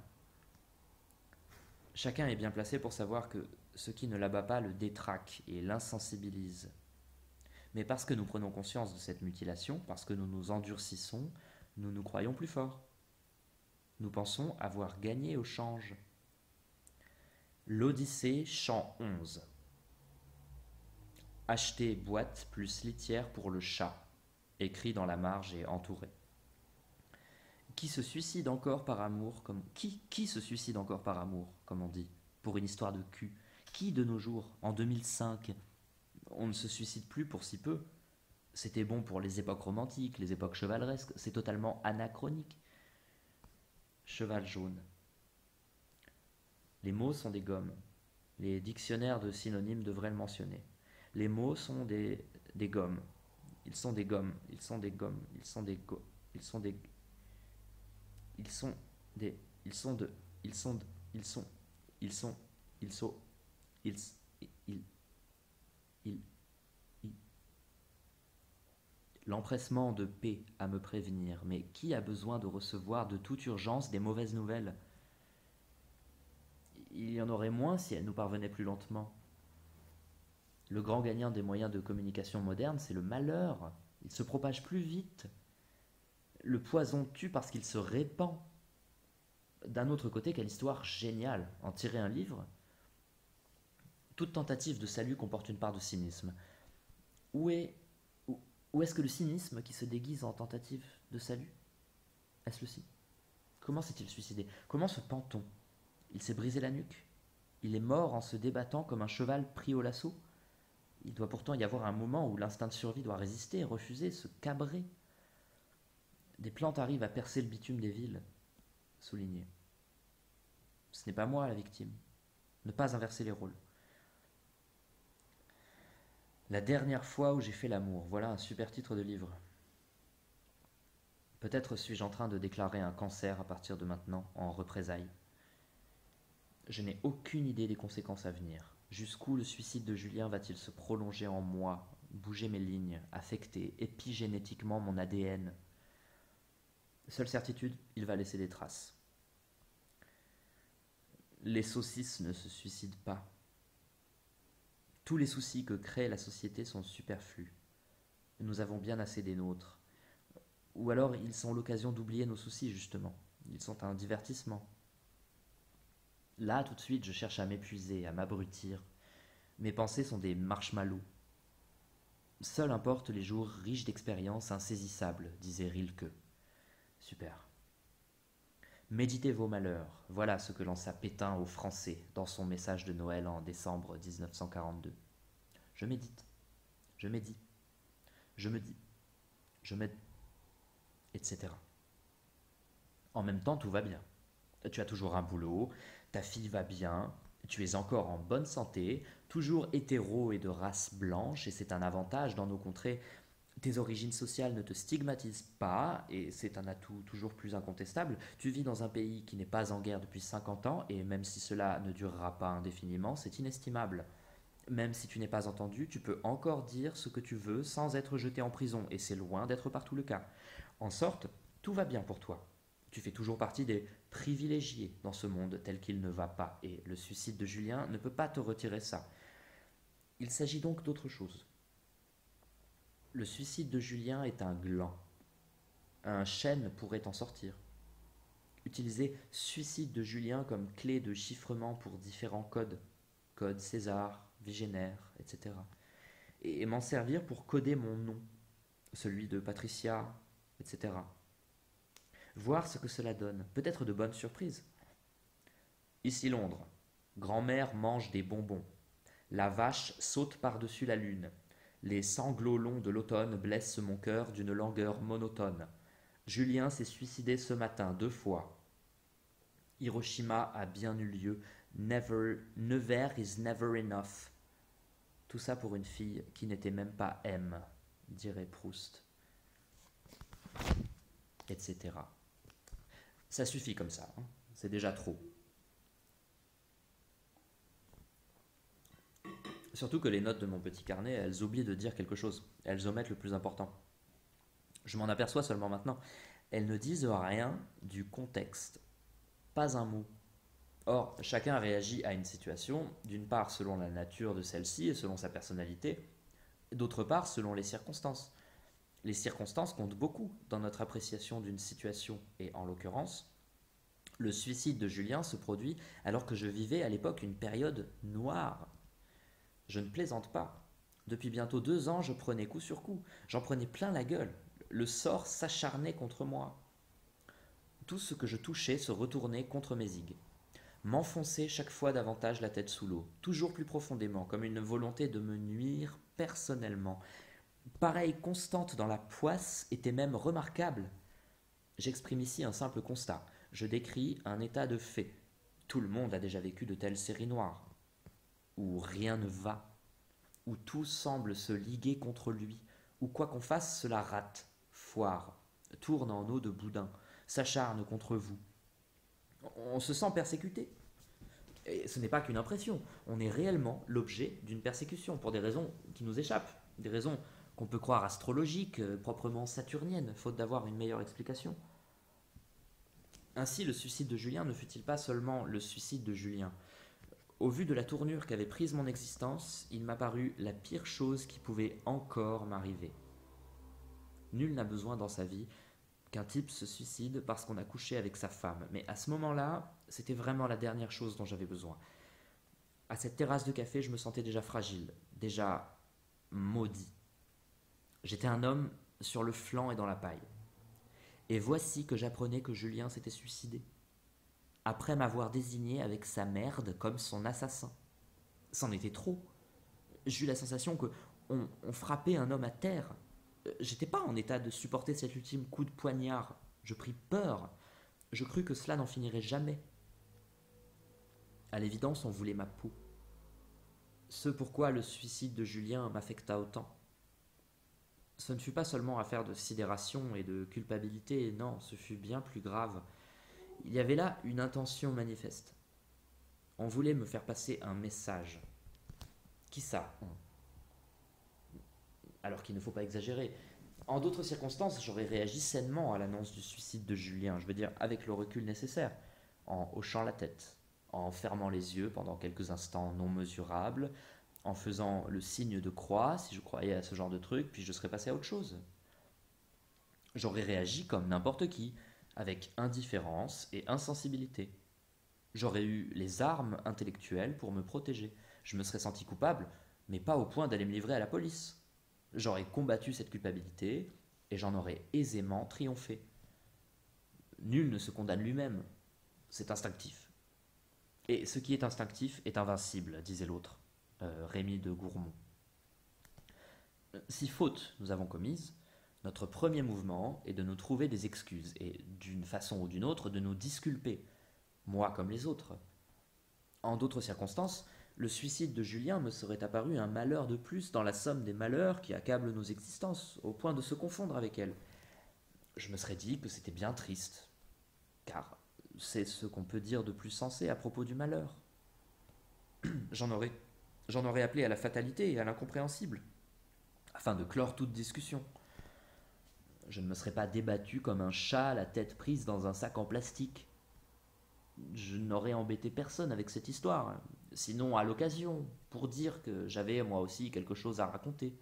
Chacun est bien placé pour savoir que ce qui ne l'abat pas le détraque et l'insensibilise. Mais parce que nous prenons conscience de cette mutilation, parce que nous nous endurcissons, nous nous croyons plus forts. Nous pensons avoir gagné au change. L'Odyssée, chant onze. Acheter boîte plus litière pour le chat, écrit dans la marge et entouré. Qui se suicide encore par amour, comme qui, qui se suicide encore par amour, comme on dit, pour une histoire de cul? Qui de nos jours, en deux mille cinq, on ne se suicide plus pour si peu? C'était bon pour les époques romantiques, les époques chevaleresques, c'est totalement anachronique. Cheval jaune. Les mots sont des gommes. Les dictionnaires de synonymes devraient le mentionner. Les mots sont des, des gommes. Ils sont des gommes. Ils sont des gommes. Ils sont des go Ils sont des. Ils sont des. Ils sont de. Ils sont de. Ils sont. Ils sont. Ils sont. Ils. Ils. Ils. Ils. L'empressement de P à me prévenir. Mais qui a besoin de recevoir de toute urgence des mauvaises nouvelles? Il y en aurait moins si elles nous parvenaient plus lentement. Le grand gagnant des moyens de communication modernes, c'est le malheur. Il se propage plus vite. Le poison tue parce qu'il se répand. D'un autre côté, quelle histoire géniale. En tirer un livre? Toute tentative de salut comporte une part de cynisme. Où est, où, où est-ce que le cynisme qui se déguise en tentative de salut? Est-ce le ci? Comment s'est-il suicidé? Comment se pend-on? Il s'est brisé la nuque? Il est mort en se débattant comme un cheval pris au lasso? Il doit pourtant y avoir un moment où l'instinct de survie doit résister, refuser, se cabrer. Des plantes arrivent à percer le bitume des villes. Souligné. Ce n'est pas moi la victime. Ne pas inverser les rôles. La dernière fois où j'ai fait l'amour. Voilà un super titre de livre. Peut-être suis-je en train de déclarer un cancer à partir de maintenant, en représailles. Je n'ai aucune idée des conséquences à venir. Jusqu'où le suicide de Julien va-t-il se prolonger en moi, bouger mes lignes, affecter épigénétiquement mon A D N? Seule certitude, il va laisser des traces. Les saucisses ne se suicident pas. Tous les soucis que crée la société sont superflus. Nous avons bien assez des nôtres. Ou alors ils sont l'occasion d'oublier nos soucis, justement. Ils sont un divertissement. Là, tout de suite, je cherche à m'épuiser, à m'abrutir. Mes pensées sont des marshmallows. Seuls importent les jours riches d'expériences insaisissables, disait Rilke. Super. Méditez vos malheurs, voilà ce que lança Pétain aux Français dans son message de Noël en décembre dix-neuf cent quarante-deux. Je médite, je médite, je me dis, je m'aide, et cetera. En même temps, tout va bien. Tu as toujours un boulot, ta fille va bien, tu es encore en bonne santé, toujours hétéro et de race blanche, et c'est un avantage dans nos contrées. Tes origines sociales ne te stigmatisent pas, et c'est un atout toujours plus incontestable. Tu vis dans un pays qui n'est pas en guerre depuis cinquante ans, et même si cela ne durera pas indéfiniment, c'est inestimable. Même si tu n'es pas entendu, tu peux encore dire ce que tu veux sans être jeté en prison, et c'est loin d'être partout le cas. En sorte, tout va bien pour toi. Tu fais toujours partie des privilégiés dans ce monde tel qu'il ne va pas, et le suicide de Julien ne peut pas te retirer ça. Il s'agit donc d'autre chose. Le suicide de Julien est un gland. Un chêne pourrait en sortir. Utiliser suicide de Julien comme clé de chiffrement pour différents codes, code César, Vigenère, et cetera. Et m'en servir pour coder mon nom, celui de Patricia, et cetera. Voir ce que cela donne, peut-être de bonnes surprises. Ici Londres. Grand-mère mange des bonbons. La vache saute par-dessus la lune. Les sanglots longs de l'automne blessent mon cœur d'une langueur monotone. Julien s'est suicidé ce matin deux fois. Hiroshima a bien eu lieu. Never, never is never enough. Tout ça pour une fille qui n'était même pas M, dirait Proust. Etc. Ça suffit comme ça, hein. C'est déjà trop. Surtout que les notes de mon petit carnet, elles oublient de dire quelque chose. Elles omettent le plus important. Je m'en aperçois seulement maintenant. Elles ne disent rien du contexte. Pas un mot. Or, chacun réagit à une situation, d'une part selon la nature de celle-ci et selon sa personnalité, d'autre part selon les circonstances. Les circonstances comptent beaucoup dans notre appréciation d'une situation, et en l'occurrence, le suicide de Julien se produit alors que je vivais à l'époque une période noire. Je ne plaisante pas. Depuis bientôt deux ans, je prenais coup sur coup. J'en prenais plein la gueule. Le sort s'acharnait contre moi. Tout ce que je touchais se retournait contre mes igues. M'enfonçait chaque fois davantage la tête sous l'eau, toujours plus profondément, comme une volonté de me nuire personnellement. Pareille constante dans la poisse était même remarquable. J'exprime ici un simple constat. Je décris un état de fait. Tout le monde a déjà vécu de telles séries noires, où rien ne va, où tout semble se liguer contre lui, où quoi qu'on fasse, cela rate, foire, tourne en eau de boudin, s'acharne contre vous. On se sent persécuté. Et ce n'est pas qu'une impression, on est réellement l'objet d'une persécution, pour des raisons qui nous échappent, des raisons qu'on peut croire astrologiques, proprement saturniennes, faute d'avoir une meilleure explication. Ainsi, le suicide de Julien ne fut-il pas seulement le suicide de Julien. Au vu de la tournure qu'avait prise mon existence, il m'a paru la pire chose qui pouvait encore m'arriver. Nul n'a besoin dans sa vie qu'un type se suicide parce qu'on a couché avec sa femme, mais à ce moment-là, c'était vraiment la dernière chose dont j'avais besoin. À cette terrasse de café, je me sentais déjà fragile, déjà maudit. J'étais un homme sur le flanc et dans la paille. Et voici que j'apprenais que Julien s'était suicidé, après m'avoir désigné avec sa merde comme son assassin. C'en était trop. J'eus la sensation que on, on frappait un homme à terre. J'étais pas en état de supporter cet ultime coup de poignard. Je pris peur. Je crus que cela n'en finirait jamais. À l'évidence, on voulait ma peau. Ce pourquoi le suicide de Julien m'affecta autant. Ce ne fut pas seulement affaire de sidération et de culpabilité, non, ce fut bien plus grave. Il y avait là une intention manifeste. On voulait me faire passer un message. Qui ça ? Alors qu'il ne faut pas exagérer. En d'autres circonstances, j'aurais réagi sainement à l'annonce du suicide de Julien, je veux dire avec le recul nécessaire, en hochant la tête, en fermant les yeux pendant quelques instants non mesurables, en faisant le signe de croix si je croyais à ce genre de truc, puis je serais passé à autre chose. J'aurais réagi comme n'importe qui, avec indifférence et insensibilité. J'aurais eu les armes intellectuelles pour me protéger. Je me serais senti coupable, mais pas au point d'aller me livrer à la police. J'aurais combattu cette culpabilité et j'en aurais aisément triomphé. Nul ne se condamne lui-même. C'est instinctif. Et ce qui est instinctif est invincible, disait l'autre, euh, Rémy de Gourmont. Si faute nous avons commise, notre premier mouvement est de nous trouver des excuses et, d'une façon ou d'une autre, de nous disculper, moi comme les autres. En d'autres circonstances, Le suicide de Julien me serait apparu un malheur de plus dans la somme des malheurs qui accablent nos existences, au point de se confondre avec elles. Je me serais dit que c'était bien triste, car c'est ce qu'on peut dire de plus sensé à propos du malheur. J'en aurais, j'en aurais appelé à la fatalité et à l'incompréhensible, afin de clore toute discussion. Je ne me serais pas débattu comme un chat la tête prise dans un sac en plastique. Je n'aurais embêté personne avec cette histoire, sinon à l'occasion, pour dire que j'avais moi aussi quelque chose à raconter.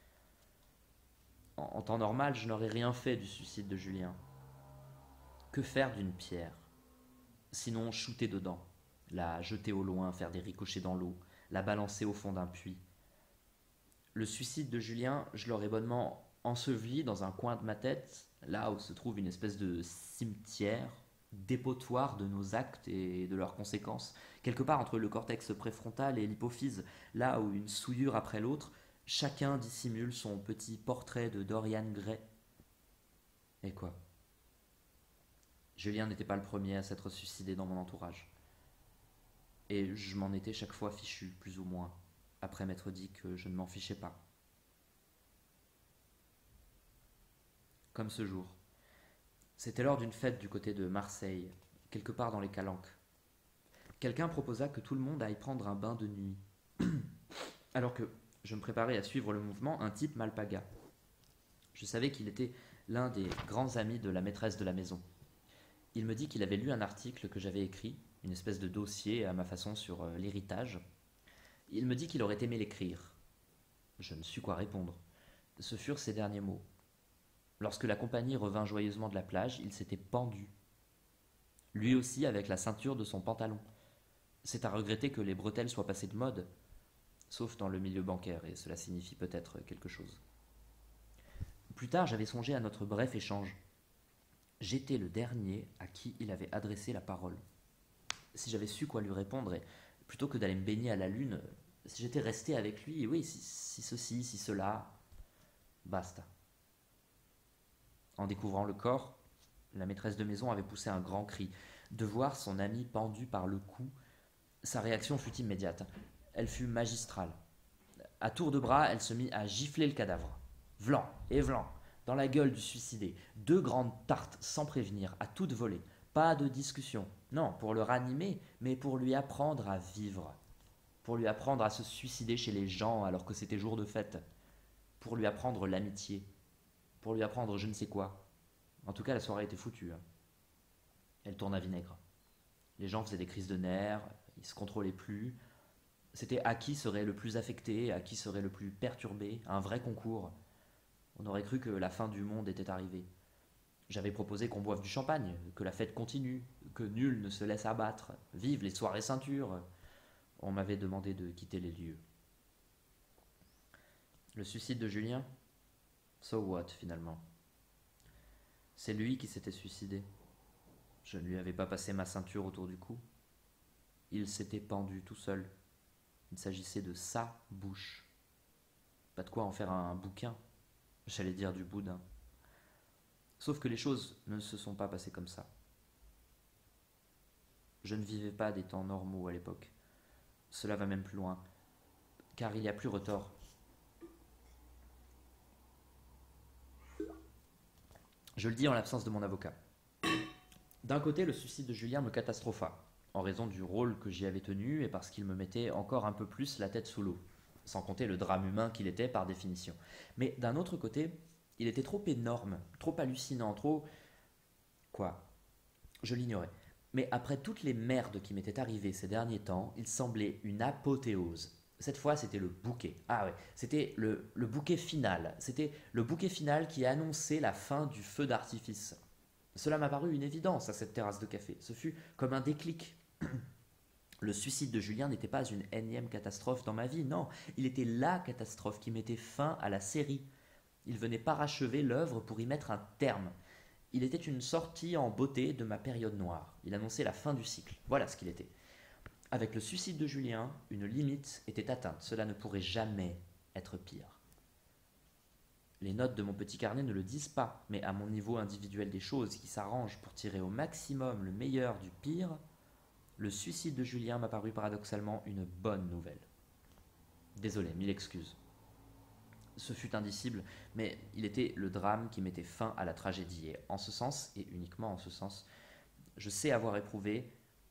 En, en temps normal, je n'aurais rien fait du suicide de Julien. Que faire d'une pierre? Sinon shooter dedans, la jeter au loin, faire des ricochets dans l'eau, la balancer au fond d'un puits. Le suicide de Julien, je l'aurais bonnement enseveli dans un coin de ma tête, là où se trouve une espèce de cimetière, dépotoir de nos actes et de leurs conséquences, quelque part entre le cortex préfrontal et l'hypophyse, là où une souillure après l'autre, chacun dissimule son petit portrait de Dorian Gray. Et quoi? Julien n'était pas le premier à s'être suicidé dans mon entourage. Et je m'en étais chaque fois fichu, plus ou moins, après m'être dit que je ne m'en fichais pas. Comme ce jour. C'était lors d'une fête du côté de Marseille, quelque part dans les Calanques. Quelqu'un proposa que tout le monde aille prendre un bain de nuit. Alors que je me préparais à suivre le mouvement, un type m'alpaga. Je savais qu'il était l'un des grands amis de la maîtresse de la maison. Il me dit qu'il avait lu un article que j'avais écrit, une espèce de dossier à ma façon sur euh, l'héritage. Il me dit qu'il aurait aimé l'écrire. Je ne sus quoi répondre. Ce furent ses derniers mots. Lorsque la compagnie revint joyeusement de la plage, il s'était pendu. Lui aussi avec la ceinture de son pantalon. C'est à regretter que les bretelles soient passées de mode, sauf dans le milieu bancaire, et cela signifie peut-être quelque chose. Plus tard, j'avais songé à notre bref échange. J'étais le dernier à qui il avait adressé la parole. Si j'avais su quoi lui répondre, et plutôt que d'aller me baigner à la lune, si j'étais resté avec lui, oui, si, si ceci, si cela, basta. En découvrant le corps, la maîtresse de maison avait poussé un grand cri. De voir son ami pendu par le cou, sa réaction fut immédiate. Elle fut magistrale. À tour de bras, elle se mit à gifler le cadavre. Vlan et vlan, dans la gueule du suicidé. Deux grandes tartes sans prévenir, à toute volée. Pas de discussion. Non, pour le ranimer, mais pour lui apprendre à vivre. Pour lui apprendre à se suicider chez les gens alors que c'était jour de fête. Pour lui apprendre l'amitié. Pour lui apprendre je ne sais quoi. En tout cas, la soirée était foutue. Hein. Elle tourna vinaigre. Les gens faisaient des crises de nerfs, ils se contrôlaient plus. C'était à qui serait le plus affecté, à qui serait le plus perturbé, un vrai concours. On aurait cru que la fin du monde était arrivée. J'avais proposé qu'on boive du champagne, que la fête continue, que nul ne se laisse abattre, vive les soirées ceintures. On m'avait demandé de quitter les lieux. Le suicide de Julien? So what, finalement? C'est lui qui s'était suicidé. Je ne lui avais pas passé ma ceinture autour du cou. Il s'était pendu tout seul. Il s'agissait de sa bouche. Pas de quoi en faire un bouquin. J'allais dire du boudin. Sauf que les choses ne se sont pas passées comme ça. Je ne vivais pas des temps normaux à l'époque. Cela va même plus loin, car il y a plus retort. Je le dis en l'absence de mon avocat. D'un côté, le suicide de Julien me catastropha, en raison du rôle que j'y avais tenu et parce qu'il me mettait encore un peu plus la tête sous l'eau, sans compter le drame humain qu'il était par définition. Mais d'un autre côté, il était trop énorme, trop hallucinant, trop... Quoi? Je l'ignorais. Mais après toutes les merdes qui m'étaient arrivées ces derniers temps, il semblait une apothéose. Cette fois, c'était le bouquet. Ah ouais, c'était le, le bouquet final. C'était le bouquet final qui annonçait la fin du feu d'artifice. Cela m'a paru une évidence à cette terrasse de café. Ce fut comme un déclic. Le suicide de Julien n'était pas une énième catastrophe dans ma vie, non. Il était la catastrophe qui mettait fin à la série. Il venait parachever l'œuvre pour y mettre un terme. Il était une sortie en beauté de ma période noire. Il annonçait la fin du cycle. Voilà ce qu'il était. Avec le suicide de Julien, une limite était atteinte. Cela ne pourrait jamais être pire. Les notes de mon petit carnet ne le disent pas, mais à mon niveau individuel des choses qui s'arrangent pour tirer au maximum le meilleur du pire, Le suicide de Julien m'a paru paradoxalement une bonne nouvelle. Désolé, mille excuses. Ce fut indicible, mais il était le drame qui mettait fin à la tragédie. Et en ce sens, et uniquement en ce sens, je sais avoir éprouvé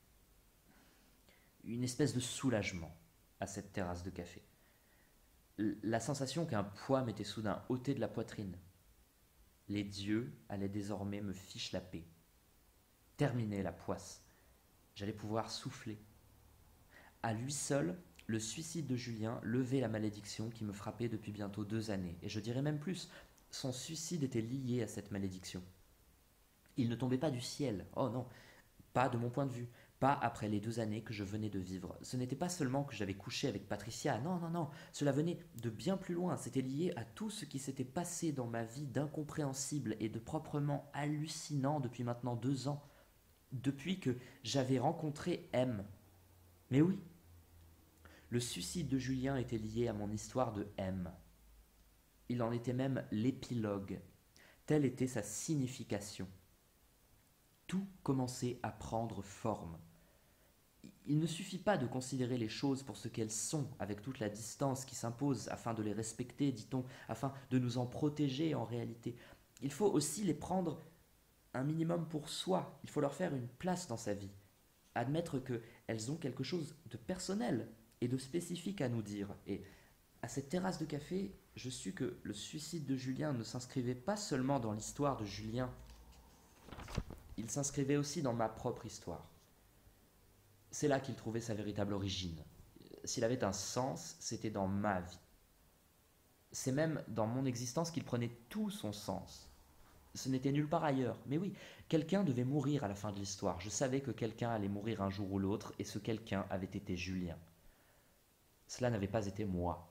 une espèce de soulagement à cette terrasse de café. La sensation qu'un poids m'était soudain ôté de la poitrine. Les dieux allaient désormais me fiche la paix. Terminer la poisse. J'allais pouvoir souffler. À lui seul, le suicide de Julien levait la malédiction qui me frappait depuis bientôt deux années. Et je dirais même plus, son suicide était lié à cette malédiction. Il ne tombait pas du ciel, oh non, pas de mon point de vue, pas après les deux années que je venais de vivre. Ce n'était pas seulement que j'avais couché avec Patricia, non, non, non, cela venait de bien plus loin, c'était lié à tout ce qui s'était passé dans ma vie d'incompréhensible et de proprement hallucinant depuis maintenant deux ans, depuis que j'avais rencontré M. Mais oui, le suicide de Julien était lié à mon histoire de M. Il en était même l'épilogue, telle était sa signification. Tout commençait à prendre forme. Il ne suffit pas de considérer les choses pour ce qu'elles sont, avec toute la distance qui s'impose afin de les respecter, dit-on, afin de nous en protéger en réalité. Il faut aussi les prendre un minimum pour soi, il faut leur faire une place dans sa vie, admettre qu'elles ont quelque chose de personnel et de spécifique à nous dire. Et à cette terrasse de café, je sus que le suicide de Julien ne s'inscrivait pas seulement dans l'histoire de Julien, il s'inscrivait aussi dans ma propre histoire. C'est là qu'il trouvait sa véritable origine. S'il avait un sens, c'était dans ma vie. C'est même dans mon existence qu'il prenait tout son sens. Ce n'était nulle part ailleurs. Mais oui, quelqu'un devait mourir à la fin de l'histoire. Je savais que quelqu'un allait mourir un jour ou l'autre, et ce quelqu'un avait été Julien. Cela n'avait pas été moi.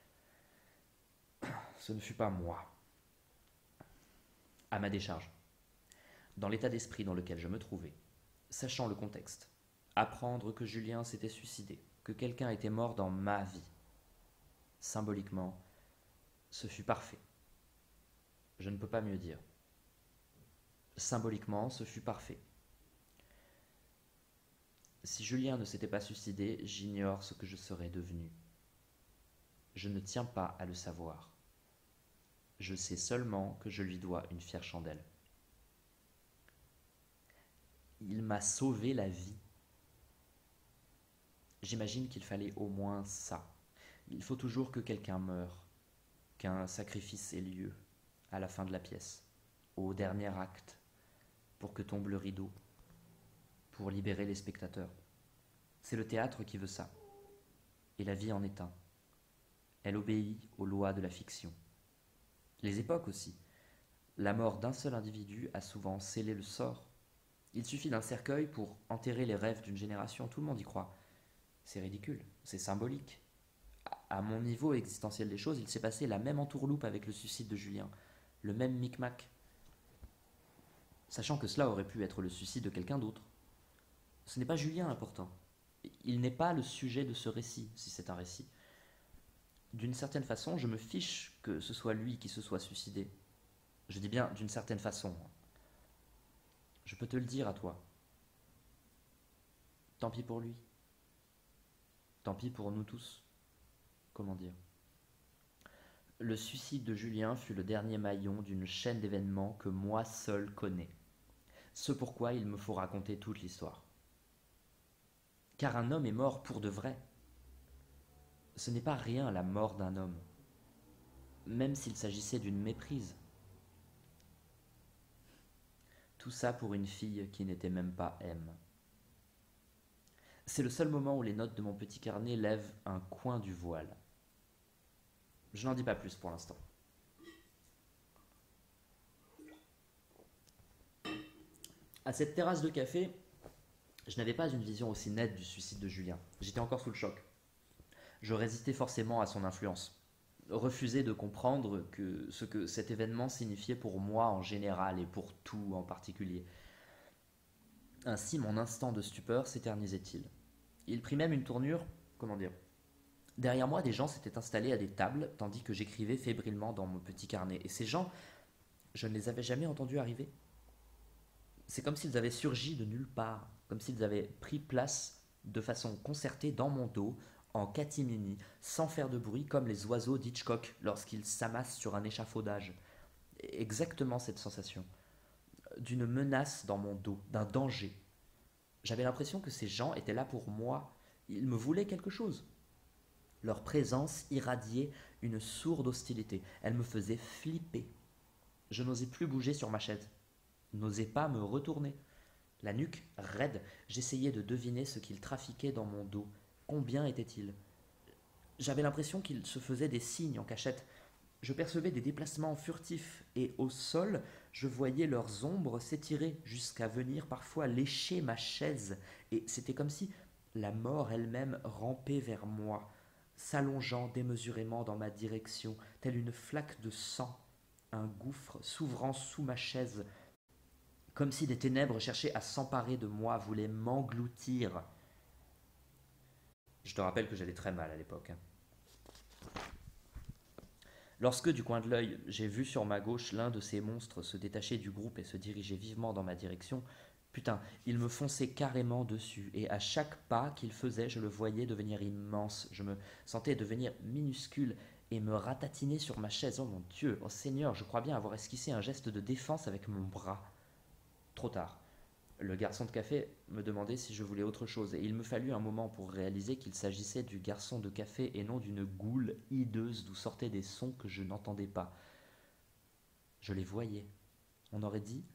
Ce ne fut pas moi. À ma décharge. Dans l'état d'esprit dans lequel je me trouvais, sachant le contexte, apprendre que Julien s'était suicidé, que quelqu'un était mort dans ma vie. Symboliquement, ce fut parfait. Je ne peux pas mieux dire. Symboliquement, ce fut parfait. Si Julien ne s'était pas suicidé, j'ignore ce que je serais devenu. Je ne tiens pas à le savoir. Je sais seulement que je lui dois une fière chandelle. Il m'a sauvé la vie. J'imagine qu'il fallait au moins ça. Il faut toujours que quelqu'un meure, qu'un sacrifice ait lieu à la fin de la pièce, au dernier acte, pour que tombe le rideau, pour libérer les spectateurs. C'est le théâtre qui veut ça, et la vie en est un. Elle obéit aux lois de la fiction. Les époques aussi. La mort d'un seul individu a souvent scellé le sort. Il suffit d'un cercueil pour enterrer les rêves d'une génération, tout le monde y croit. C'est ridicule, c'est symbolique. À mon niveau existentiel des choses, il s'est passé la même entourloupe avec le suicide de Julien, le même micmac. Sachant que cela aurait pu être le suicide de quelqu'un d'autre. Ce n'est pas Julien l'important. Il n'est pas le sujet de ce récit, si c'est un récit. D'une certaine façon, je me fiche que ce soit lui qui se soit suicidé. Je dis bien d'une certaine façon. Je peux te le dire à toi. Tant pis pour lui. Tant pis pour nous tous. Comment dire ? Le suicide de Julien fut le dernier maillon d'une chaîne d'événements que moi seul connais. Ce pourquoi il me faut raconter toute l'histoire. Car un homme est mort pour de vrai. Ce n'est pas rien la mort d'un homme, même s'il s'agissait d'une méprise. Tout ça pour une fille qui n'était même pas M. C'est le seul moment où les notes de mon petit carnet lèvent un coin du voile. Je n'en dis pas plus pour l'instant. À cette terrasse de café, je n'avais pas une vision aussi nette du suicide de Julien. J'étais encore sous le choc. Je résistais forcément à son influence. Refusais de comprendre que ce que cet événement signifiait pour moi en général et pour tout en particulier. Ainsi, mon instant de stupeur s'éternisait-il. Il prit même une tournure, comment dire. Derrière moi, des gens s'étaient installés à des tables, tandis que j'écrivais fébrilement dans mon petit carnet. Et ces gens, je ne les avais jamais entendus arriver. C'est comme s'ils avaient surgi de nulle part, comme s'ils avaient pris place de façon concertée dans mon dos, en catimini, sans faire de bruit, comme les oiseaux d'Hitchcock lorsqu'ils s'amassent sur un échafaudage. Exactement cette sensation, d'une menace dans mon dos, d'un danger. J'avais l'impression que ces gens étaient là pour moi, ils me voulaient quelque chose. Leur présence irradiait une sourde hostilité, elle me faisait flipper. Je n'osais plus bouger sur ma chaise, n'osais pas me retourner. La nuque raide, j'essayais de deviner ce qu'ils trafiquaient dans mon dos. Combien étaient-ils? J'avais l'impression qu'ils se faisaient des signes en cachette. Je percevais des déplacements furtifs et au sol, je voyais leurs ombres s'étirer jusqu'à venir parfois lécher ma chaise. Et c'était comme si la mort elle-même rampait vers moi, s'allongeant démesurément dans ma direction, telle une flaque de sang, un gouffre s'ouvrant sous ma chaise, comme si des ténèbres cherchaient à s'emparer de moi, voulaient m'engloutir. Je te rappelle que j'allais très mal à l'époque. hein. Lorsque, du coin de l'œil, j'ai vu sur ma gauche l'un de ces monstres se détacher du groupe et se diriger vivement dans ma direction, putain, il me fonçait carrément dessus, et à chaque pas qu'il faisait, je le voyais devenir immense, je me sentais devenir minuscule et me ratatiner sur ma chaise. Oh mon Dieu, oh Seigneur, je crois bien avoir esquissé un geste de défense avec mon bras. Trop tard. Le garçon de café me demandait si je voulais autre chose, et il me fallut un moment pour réaliser qu'il s'agissait du garçon de café et non d'une goule hideuse d'où sortaient des sons que je n'entendais pas. Je les voyais. On aurait dit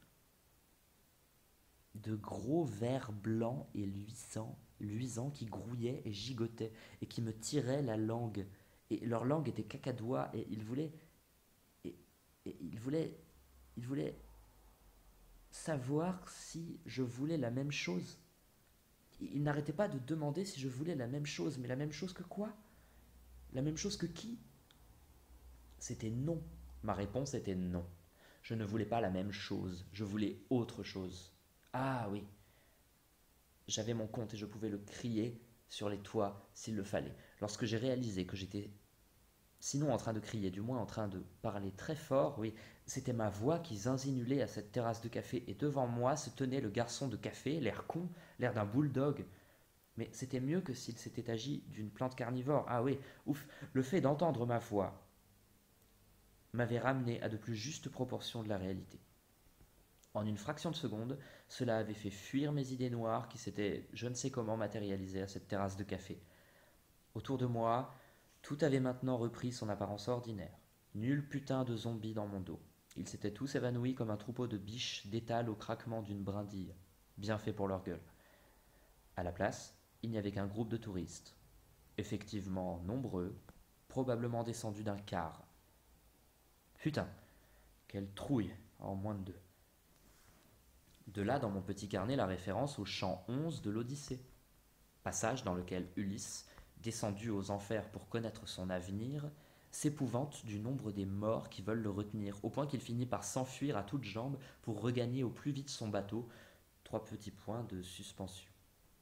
de gros vers blancs et luisants, luisants qui grouillaient et gigotaient, et qui me tiraient la langue. Et leur langue était cacadois, et ils voulaient... Et, et ils voulaient... Ils voulaient savoir si je voulais la même chose. Il n'arrêtait pas de demander si je voulais la même chose, mais la même chose que quoi? La même chose que qui? C'était non. Ma réponse était non. Je ne voulais pas la même chose, je voulais autre chose. Ah oui, j'avais mon compte et je pouvais le crier sur les toits s'il le fallait. Lorsque j'ai réalisé que j'étais sinon en train de crier, du moins en train de parler très fort, oui, c'était ma voix qui zinzinulait à cette terrasse de café, et devant moi se tenait le garçon de café, l'air con, l'air d'un bulldog. Mais c'était mieux que s'il s'était agi d'une plante carnivore. Ah oui, ouf, le fait d'entendre ma voix m'avait ramené à de plus justes proportions de la réalité. En une fraction de seconde, cela avait fait fuir mes idées noires qui s'étaient je ne sais comment matérialisées à cette terrasse de café. Autour de moi, tout avait maintenant repris son apparence ordinaire. Nul putain de zombie dans mon dos. Ils s'étaient tous évanouis comme un troupeau de biches d'étal au craquement d'une brindille. Bien fait pour leur gueule. À la place, il n'y avait qu'un groupe de touristes. Effectivement nombreux, probablement descendus d'un car. Putain, quelle trouille en moins de deux. De là, dans mon petit carnet, la référence au chant onze de l'Odyssée. Passage dans lequel Ulysse, descendu aux enfers pour connaître son avenir, s'épouvante du nombre des morts qui veulent le retenir, au point qu'il finit par s'enfuir à toutes jambes pour regagner au plus vite son bateau. Trois petits points de suspension.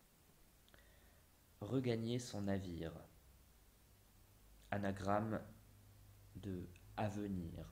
Regagner son navire. Anagramme de avenir.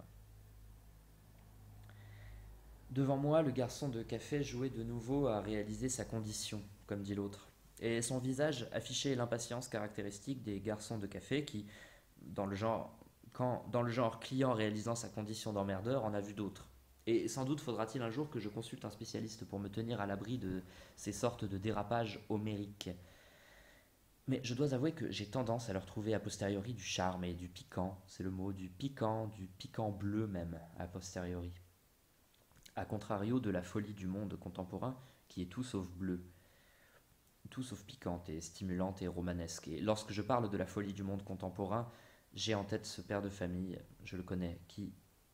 Devant moi, le garçon de café jouait de nouveau à réaliser sa condition, comme dit l'autre. Et son visage affichait l'impatience caractéristique des garçons de café qui, dans le genre, quand, dans le genre client réalisant sa condition d'emmerdeur, en a vu d'autres. Et sans doute faudra-t-il un jour que je consulte un spécialiste pour me tenir à l'abri de ces sortes de dérapages homériques. Mais je dois avouer que j'ai tendance à leur trouver a posteriori du charme et du piquant, c'est le mot, du piquant, du piquant bleu même, a posteriori. A contrario de la folie du monde contemporain, qui est tout sauf bleu. Tout sauf piquante et stimulante et romanesque. Et lorsque je parle de la folie du monde contemporain, j'ai en tête ce père de famille, je le connais, qui...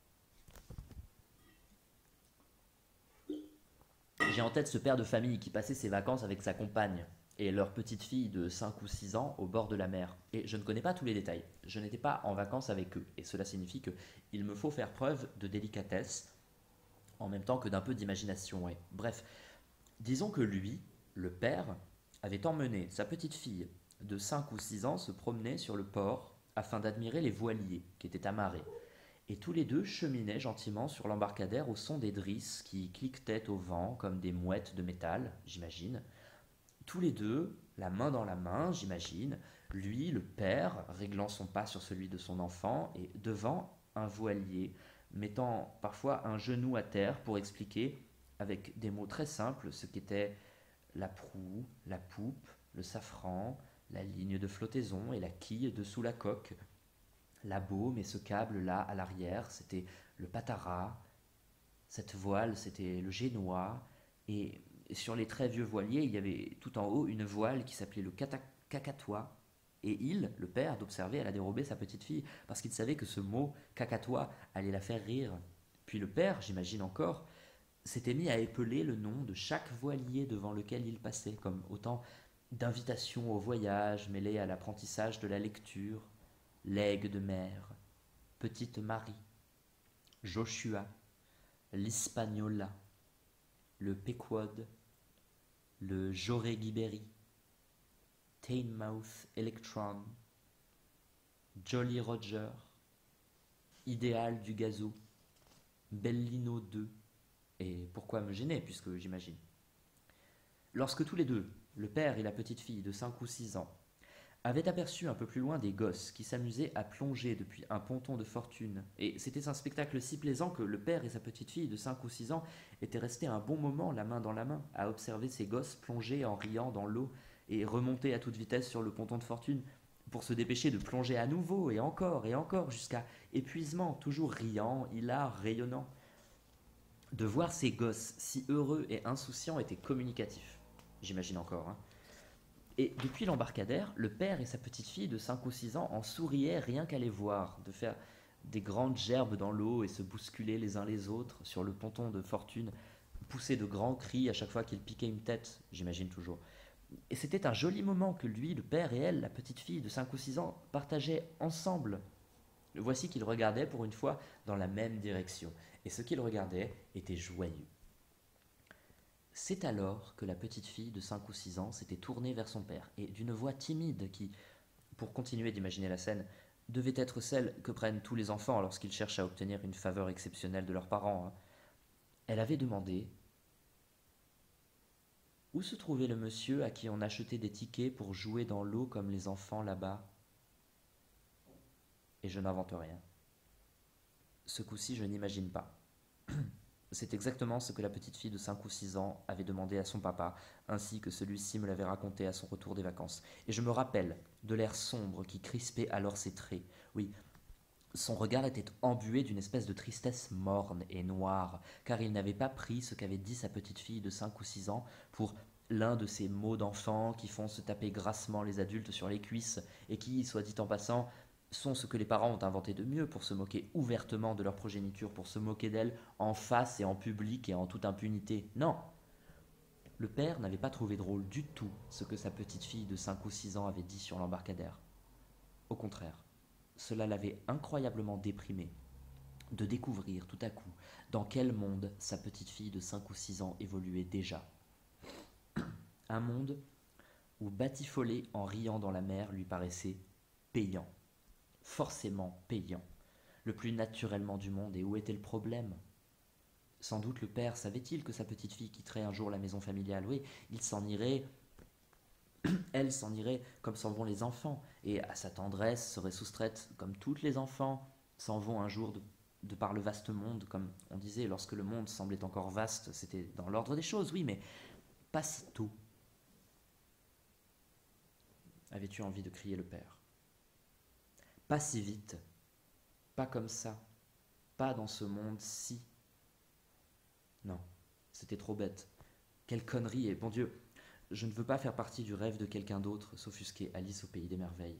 J'ai en tête ce père de famille qui passait ses vacances avec sa compagne et leur petite fille de cinq ou six ans au bord de la mer. Et je ne connais pas tous les détails. Je n'étais pas en vacances avec eux. Et cela signifie qu'il me faut faire preuve de délicatesse en même temps que d'un peu d'imagination. Ouais. Bref, disons que lui, le père, avait emmené sa petite fille de cinq ou six ans se promener sur le port afin d'admirer les voiliers qui étaient amarrés. Et tous les deux cheminaient gentiment sur l'embarcadère au son des drisses qui cliquetaient au vent comme des mouettes de métal, j'imagine. Tous les deux, la main dans la main, j'imagine, lui, le père, réglant son pas sur celui de son enfant, et devant un voilier, mettant parfois un genou à terre pour expliquer, avec des mots très simples, ce qu'était la proue, la poupe, le safran, la ligne de flottaison et la quille dessous la coque. La baume et ce câble-là à l'arrière, c'était le patara, cette voile, c'était le génois, et sur les très vieux voiliers, il y avait tout en haut une voile qui s'appelait le cacatois, et il, le père, d'observer, elle a dérobé sa petite fille, parce qu'il savait que ce mot cacatois allait la faire rire. Puis le père, j'imagine encore, s'était mis à épeler le nom de chaque voilier devant lequel il passait, comme autant d'invitations au voyage mêlées à l'apprentissage de la lecture. L'aigle de mer, Petite Marie, Joshua, l'Hispaniola, le Pequod, le Joré-Guibéry, Teignmouth Electron, Jolly Roger, Idéal du Gazo, Bellino deux, et pourquoi me gêner, puisque j'imagine. Lorsque tous les deux, le père et la petite fille de cinq ou six ans, avaient aperçu un peu plus loin des gosses qui s'amusaient à plonger depuis un ponton de fortune, et c'était un spectacle si plaisant que le père et sa petite fille de cinq ou six ans étaient restés un bon moment la main dans la main à observer ces gosses plonger en riant dans l'eau et remonter à toute vitesse sur le ponton de fortune pour se dépêcher de plonger à nouveau et encore et encore jusqu'à épuisement, toujours riant, hilar, rayonnant. De voir ces gosses si heureux et insouciants était communicatif, j'imagine encore, hein. Et depuis l'embarcadère, le père et sa petite fille de cinq ou six ans en souriaient rien qu'à les voir, de faire des grandes gerbes dans l'eau et se bousculer les uns les autres sur le ponton de fortune, pousser de grands cris à chaque fois qu'ils piquaient une tête, j'imagine toujours. Et c'était un joli moment que lui, le père, et elle, la petite fille de cinq ou six ans, partageaient ensemble. Voici qu'ils regardaient pour une fois dans la même direction, et ce qu'ils regardaient était joyeux. C'est alors que la petite fille de cinq ou six ans s'était tournée vers son père, et d'une voix timide qui, pour continuer d'imaginer la scène, devait être celle que prennent tous les enfants lorsqu'ils cherchent à obtenir une faveur exceptionnelle de leurs parents, hein, elle avait demandé « Où se trouvait le monsieur à qui on achetait des tickets pour jouer dans l'eau comme les enfants là-bas ?» Et je n'invente rien. Ce coup-ci, je n'imagine pas. C'est exactement ce que la petite fille de cinq ou six ans avait demandé à son papa, ainsi que celui-ci me l'avait raconté à son retour des vacances. Et je me rappelle de l'air sombre qui crispait alors ses traits. Oui, son regard était embué d'une espèce de tristesse morne et noire, car il n'avait pas pris ce qu'avait dit sa petite fille de cinq ou six ans pour l'un de ces mots d'enfant qui font se taper grassement les adultes sur les cuisses et qui, soit dit en passant, sont ce que les parents ont inventé de mieux pour se moquer ouvertement de leur progéniture, pour se moquer d'elle en face et en public et en toute impunité. Non, le père n'avait pas trouvé drôle du tout ce que sa petite fille de cinq ou six ans avait dit sur l'embarcadère. Au contraire, cela l'avait incroyablement déprimé de découvrir tout à coup dans quel monde sa petite fille de cinq ou six ans évoluait déjà. Un monde où batifoler en riant dans la mer lui paraissait payant. Forcément payant, le plus naturellement du monde, et où était le problème? Sans doute le père savait-il que sa petite fille quitterait un jour la maison familiale, oui, il s'en irait, elle s'en irait comme s'en vont les enfants, et à sa tendresse serait soustraite comme toutes les enfants s'en vont un jour de, de par le vaste monde, comme on disait, lorsque le monde semblait encore vaste, c'était dans l'ordre des choses, oui, mais pas si tôt. Avais-tu envie de crier le père? Pas si vite, pas comme ça, pas dans ce monde-ci. Non, c'était trop bête. Quelle connerie, et bon Dieu, je ne veux pas faire partie du rêve de quelqu'un d'autre, s'offusquait Alice au pays des merveilles.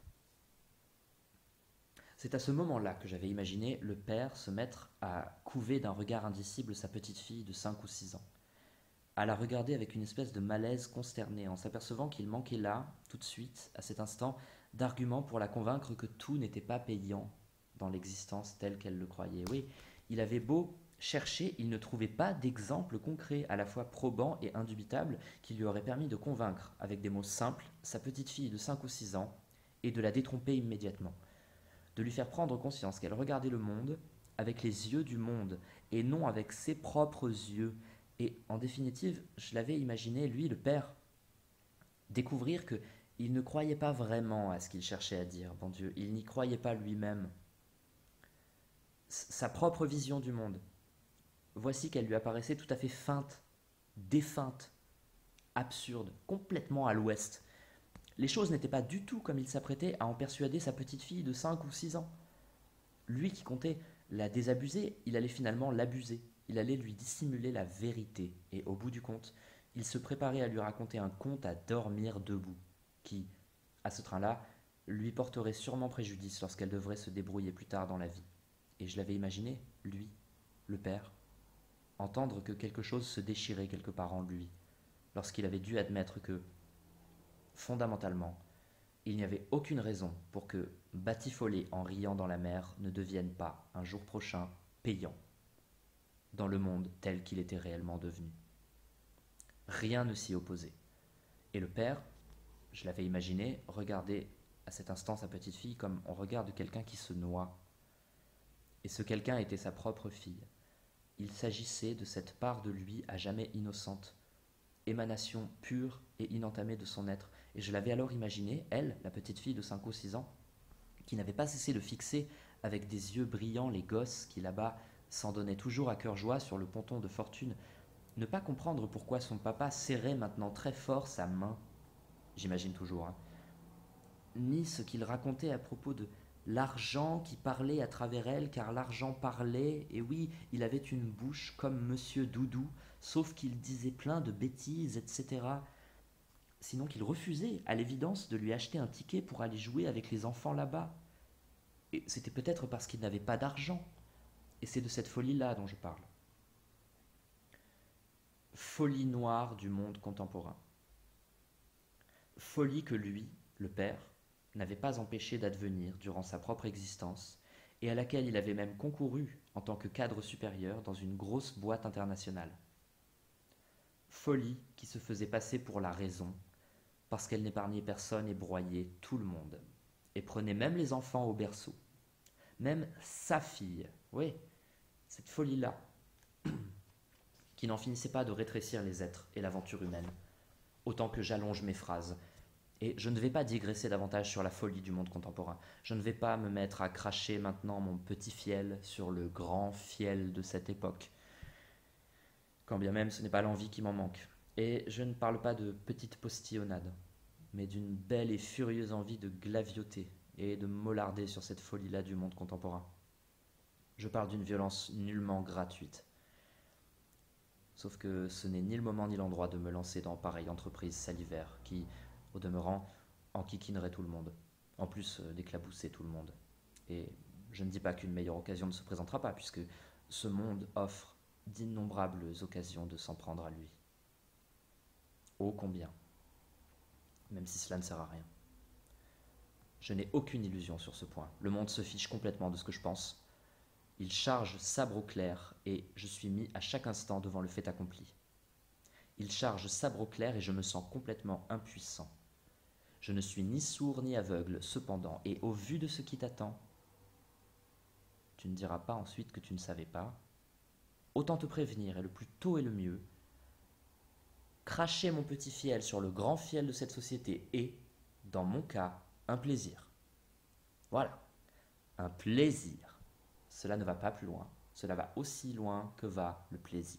C'est à ce moment-là que j'avais imaginé le père se mettre à couver d'un regard indicible sa petite fille de cinq ou six ans, à la regarder avec une espèce de malaise consterné, en s'apercevant qu'il manquait là, tout de suite, à cet instant, d'arguments pour la convaincre que tout n'était pas payant dans l'existence telle qu'elle le croyait. Oui, il avait beau chercher, il ne trouvait pas d'exemple concret, à la fois probant et indubitable, qui lui aurait permis de convaincre, avec des mots simples, sa petite fille de cinq ou six ans, et de la détromper immédiatement. de lui faire prendre conscience qu'elle regardait le monde avec les yeux du monde et non avec ses propres yeux. Et en définitive, je l'avais imaginé, lui, le père, découvrir que il ne croyait pas vraiment à ce qu'il cherchait à dire, bon Dieu, il n'y croyait pas lui-même. Sa propre vision du monde, voici qu'elle lui apparaissait tout à fait feinte, défunte, absurde, complètement à l'ouest. Les choses n'étaient pas du tout comme il s'apprêtait à en persuader sa petite fille de cinq ou six ans. Lui qui comptait la désabuser, il allait finalement l'abuser. Il allait lui dissimuler la vérité. Et au bout du compte, il se préparait à lui raconter un conte à dormir debout, qui, à ce train-là, lui porterait sûrement préjudice lorsqu'elle devrait se débrouiller plus tard dans la vie. Et je l'avais imaginé, lui, le père, entendre que quelque chose se déchirait quelque part en lui, lorsqu'il avait dû admettre que, fondamentalement, il n'y avait aucune raison pour que batifoler en riant dans la mer ne devienne pas, un jour prochain, payant, dans le monde tel qu'il était réellement devenu. Rien ne s'y opposait. Et le père, je l'avais imaginé, regardait à cet instant sa petite fille comme on regarde quelqu'un qui se noie. Et ce quelqu'un était sa propre fille. Il s'agissait de cette part de lui à jamais innocente, émanation pure et inentamée de son être. Et je l'avais alors imaginée, elle, la petite fille de cinq ou six ans, qui n'avait pas cessé de fixer avec des yeux brillants les gosses qui là-bas s'en donnaient toujours à cœur joie sur le ponton de fortune, ne pas comprendre pourquoi son papa serrait maintenant très fort sa main, j'imagine toujours, hein, ni ce qu'il racontait à propos de l'argent qui parlait à travers elle, car l'argent parlait, et oui, il avait une bouche comme Monsieur Doudou, sauf qu'il disait plein de bêtises, et cetera. Sinon qu'il refusait, à l'évidence, de lui acheter un ticket pour aller jouer avec les enfants là-bas. Et c'était peut-être parce qu'il n'avait pas d'argent. Et c'est de cette folie-là dont je parle. Folie noire du monde contemporain. Folie que lui, le père, n'avait pas empêché d'advenir durant sa propre existence, et à laquelle il avait même concouru en tant que cadre supérieur dans une grosse boîte internationale. Folie qui se faisait passer pour la raison, parce qu'elle n'épargnait personne et broyait tout le monde, et prenait même les enfants au berceau. Même sa fille, oui, cette folie-là, qui n'en finissait pas de rétrécir les êtres et l'aventure humaine, autant que j'allonge mes phrases. Et je ne vais pas digresser davantage sur la folie du monde contemporain. Je ne vais pas me mettre à cracher maintenant mon petit fiel sur le grand fiel de cette époque, quand bien même ce n'est pas l'envie qui m'en manque. Et je ne parle pas de petite postillonnade, mais d'une belle et furieuse envie de glavioter et de mollarder sur cette folie-là du monde contemporain. Je parle d'une violence nullement gratuite. Sauf que ce n'est ni le moment ni l'endroit de me lancer dans pareille entreprise salivaire qui, au demeurant, enquiquinerait tout le monde, en plus d'éclabousser tout le monde. Et je ne dis pas qu'une meilleure occasion ne se présentera pas, puisque ce monde offre d'innombrables occasions de s'en prendre à lui. Ô combien, même si cela ne sert à rien. Je n'ai aucune illusion sur ce point. Le monde se fiche complètement de ce que je pense. Il charge sabre au clair, et je suis mis à chaque instant devant le fait accompli. Il charge sabre au clair et je me sens complètement impuissant. Je ne suis ni sourd ni aveugle, cependant, et au vu de ce qui t'attend, tu ne diras pas ensuite que tu ne savais pas. Autant te prévenir, et le plus tôt est le mieux. Cracher mon petit fiel sur le grand fiel de cette société est, dans mon cas, un plaisir. Voilà, un plaisir. Cela ne va pas plus loin, cela va aussi loin que va le plaisir.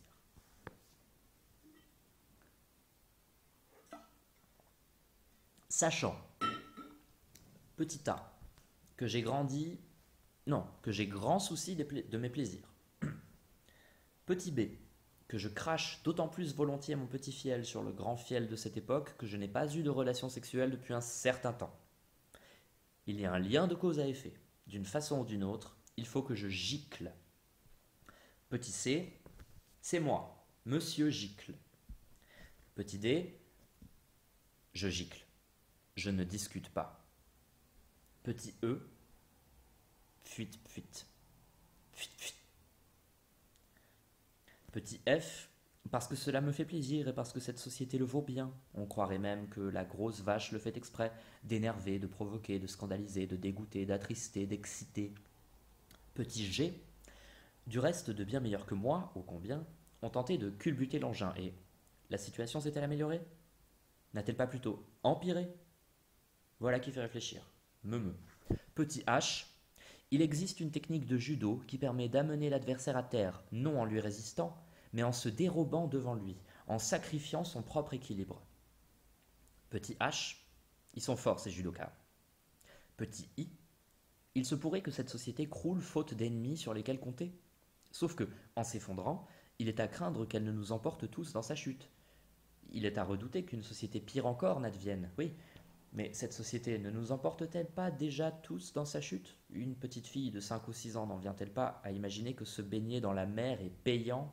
Sachant, petit A, que j'ai grandi, non, que j'ai grand souci de mes plaisirs. Petit B, que je crache d'autant plus volontiers mon petit fiel sur le grand fiel de cette époque que je n'ai pas eu de relation sexuelle depuis un certain temps. Il y a un lien de cause à effet. D'une façon ou d'une autre, il faut que je gicle. Petit C, c'est moi, Monsieur Gicle. Petit D, je gicle. Je ne discute pas. Petit E, fuite, fuite. Fuite, fuite. Petit F, Parce que cela me fait plaisir et parce que cette société le vaut bien. On croirait même que la grosse vache le fait exprès, d'énerver, de provoquer, de scandaliser, de dégoûter, d'attrister, d'exciter. Petit G, du reste de bien meilleurs que moi, ô combien, ont tenté de culbuter l'engin et la situation s'est-elle améliorée? N'a-t-elle pas plutôt empiré? Voilà qui fait réfléchir. Me me. Petit H, il existe une technique de judo qui permet d'amener l'adversaire à terre, non en lui résistant, mais en se dérobant devant lui, en sacrifiant son propre équilibre. Petit H, ils sont forts ces judokas. Petit I, il se pourrait que cette société croule faute d'ennemis sur lesquels compter. Sauf que, en s'effondrant, il est à craindre qu'elle ne nous emporte tous dans sa chute. Il est à redouter qu'une société pire encore n'advienne, oui, mais cette société ne nous emporte-t-elle pas déjà tous dans sa chute? Une petite fille de cinq ou six ans n'en vient-elle pas à imaginer que se baigner dans la mer est payant?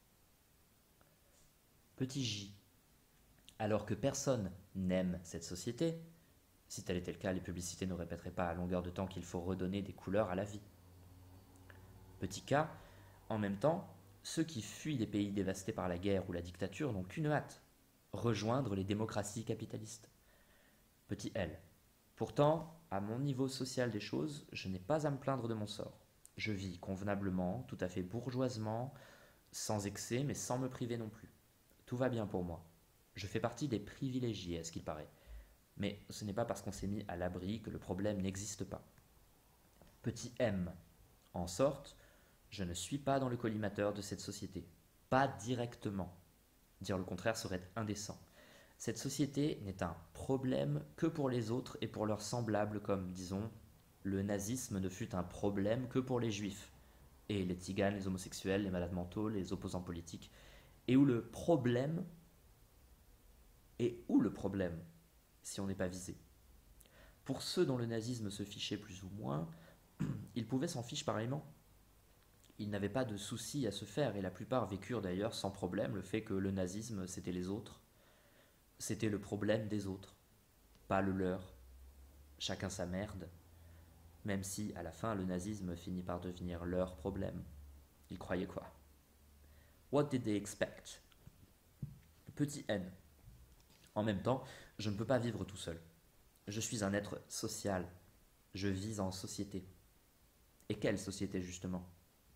Petit J. Alors que personne n'aime cette société, si tel était le cas, les publicités ne répéteraient pas à longueur de temps qu'il faut redonner des couleurs à la vie. Petit K. En même temps, ceux qui fuient les pays dévastés par la guerre ou la dictature n'ont qu'une hâte, rejoindre les démocraties capitalistes. Petit L. Pourtant, à mon niveau social des choses, je n'ai pas à me plaindre de mon sort. Je vis convenablement, tout à fait bourgeoisement, sans excès, mais sans me priver non plus. Tout va bien pour moi. Je fais partie des privilégiés, à ce qu'il paraît. Mais ce n'est pas parce qu'on s'est mis à l'abri que le problème n'existe pas. Petit M. En sorte, je ne suis pas dans le collimateur de cette société. Pas directement. Dire le contraire serait indécent. Cette société n'est un problème que pour les autres et pour leurs semblables, comme, disons, le nazisme ne fut un problème que pour les juifs, et les tziganes, les homosexuels, les malades mentaux, les opposants politiques, et où le problème est où le problème, si on n'est pas visé. Pour ceux dont le nazisme se fichait plus ou moins, ils pouvaient s'en ficher pareillement. Ils n'avaient pas de soucis à se faire, et la plupart vécurent d'ailleurs sans problème le fait que le nazisme, c'était les autres. C'était le problème des autres, pas le leur. Chacun sa merde. Même si, à la fin, le nazisme finit par devenir leur problème. Ils croyaient quoi? What did they expect? Petit n. En même temps, je ne peux pas vivre tout seul. Je suis un être social. Je vis en société. Et quelle société, justement?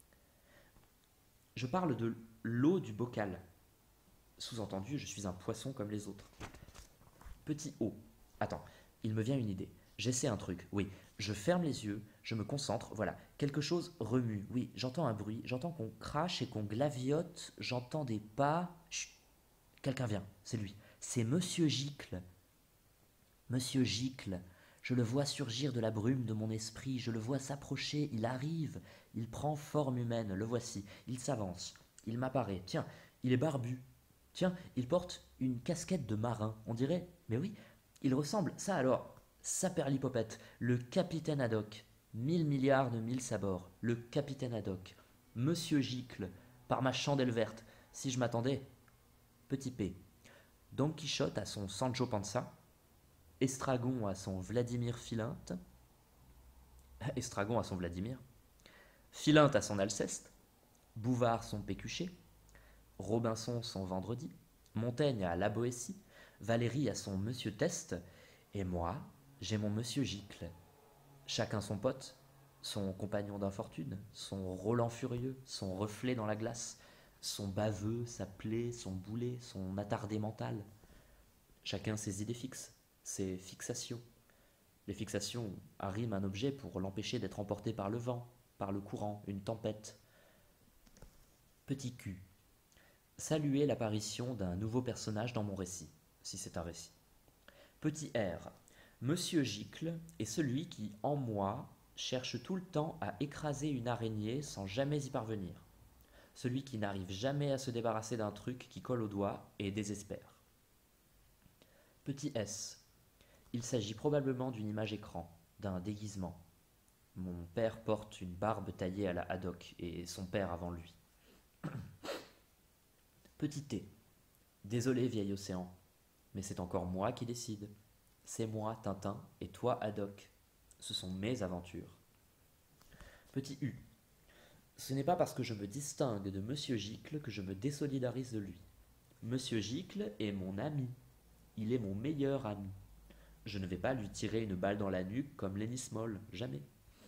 Je parle de l'eau du bocal. Sous-entendu, je suis un poisson comme les autres. Petit O. Attends, il me vient une idée. J'essaie un truc, oui. Je ferme les yeux, je me concentre, voilà. Quelque chose remue, oui. J'entends un bruit, j'entends qu'on crache et qu'on glaviote, j'entends des pas. Chut. Quelqu'un vient, c'est lui. C'est Monsieur Gicle. Monsieur Gicle. Je le vois surgir de la brume de mon esprit, je le vois s'approcher, il arrive, il prend forme humaine, le voici, il s'avance, il m'apparaît, tiens, il est barbu, tiens, il porte une casquette de marin, on dirait, mais oui, il ressemble, ça alors, saperlipopette, le capitaine Haddock, mille milliards de mille sabords, le capitaine Haddock, Monsieur Gicle, par ma chandelle verte, si je m'attendais, petit P, Don Quichotte à son Sancho Panza, Estragon à son Vladimir Philinte, Estragon à son Vladimir, Philinte à son Alceste, Bouvard son Pécuchet, Robinson son Vendredi, Montaigne à la Boétie, Valérie à son Monsieur Test, et moi, j'ai mon Monsieur Gicle. Chacun son pote, son compagnon d'infortune, son Roland furieux, son reflet dans la glace, son baveux, sa plaie, son boulet, son attardé mental. Chacun ses idées fixes. Ces fixations. Les fixations arriment un objet pour l'empêcher d'être emporté par le vent, par le courant, une tempête. Petit Q. Saluer l'apparition d'un nouveau personnage dans mon récit, si c'est un récit. Petit R. Monsieur Gicle est celui qui, en moi, cherche tout le temps à écraser une araignée sans jamais y parvenir. Celui qui n'arrive jamais à se débarrasser d'un truc qui colle au doigt et désespère. Petit S. Il s'agit probablement d'une image écran, d'un déguisement. Mon père porte une barbe taillée à la Haddock, et son père avant lui. Petit T. Désolé, vieil océan, mais c'est encore moi qui décide. C'est moi, Tintin, et toi, Haddock. Ce sont mes aventures. Petit U. Ce n'est pas parce que je me distingue de Monsieur Gicle que je me désolidarise de lui. Monsieur Gicle est mon ami. Il est mon meilleur ami. Je ne vais pas lui tirer une balle dans la nuque comme Lenny Small, jamais.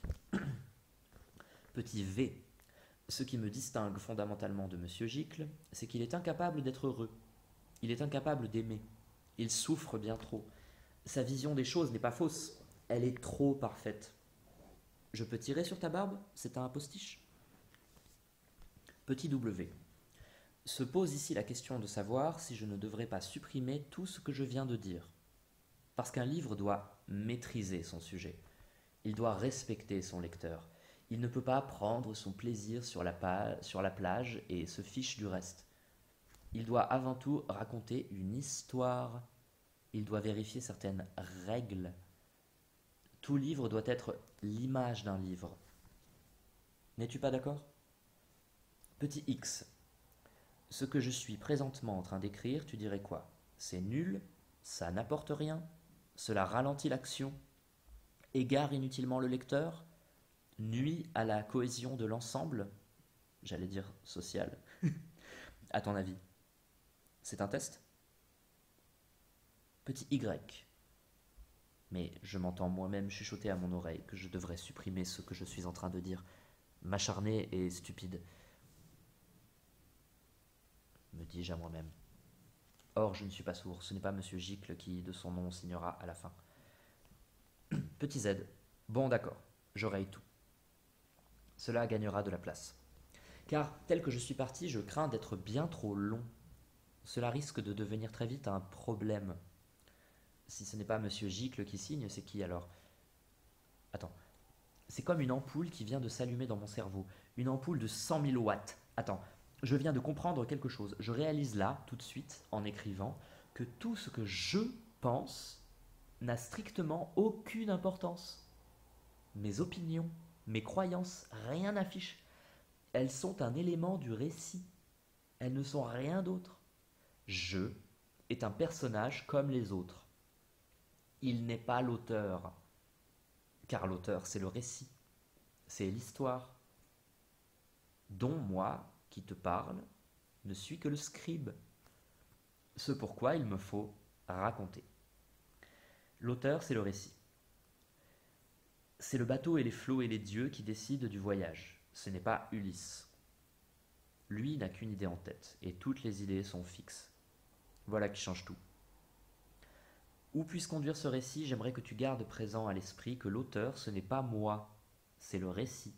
Petit V. Ce qui me distingue fondamentalement de Monsieur Gicle, c'est qu'il est incapable d'être heureux. Il est incapable d'aimer. Il souffre bien trop. Sa vision des choses n'est pas fausse. Elle est trop parfaite. Je peux tirer sur ta barbe? C'est un postiche. Petit W. Se pose ici la question de savoir si je ne devrais pas supprimer tout ce que je viens de dire. Parce qu'un livre doit maîtriser son sujet. Il doit respecter son lecteur. Il ne peut pas prendre son plaisir sur la, pa- sur la plage et se fiche du reste. Il doit avant tout raconter une histoire. Il doit vérifier certaines règles. Tout livre doit être l'image d'un livre. N'es-tu pas d'accord? Petit X. Ce que je suis présentement en train d'écrire, tu dirais quoi? C'est nul, ça n'apporte rien, cela ralentit l'action, égare inutilement le lecteur, nuit à la cohésion de l'ensemble, j'allais dire social. À ton avis, c'est un test? Petit Y. Mais je m'entends moi-même chuchoter à mon oreille que je devrais supprimer ce que je suis en train de dire. M'acharner et stupide, me dis-je à moi-même. Or, je ne suis pas sourd, ce n'est pas Monsieur Gicle qui, de son nom, signera à la fin. Petit Z. Bon, d'accord, j'oreille tout. Cela gagnera de la place. Car, tel que je suis parti, je crains d'être bien trop long. Cela risque de devenir très vite un problème. Si ce n'est pas Monsieur Gicle qui signe, c'est qui alors? Attends. C'est comme une ampoule qui vient de s'allumer dans mon cerveau. Une ampoule de cent mille watts. Attends, je viens de comprendre quelque chose. Je réalise là, tout de suite, en écrivant, que tout ce que je pense n'a strictement aucune importance. Mes opinions, mes croyances, rien n'affiche. Elles sont un élément du récit. Elles ne sont rien d'autre. Je est un personnage comme les autres. Il n'est pas l'auteur. Car l'auteur, c'est le récit. C'est l'histoire. Dont moi, qui te parle, ne suis que le scribe. Ce pourquoi il me faut raconter. L'auteur, c'est le récit. C'est le bateau et les flots et les dieux qui décident du voyage. Ce n'est pas Ulysse. Lui n'a qu'une idée en tête, et toutes les idées sont fixes. Voilà qui change tout. Où puisse conduire ce récit, j'aimerais que tu gardes présent à l'esprit que l'auteur, ce n'est pas moi, c'est le récit.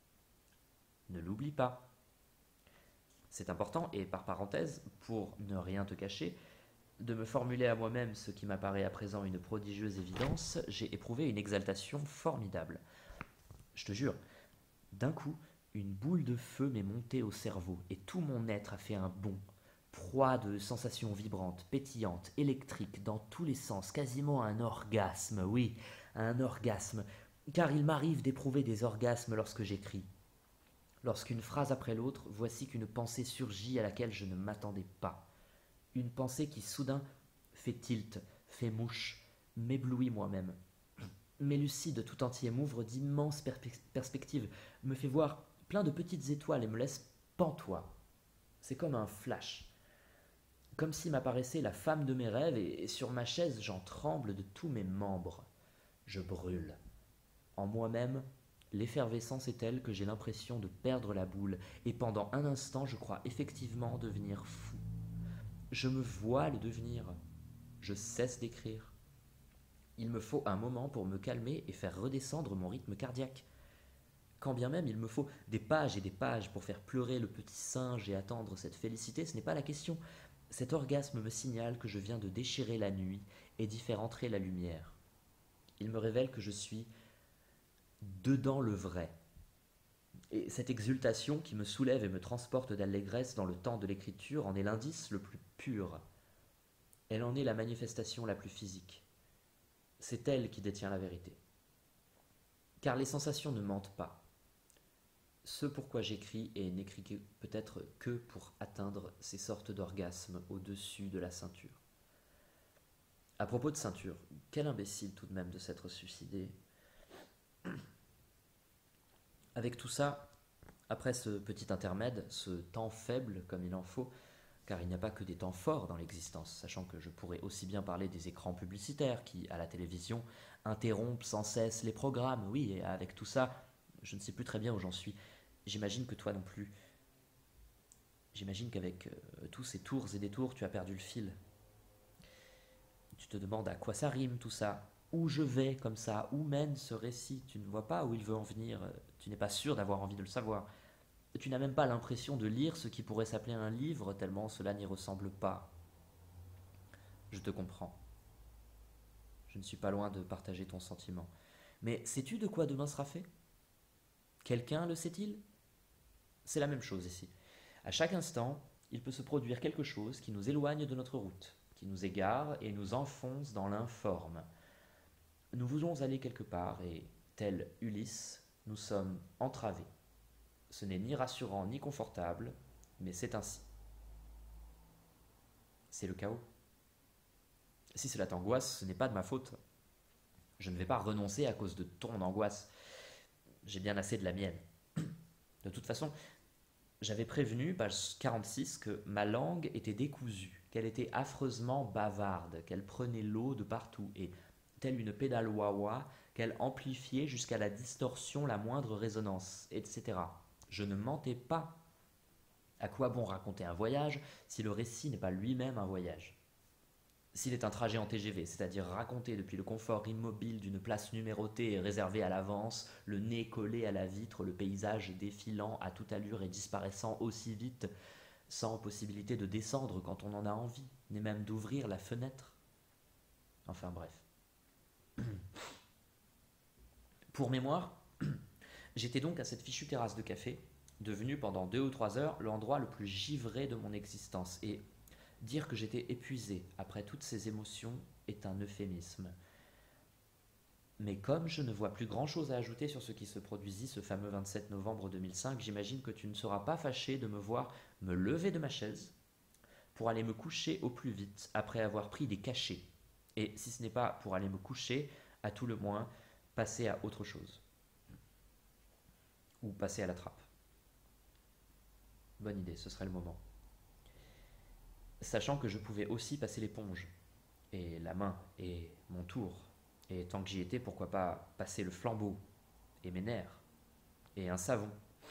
Ne l'oublie pas. C'est important, et par parenthèse, pour ne rien te cacher, de me formuler à moi-même ce qui m'apparaît à présent une prodigieuse évidence, j'ai éprouvé une exaltation formidable. Je te jure, d'un coup, une boule de feu m'est montée au cerveau, et tout mon être a fait un bond, proie de sensations vibrantes, pétillantes, électriques, dans tous les sens, quasiment un orgasme, oui, un orgasme, car il m'arrive d'éprouver des orgasmes lorsque j'écris. Lorsqu'une phrase après l'autre, voici qu'une pensée surgit à laquelle je ne m'attendais pas. Une pensée qui soudain fait tilt, fait mouche, m'éblouit moi-même, m'élucide tout entier, m'ouvre d'immenses perspectives, me fait voir plein de petites étoiles et me laisse pantois. C'est comme un flash. Comme si m'apparaissait la femme de mes rêves et sur ma chaise j'en tremble de tous mes membres. Je brûle. En moi-même, l'effervescence est telle que j'ai l'impression de perdre la boule et pendant un instant je crois effectivement devenir fou. Je me vois le devenir. Je cesse d'écrire. Il me faut un moment pour me calmer et faire redescendre mon rythme cardiaque. Quand bien même il me faut des pages et des pages pour faire pleurer le petit singe et attendre cette félicité, ce n'est pas la question. Cet orgasme me signale que je viens de déchirer la nuit et d'y faire entrer la lumière. Il me révèle que je suis dedans le vrai. Et cette exultation qui me soulève et me transporte d'allégresse dans le temps de l'écriture en est l'indice le plus pur. Elle en est la manifestation la plus physique. C'est elle qui détient la vérité. Car les sensations ne mentent pas. Ce pourquoi j'écris et n'écris peut-être que pour atteindre ces sortes d'orgasmes au-dessus de la ceinture. À propos de ceinture, quel imbécile tout de même de s'être suicidé. Avec tout ça, après ce petit intermède, ce temps faible comme il en faut, car il n'y a pas que des temps forts dans l'existence, sachant que je pourrais aussi bien parler des écrans publicitaires qui, à la télévision, interrompent sans cesse les programmes. Oui, et avec tout ça, je ne sais plus très bien où j'en suis. J'imagine que toi non plus. J'imagine qu'avec euh, tous ces tours et détours, tu as perdu le fil. Tu te demandes à quoi ça rime tout ça, où je vais comme ça, où mène ce récit. Tu ne vois pas où il veut en venir, tu n'es pas sûr d'avoir envie de le savoir. Tu n'as même pas l'impression de lire ce qui pourrait s'appeler un livre, tellement cela n'y ressemble pas. Je te comprends. Je ne suis pas loin de partager ton sentiment. Mais sais-tu de quoi demain sera fait? Quelqu'un le sait-il? C'est la même chose ici. À chaque instant, il peut se produire quelque chose qui nous éloigne de notre route, qui nous égare et nous enfonce dans l'informe. Nous voulons aller quelque part et, tel Ulysse, nous sommes entravés. Ce n'est ni rassurant ni confortable, mais c'est ainsi. C'est le chaos. Si cela t'angoisse, ce n'est pas de ma faute. Je ne vais pas renoncer à cause de ton angoisse. J'ai bien assez de la mienne. De toute façon, j'avais prévenu, page quarante-six, que ma langue était décousue, qu'elle était affreusement bavarde, qu'elle prenait l'eau de partout et, telle une pédale wah-wah, qu'elle amplifiait jusqu'à la distorsion la moindre résonance, et cetera. Je ne mentais pas. À quoi bon raconter un voyage si le récit n'est pas lui-même un voyage? S'il est un trajet en T G V, c'est-à-dire raconté depuis le confort immobile d'une place numérotée et réservée à l'avance, le nez collé à la vitre, le paysage défilant à toute allure et disparaissant aussi vite, sans possibilité de descendre quand on en a envie, ni même d'ouvrir la fenêtre. Enfin bref. Pour mémoire, j'étais donc à cette fichue terrasse de café, devenue pendant deux ou trois heures l'endroit le plus givré de mon existence, et dire que j'étais épuisé après toutes ces émotions est un euphémisme. Mais comme je ne vois plus grand-chose à ajouter sur ce qui se produisit ce fameux vingt-sept novembre deux mille cinq, j'imagine que tu ne seras pas fâché de me voir me lever de ma chaise pour aller me coucher au plus vite après avoir pris des cachets. Et si ce n'est pas pour aller me coucher, à tout le moins, passer à autre chose. Ou passer à la trappe. Bonne idée, ce serait le moment. Sachant que je pouvais aussi passer l'éponge, et la main, et mon tour, et tant que j'y étais, pourquoi pas passer le flambeau, et mes nerfs, et un savon,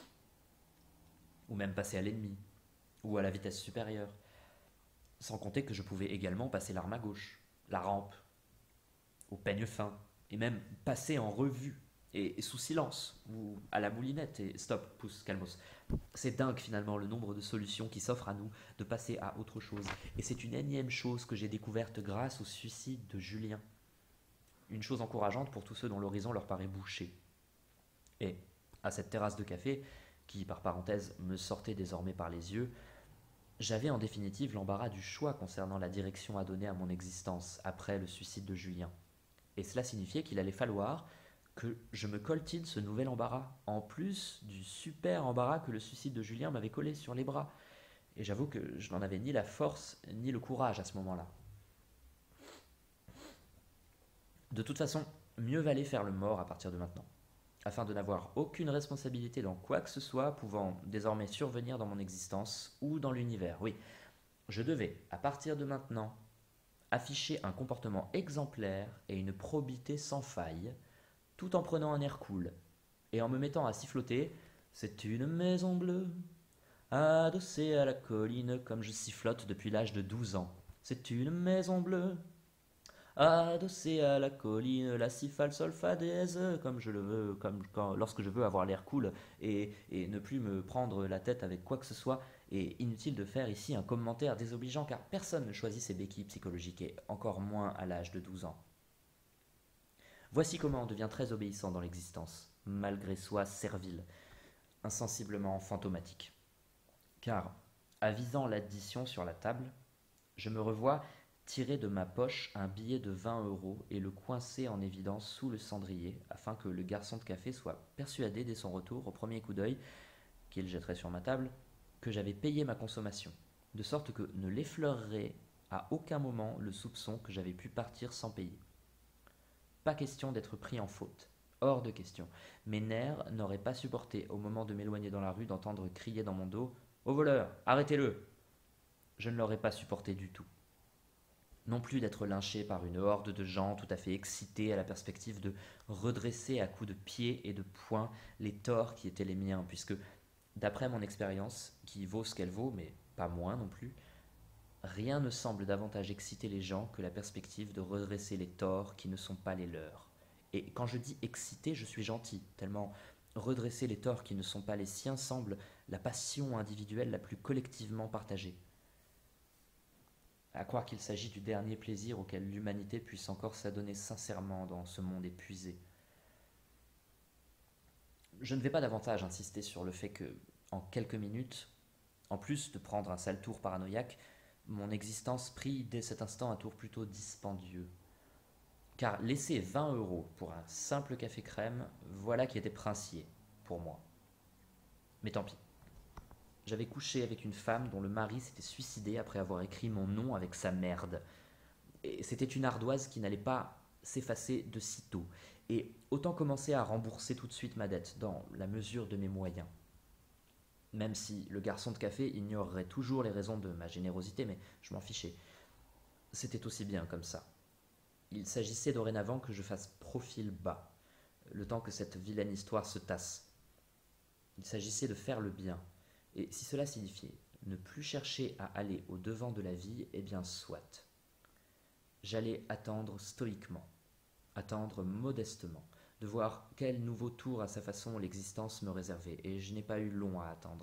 ou même passer à l'ennemi, ou à la vitesse supérieure, sans compter que je pouvais également passer l'arme à gauche, la rampe, au peigne fin, et même passer en revue, et sous silence, ou à la moulinette, et stop, pousse, calmos. C'est dingue finalement le nombre de solutions qui s'offrent à nous de passer à autre chose. Et c'est une énième chose que j'ai découverte grâce au suicide de Julien. Une chose encourageante pour tous ceux dont l'horizon leur paraît bouché. Et à cette terrasse de café, qui par parenthèse me sortait désormais par les yeux, j'avais en définitive l'embarras du choix concernant la direction à donner à mon existence après le suicide de Julien. Et cela signifiait qu'il allait falloir que je me coltine ce nouvel embarras, en plus du super embarras que le suicide de Julien m'avait collé sur les bras. Et j'avoue que je n'en avais ni la force ni le courage à ce moment-là. De toute façon, mieux valait faire le mort à partir de maintenant, afin de n'avoir aucune responsabilité dans quoi que ce soit pouvant désormais survenir dans mon existence ou dans l'univers. Oui, je devais, à partir de maintenant, afficher un comportement exemplaire et une probité sans faille, tout en prenant un air cool, et en me mettant à siffloter « C'est une maison bleue, adossée à la colline, comme je sifflote depuis l'âge de douze ans. C'est une maison bleue, adossée à la colline, la si fa le sol fa dièse, comme je le veux, comme quand, lorsque je veux avoir l'air cool, et, et ne plus me prendre la tête avec quoi que ce soit. Et inutile de faire ici un commentaire désobligeant, car personne ne choisit ses béquilles psychologiques, et encore moins à l'âge de douze ans. Voici comment on devient très obéissant dans l'existence, malgré soi servile, insensiblement fantomatique. Car, avisant l'addition sur la table, je me revois tirer de ma poche un billet de vingt euros et le coincer en évidence sous le cendrier, afin que le garçon de café soit persuadé dès son retour, au premier coup d'œil, qu'il jetterait sur ma table, que j'avais payé ma consommation, de sorte que ne l'effleurerait à aucun moment le soupçon que j'avais pu partir sans payer. Pas question d'être pris en faute. Hors de question. Mes nerfs n'auraient pas supporté, au moment de m'éloigner dans la rue, d'entendre crier dans mon dos « Au voleur, arrêtez-le !» Je ne l'aurais pas supporté du tout. Non plus d'être lynché par une horde de gens tout à fait excités à la perspective de redresser à coups de pied et de poing les torts qui étaient les miens, puisque, d'après mon expérience, qui vaut ce qu'elle vaut, mais pas moins non plus, rien ne semble davantage exciter les gens que la perspective de redresser les torts qui ne sont pas les leurs. Et quand je dis excité, je suis gentil, tellement redresser les torts qui ne sont pas les siens semble la passion individuelle la plus collectivement partagée. À croire qu'il s'agit du dernier plaisir auquel l'humanité puisse encore s'adonner sincèrement dans ce monde épuisé. Je ne vais pas davantage insister sur le fait que, en quelques minutes, en plus de prendre un sale tour paranoïaque, mon existence prit dès cet instant un tour plutôt dispendieux. Car laisser vingt euros pour un simple café crème, voilà qui était princier, pour moi. Mais tant pis. J'avais couché avec une femme dont le mari s'était suicidé après avoir écrit mon nom avec sa merde. Et c'était une ardoise qui n'allait pas s'effacer de sitôt. Et autant commencer à rembourser tout de suite ma dette, dans la mesure de mes moyens. Même si le garçon de café ignorerait toujours les raisons de ma générosité, mais je m'en fichais. C'était aussi bien comme ça. Il s'agissait dorénavant que je fasse profil bas, le temps que cette vilaine histoire se tasse. Il s'agissait de faire le bien. Et si cela signifiait ne plus chercher à aller au-devant de la vie, eh bien soit. J'allais attendre stoïquement, attendre modestement, de voir quel nouveau tour à sa façon l'existence me réservait, et je n'ai pas eu long à attendre.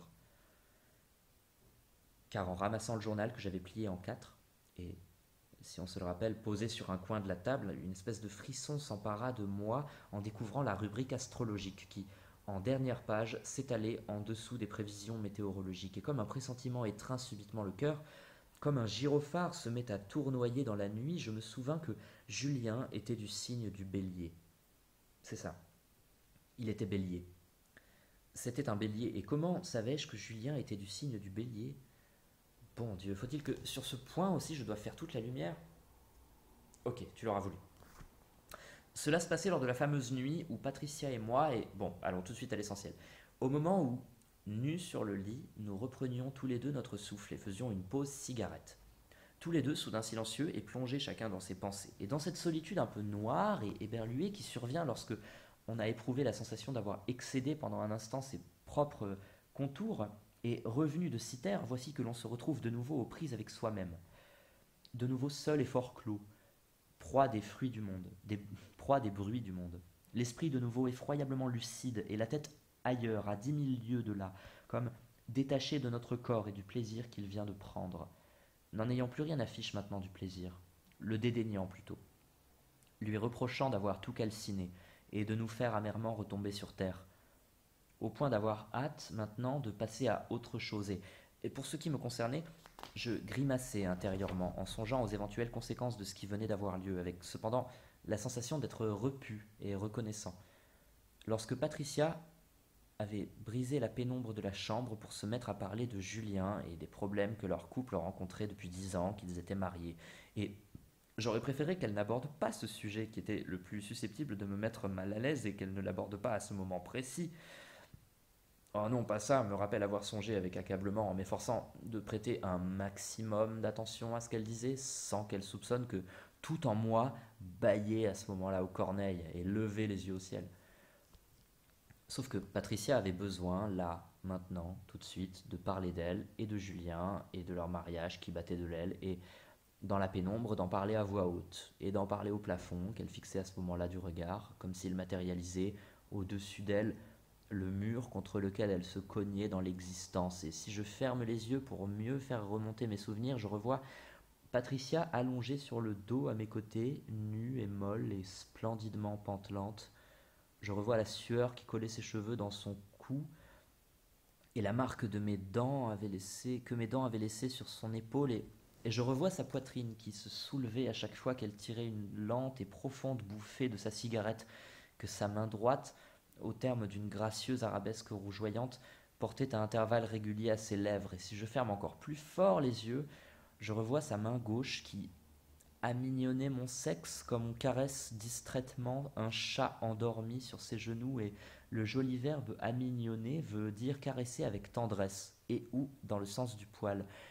Car en ramassant le journal que j'avais plié en quatre, et, si on se le rappelle, posé sur un coin de la table, une espèce de frisson s'empara de moi en découvrant la rubrique astrologique qui, en dernière page, s'étalait en dessous des prévisions météorologiques. Et comme un pressentiment étreint subitement le cœur, comme un gyrophare se met à tournoyer dans la nuit, je me souvins que Julien était du signe du bélier. C'est ça. Il était bélier. C'était un bélier. Et comment savais-je que Julien était du signe du bélier ? Bon Dieu, faut-il que sur ce point aussi je dois faire toute la lumière ? Ok, tu l'auras voulu. Cela se passait lors de la fameuse nuit où Patricia et moi, et bon, allons tout de suite à l'essentiel, au moment où, nus sur le lit, nous reprenions tous les deux notre souffle et faisions une pause cigarette. Tous les deux, soudain silencieux et plongés chacun dans ses pensées. Et dans cette solitude un peu noire et éberluée qui survient lorsque on a éprouvé la sensation d'avoir excédé pendant un instant ses propres contours et revenu de si terre, voici que l'on se retrouve de nouveau aux prises avec soi-même. De nouveau seul et fort clos, proie des fruits du monde, des proie des bruits du monde. L'esprit de nouveau effroyablement lucide et la tête ailleurs, à dix mille lieues de là, comme détaché de notre corps et du plaisir qu'il vient de prendre. N'en ayant plus rien à fiche maintenant du plaisir, le dédaignant plutôt, lui reprochant d'avoir tout calciné et de nous faire amèrement retomber sur terre, au point d'avoir hâte maintenant de passer à autre chose. Et, et pour ce qui me concernait, je grimaçais intérieurement en songeant aux éventuelles conséquences de ce qui venait d'avoir lieu, avec cependant la sensation d'être repu et reconnaissant. Lorsque Patricia avait brisé la pénombre de la chambre pour se mettre à parler de Julien et des problèmes que leur couple rencontrait depuis dix ans qu'ils étaient mariés, et j'aurais préféré qu'elle n'aborde pas ce sujet qui était le plus susceptible de me mettre mal à l'aise et qu'elle ne l'aborde pas à ce moment précis. Oh non, pas ça, me rappelle avoir songé avec accablement en m'efforçant de prêter un maximum d'attention à ce qu'elle disait, sans qu'elle soupçonne que tout en moi bâillait à ce moment-là aux corneilles et levait les yeux au ciel. Sauf que Patricia avait besoin, là, maintenant, tout de suite, de parler d'elle et de Julien et de leur mariage qui battait de l'aile, et dans la pénombre, d'en parler à voix haute, et d'en parler au plafond qu'elle fixait à ce moment-là du regard, comme s'il matérialisait au-dessus d'elle le mur contre lequel elle se cognait dans l'existence. Et si je ferme les yeux pour mieux faire remonter mes souvenirs, je revois Patricia allongée sur le dos à mes côtés, nue et molle et splendidement pantelante. Je revois la sueur qui collait ses cheveux dans son cou et la marque de mes dents avait laissé, que mes dents avaient laissée sur son épaule, et, et je revois sa poitrine qui se soulevait à chaque fois qu'elle tirait une lente et profonde bouffée de sa cigarette, que sa main droite, au terme d'une gracieuse arabesque rougeoyante, portait à intervalles réguliers à ses lèvres. Et si je ferme encore plus fort les yeux, je revois sa main gauche qui amignonnait mon sexe comme on caresse distraitement un chat endormi sur ses genoux, et le joli verbe amignonner veut dire caresser avec tendresse et ou dans le sens du poil.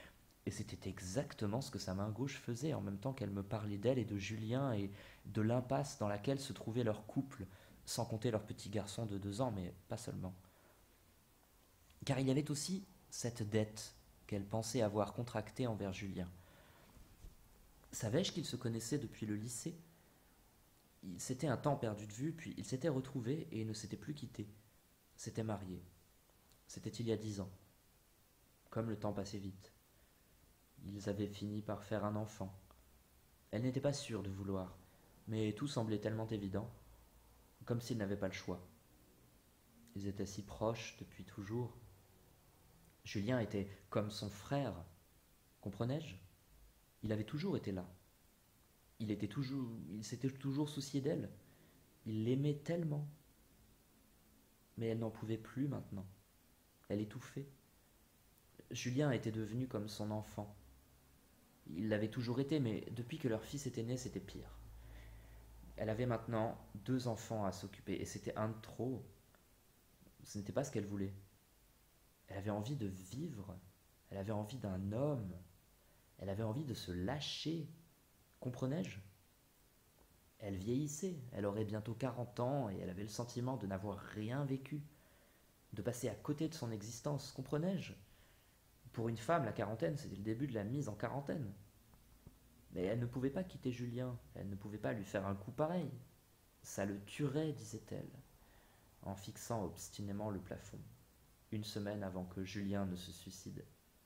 Et c'était exactement ce que sa main gauche faisait, en même temps qu'elle me parlait d'elle et de Julien et de l'impasse dans laquelle se trouvait leur couple, sans compter leur petit garçon de deux ans, mais pas seulement. Car il y avait aussi cette dette qu'elle pensait avoir contractée envers Julien. Savais-je qu'ils se connaissaient depuis le lycée ? Ils s'étaient un temps perdu de vue, puis ils s'étaient retrouvés et ne s'étaient plus quittés. S'étaient mariés. C'était il y a dix ans. Comme le temps passait vite. Ils avaient fini par faire un enfant. Elle n'était pas sûre de vouloir, mais tout semblait tellement évident, comme s'ils n'avaient pas le choix. Ils étaient si proches depuis toujours. Julien était comme son frère, comprenais-je ? Il avait toujours été là. Il était toujours, il s'était toujours soucié d'elle. Il l'aimait tellement. Mais elle n'en pouvait plus maintenant. Elle étouffait. Julien était devenu comme son enfant. Il l'avait toujours été, mais depuis que leur fils était né, c'était pire. Elle avait maintenant deux enfants à s'occuper, et c'était un de trop. Ce n'était pas ce qu'elle voulait. Elle avait envie de vivre. Elle avait envie d'un homme. Elle avait envie de se lâcher. Comprenais-je ? Elle vieillissait. Elle aurait bientôt quarante ans, et elle avait le sentiment de n'avoir rien vécu, de passer à côté de son existence. Comprenais-je ? Pour une femme, la quarantaine, c'était le début de la mise en quarantaine. Mais elle ne pouvait pas quitter Julien, elle ne pouvait pas lui faire un coup pareil. Ça le tuerait, disait-elle, en fixant obstinément le plafond, une semaine avant que Julien ne se suicide.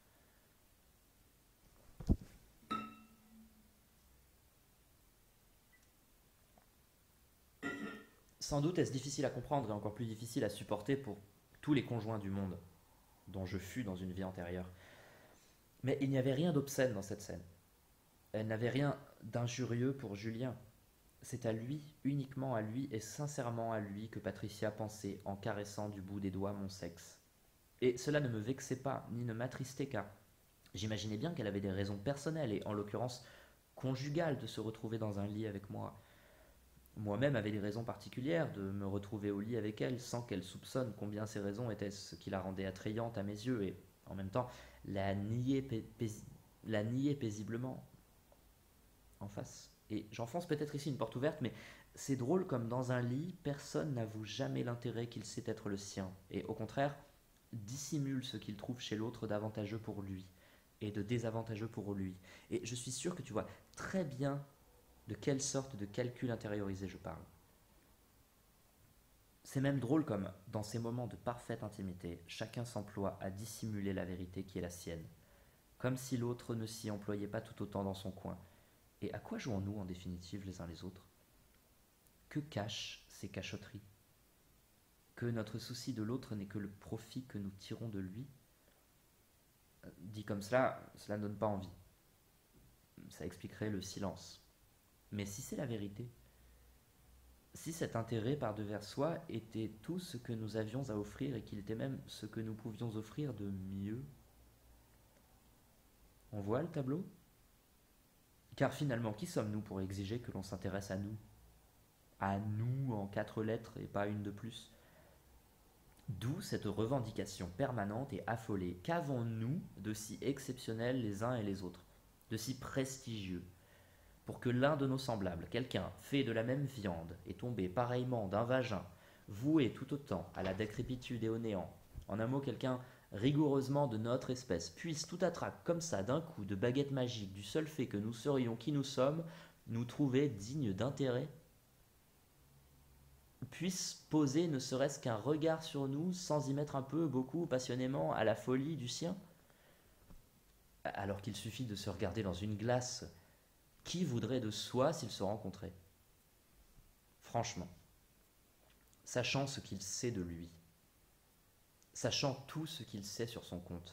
Sans doute est-ce difficile à comprendre et encore plus difficile à supporter pour tous les conjoints du monde, dont je fus dans une vie antérieure. Mais il n'y avait rien d'obscène dans cette scène. Elle n'avait rien d'injurieux pour Julien. C'est à lui, uniquement à lui et sincèrement à lui que Patricia pensait en caressant du bout des doigts mon sexe. Et cela ne me vexait pas, ni ne m'attristait, car j'imaginais bien qu'elle avait des raisons personnelles et en l'occurrence conjugales de se retrouver dans un lit avec moi. Moi-même avais des raisons particulières de me retrouver au lit avec elle sans qu'elle soupçonne combien ces raisons étaient ce qui la rendait attrayante à mes yeux et, en même temps, la nier, pais- pais- la nier paisiblement en face. Et j'enfonce peut-être ici une porte ouverte, mais c'est drôle comme dans un lit, personne n'avoue jamais l'intérêt qu'il sait être le sien, et au contraire, dissimule ce qu'il trouve chez l'autre d'avantageux pour lui, et de désavantageux pour lui. Et je suis sûr que tu vois très bien de quelle sorte de calcul intériorisé je parle. C'est même drôle comme, dans ces moments de parfaite intimité, chacun s'emploie à dissimuler la vérité qui est la sienne, comme si l'autre ne s'y employait pas tout autant dans son coin. Et à quoi jouons-nous en définitive les uns les autres ? Que cachent ces cachotteries ? Que notre souci de l'autre n'est que le profit que nous tirons de lui ? Dit comme cela, cela ne donne pas envie. Ça expliquerait le silence. Mais si c'est la vérité, si cet intérêt par-devers soi était tout ce que nous avions à offrir et qu'il était même ce que nous pouvions offrir de mieux, on voit le tableau ? Car finalement, qui sommes-nous pour exiger que l'on s'intéresse à nous ? À nous en quatre lettres et pas une de plus. D'où cette revendication permanente et affolée. Qu'avons-nous de si exceptionnel les uns et les autres, de si prestigieux, pour que l'un de nos semblables, quelqu'un fait de la même viande et tombé pareillement d'un vagin, voué tout autant à la décrépitude et au néant, en un mot quelqu'un rigoureusement de notre espèce, puisse tout à trac comme ça d'un coup de baguette magique du seul fait que nous serions qui nous sommes, nous trouver dignes d'intérêt, puisse poser ne serait-ce qu'un regard sur nous sans y mettre un peu, beaucoup, passionnément à la folie du sien, alors qu'il suffit de se regarder dans une glace. Qui voudrait de soi s'il se rencontrait ? Franchement, sachant ce qu'il sait de lui, sachant tout ce qu'il sait sur son compte,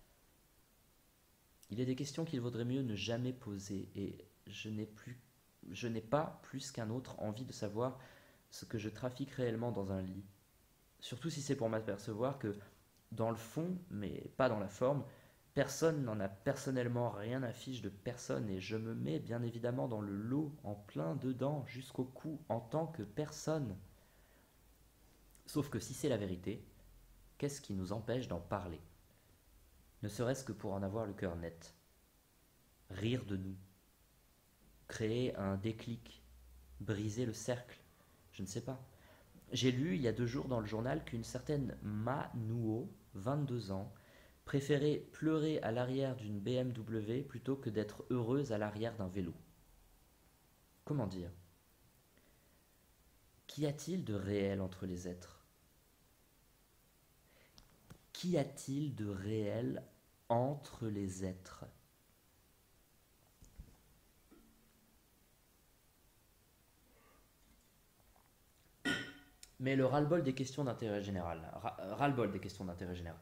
il est des questions qu'il vaudrait mieux ne jamais poser, et je n'ai plus, je n'ai pas plus qu'un autre envie de savoir ce que je trafique réellement dans un lit, surtout si c'est pour m'apercevoir que, dans le fond, mais pas dans la forme, personne n'en a personnellement rien à fiche de personne, et je me mets bien évidemment dans le lot, en plein dedans, jusqu'au cou, en tant que personne. Sauf que si c'est la vérité, qu'est-ce qui nous empêche d'en parler ? Ne serait-ce que pour en avoir le cœur net. rire de nous, créer un déclic, briser le cercle, je ne sais pas. J'ai lu il y a deux jours dans le journal qu'une certaine Ma Nuo, vingt-deux ans, préférait pleurer à l'arrière d'une B M W plutôt que d'être heureuse à l'arrière d'un vélo. Comment dire? Qu'y a-t-il de réel entre les êtres? Qu'y a-t-il de réel entre les êtres? Mais le ras-le-bol des questions d'intérêt général, ras-le-bol des questions d'intérêt général.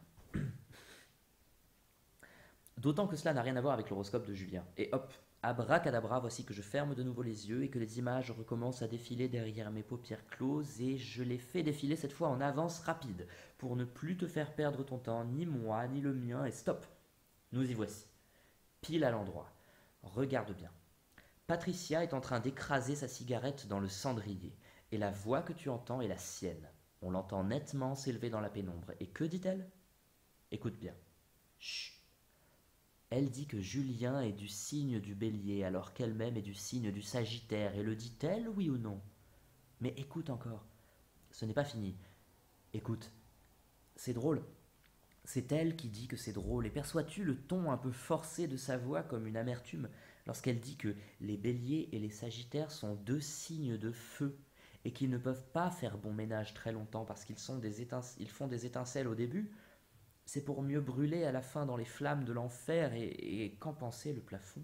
D'autant que cela n'a rien à voir avec l'horoscope de Julien. Et hop, abracadabra, voici que je ferme de nouveau les yeux et que les images recommencent à défiler derrière mes paupières closes et je les fais défiler cette fois en avance rapide pour ne plus te faire perdre ton temps, ni moi, ni le mien, et stop. Nous y voici. Pile à l'endroit. Regarde bien. Patricia est en train d'écraser sa cigarette dans le cendrier et la voix que tu entends est la sienne. On l'entend nettement s'élever dans la pénombre. Et que dit-elle? Écoute bien. Chut. Elle dit que Julien est du signe du Bélier alors qu'elle-même est du signe du Sagittaire. Et le dit-elle, oui ou non? Mais écoute encore. Ce n'est pas fini. Écoute. C'est drôle. C'est elle qui dit que c'est drôle. Et perçois-tu le ton un peu forcé de sa voix comme une amertume lorsqu'elle dit que les Béliers et les Sagittaires sont deux signes de feu et qu'ils ne peuvent pas faire bon ménage très longtemps parce qu'ils sont des étince- ils font des étincelles au début? C'est pour mieux brûler à la fin dans les flammes de l'enfer et, et qu'en pensait le plafond?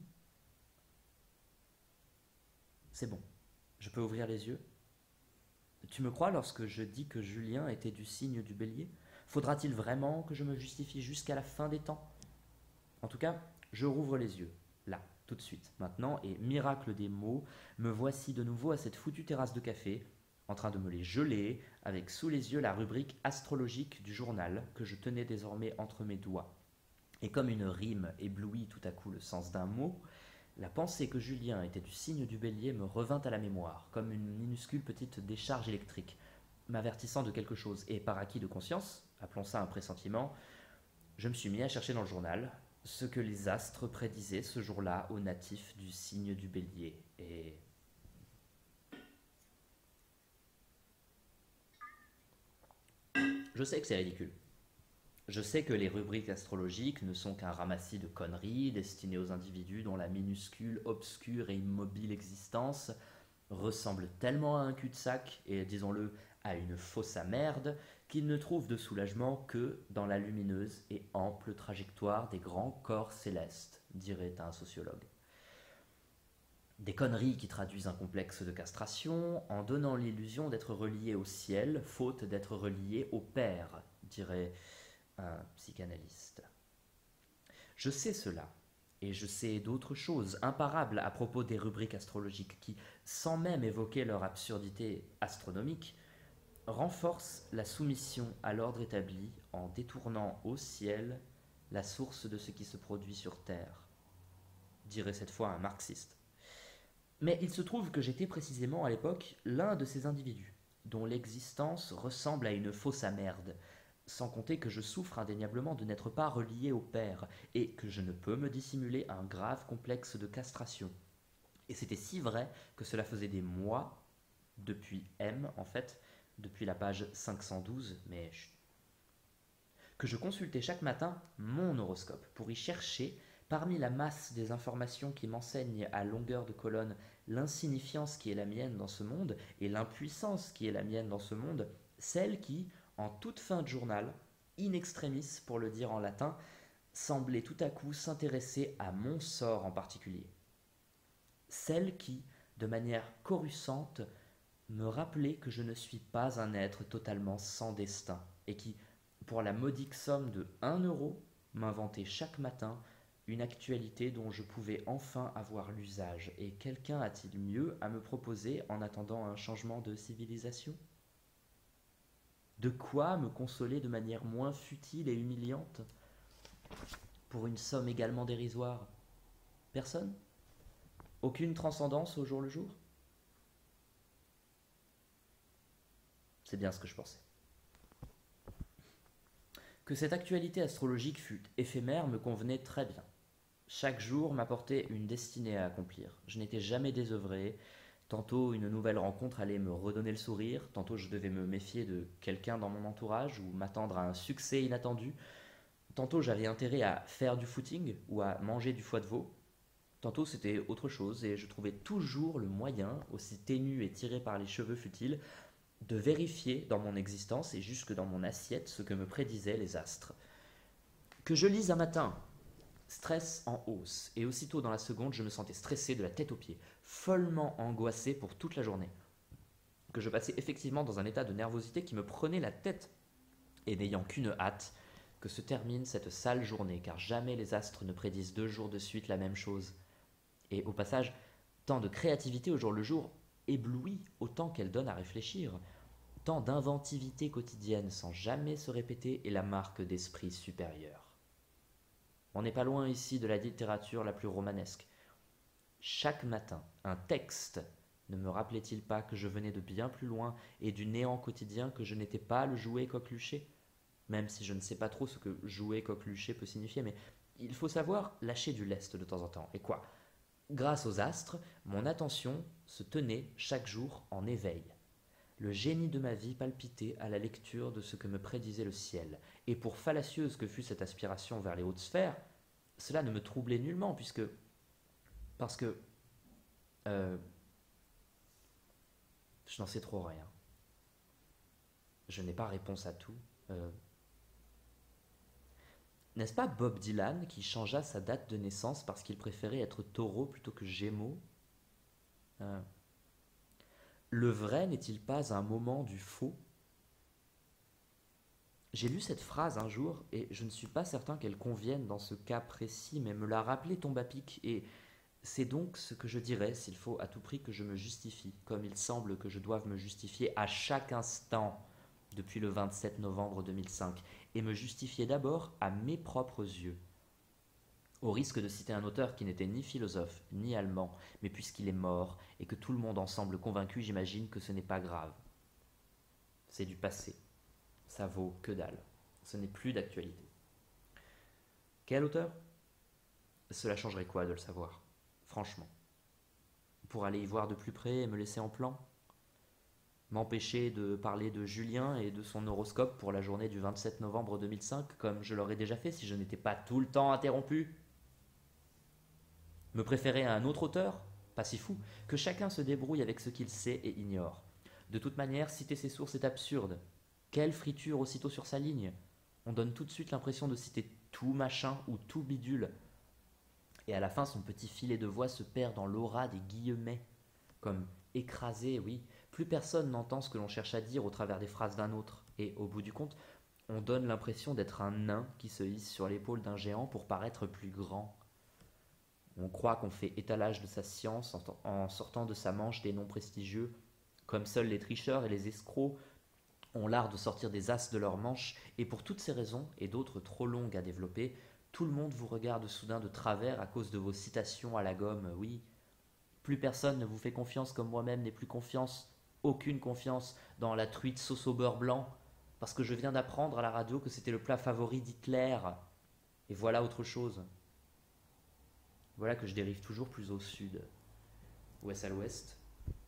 C'est bon, je peux ouvrir les yeux. Tu me crois lorsque je dis que Julien était du signe du Bélier? Faudra-t-il vraiment que je me justifie jusqu'à la fin des temps? En tout cas, je rouvre les yeux, là, tout de suite, maintenant, et miracle des mots, me voici de nouveau à cette foutue terrasse de café, en train de me les geler, avec sous les yeux la rubrique astrologique du journal que je tenais désormais entre mes doigts. Et comme une rime éblouit tout à coup le sens d'un mot, la pensée que Julien était du signe du Bélier me revint à la mémoire, comme une minuscule petite décharge électrique, m'avertissant de quelque chose, et par acquis de conscience, appelons ça un pressentiment, je me suis mis à chercher dans le journal ce que les astres prédisaient ce jour-là aux natifs du signe du Bélier, et... Je sais que c'est ridicule. Je sais que les rubriques astrologiques ne sont qu'un ramassis de conneries destinées aux individus dont la minuscule, obscure et immobile existence ressemble tellement à un cul-de-sac et, disons-le, à une fosse à merde qu'ils ne trouvent de soulagement que dans la lumineuse et ample trajectoire des grands corps célestes, dirait un sociologue. Des conneries qui traduisent un complexe de castration en donnant l'illusion d'être relié au ciel, faute d'être relié au Père, dirait un psychanalyste. Je sais cela, et je sais d'autres choses imparables à propos des rubriques astrologiques qui, sans même évoquer leur absurdité astronomique, renforcent la soumission à l'ordre établi en détournant au ciel la source de ce qui se produit sur Terre, dirait cette fois un marxiste. Mais il se trouve que j'étais précisément à l'époque l'un de ces individus, dont l'existence ressemble à une fosse à merde, sans compter que je souffre indéniablement de n'être pas relié au Père, et que je ne peux me dissimuler un grave complexe de castration. Et c'était si vrai que cela faisait des mois, depuis M en fait, depuis la page cinq cent douze, mais chut, que je consultais chaque matin mon horoscope pour y chercher, parmi la masse des informations qui m'enseignent à longueur de colonne l'insignifiance qui est la mienne dans ce monde et l'impuissance qui est la mienne dans ce monde, celle qui, en toute fin de journal, in extremis pour le dire en latin, semblait tout à coup s'intéresser à mon sort en particulier. Celle qui, de manière coruscante, me rappelait que je ne suis pas un être totalement sans destin et qui, pour la modique somme de un euro, m'inventait chaque matin une actualité dont je pouvais enfin avoir l'usage. Et quelqu'un a-t-il mieux à me proposer en attendant un changement de civilisation? De quoi me consoler de manière moins futile et humiliante pour une somme également dérisoire? Personne? Aucune transcendance au jour le jour? C'est bien ce que je pensais. Que cette actualité astrologique fût éphémère me convenait très bien. Chaque jour m'apportait une destinée à accomplir. Je n'étais jamais désœuvré. Tantôt une nouvelle rencontre allait me redonner le sourire, tantôt je devais me méfier de quelqu'un dans mon entourage ou m'attendre à un succès inattendu. Tantôt j'avais intérêt à faire du footing ou à manger du foie de veau. Tantôt c'était autre chose et je trouvais toujours le moyen, aussi ténu et tiré par les cheveux futiles, de vérifier dans mon existence et jusque dans mon assiette ce que me prédisaient les astres. Que je lise un matin, stress en hausse, et aussitôt dans la seconde je me sentais stressé de la tête aux pieds, follement angoissé pour toute la journée. Que je passais effectivement dans un état de nervosité qui me prenait la tête, et n'ayant qu'une hâte, que se termine cette sale journée, car jamais les astres ne prédisent deux jours de suite la même chose. Et au passage, tant de créativité au jour le jour éblouit autant qu'elle donne à réfléchir. Tant d'inventivité quotidienne sans jamais se répéter est la marque d'esprit supérieur. On n'est pas loin ici de la littérature la plus romanesque. Chaque matin, un texte ne me rappelait-il pas que je venais de bien plus loin et du néant quotidien, que je n'étais pas le jouet coqueluché? Même si je ne sais pas trop ce que jouet coqueluché peut signifier, mais il faut savoir lâcher du lest de temps en temps. Et quoi? Grâce aux astres, mon attention se tenait chaque jour en éveil. Le génie de ma vie palpitait à la lecture de ce que me prédisait le ciel, et pour fallacieuse que fût cette aspiration vers les hautes sphères, cela ne me troublait nullement, puisque... parce que... Euh, je n'en sais trop rien. Je n'ai pas réponse à tout. Euh, N'est-ce pas Bob Dylan qui changea sa date de naissance parce qu'il préférait être taureau plutôt que gémeaux? euh, Le vrai n'est-il pas un moment du faux? J'ai lu cette phrase un jour et je ne suis pas certain qu'elle convienne dans ce cas précis, mais me l'a rappelé Tombe à pic, et c'est donc ce que je dirais s'il faut à tout prix que je me justifie, comme il semble que je doive me justifier à chaque instant depuis le vingt-sept novembre deux mille cinq, et me justifier d'abord à mes propres yeux. Au risque de citer un auteur qui n'était ni philosophe ni allemand, mais puisqu'il est mort et que tout le monde en semble convaincu, j'imagine que ce n'est pas grave. C'est du passé. Ça vaut que dalle. Ce n'est plus d'actualité. Quel auteur? Cela changerait quoi de le savoir? Franchement. Pour aller y voir de plus près et me laisser en plan? M'empêcher de parler de Julien et de son horoscope pour la journée du vingt-sept novembre deux mille cinq, comme je l'aurais déjà fait si je n'étais pas tout le temps interrompu? Me préférer à un autre auteur? Pas si fou, que chacun se débrouille avec ce qu'il sait et ignore. De toute manière, citer ses sources est absurde. Quelle friture aussitôt sur sa ligne! On donne tout de suite l'impression de citer tout machin ou tout bidule. Et à la fin, son petit filet de voix se perd dans l'aura des guillemets. Comme écrasé, oui, plus personne n'entend ce que l'on cherche à dire au travers des phrases d'un autre. Et au bout du compte, on donne l'impression d'être un nain qui se hisse sur l'épaule d'un géant pour paraître plus grand. On croit qu'on fait étalage de sa science en sortant de sa manche des noms prestigieux, comme seuls les tricheurs et les escrocs ont l'art de sortir des as de leurs manches, et pour toutes ces raisons, et d'autres trop longues à développer, tout le monde vous regarde soudain de travers à cause de vos citations à la gomme, oui. Plus personne ne vous fait confiance comme moi-même n'ai plus confiance, aucune confiance, dans la truite sauce au beurre blanc, parce que je viens d'apprendre à la radio que c'était le plat favori d'Hitler. Et voilà autre chose. Voilà que je dérive toujours plus au sud. Ou est-ce à l'ouest?